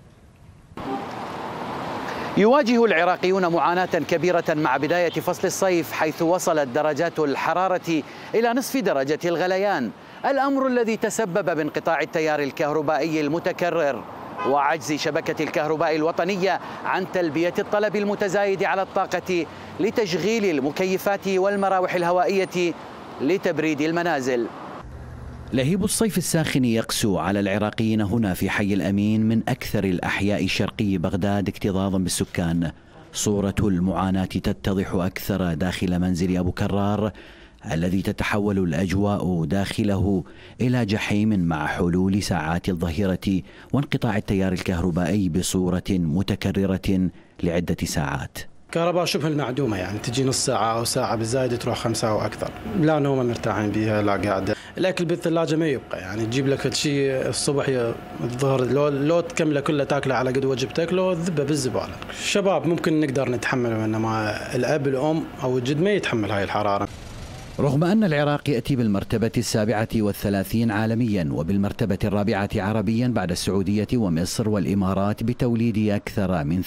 [SPEAKER 19] يواجه العراقيون معاناة كبيرة مع بداية فصل الصيف، حيث وصلت درجات الحرارة إلى نصف درجة الغليان، الأمر الذي تسبب بانقطاع التيار الكهربائي المتكرر وعجز شبكة الكهرباء الوطنية عن تلبية الطلب المتزايد على الطاقة لتشغيل المكيفات والمراوح الهوائية لتبريد المنازل. لهيب الصيف الساخن يقسو على العراقيين هنا في حي الأمين من أكثر الأحياء شرقي بغداد اكتظاظا بالسكان. صورة المعاناة تتضح أكثر داخل منزل أبو كرار الذي تتحول الأجواء داخله إلى جحيم مع حلول ساعات الظهيرة وانقطاع التيار الكهربائي بصورة متكررة لعدة ساعات.
[SPEAKER 20] كهرباء شبه المعدومة، يعني تجي نص ساعة أو ساعة بالزايد تروح 5 أو أكثر، لا نوم مرتاحين بها لا قاعدة. الأكل بالثلاجة ما يبقى، يعني تجيب لك شيء الصبح الظهر لو تكمله كله تاكله على قد وجبتك لو ذبه بالزبالة. الشباب ممكن نقدر نتحمله، إنما الأب الأم أو الجد ما يتحمل هاي الحرارة.
[SPEAKER 19] رغم أن العراق يأتي بالمرتبة 37 عالميا وبالمرتبة 4 عربيا بعد السعودية ومصر والإمارات بتوليد أكثر من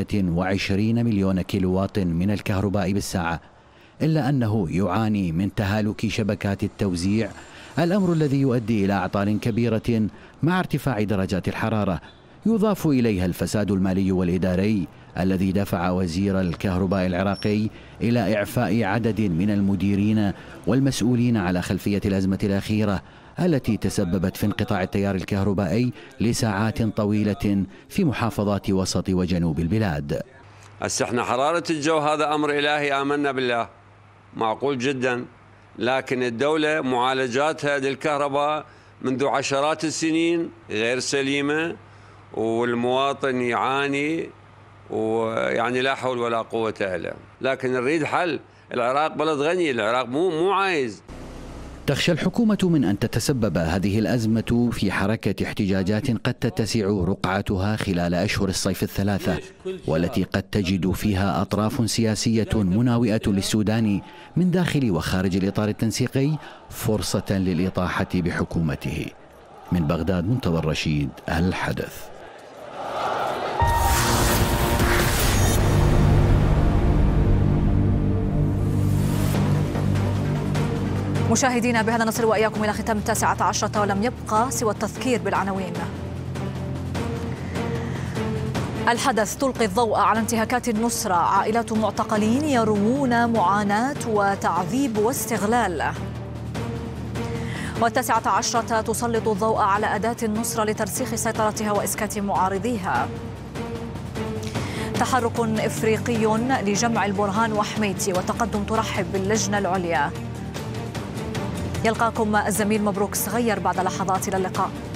[SPEAKER 19] 28 مليون كيلووات من الكهرباء بالساعة، إلا أنه يعاني من تهالك شبكات التوزيع، الأمر الذي يؤدي إلى أعطال كبيرة مع ارتفاع درجات الحرارة، يضاف إليها الفساد المالي والإداري الذي دفع وزير الكهرباء العراقي إلى إعفاء عدد من المديرين والمسؤولين على خلفية الأزمة الأخيرة التي تسببت في انقطاع التيار الكهربائي لساعات طويلة في محافظات وسط وجنوب البلاد.
[SPEAKER 21] هسه احنا حرارة الجو هذا أمر إلهي، آمنا بالله، معقول جدا، لكن الدولة معالجاتها للكهرباء منذ عشرات السنين غير سليمة، والمواطن يعاني، ويعني لا حول ولا قوة إلا، لكن نريد حل. العراق بلد غني، العراق مو عايز.
[SPEAKER 19] تخشى الحكومة من أن تتسبب هذه الأزمة في حركة احتجاجات قد تتسع رقعتها خلال أشهر الصيف الثلاثة، والتي قد تجد فيها أطراف سياسية مناوئة للسودان من داخل وخارج الإطار التنسيقي فرصة للإطاحة بحكومته. من بغداد منتظر رشيد، الحدث.
[SPEAKER 2] مشاهدينا، بهذا نصل وإياكم إلى ختام 19 ولم يبقى سوى التذكير بالعناوين. الحدث تلقي الضوء على انتهاكات النصرة، عائلات معتقلين يروون معاناة وتعذيب واستغلال. و19 تسلط الضوء على أداة النصرة لترسيخ سيطرتها وإسكات معارضيها. تحرك إفريقي لجمع البرهان وحميتي، وتقدم ترحب باللجنة العليا. يلقاكم الزميل مبروك صغير بعد لحظات. إلى اللقاء.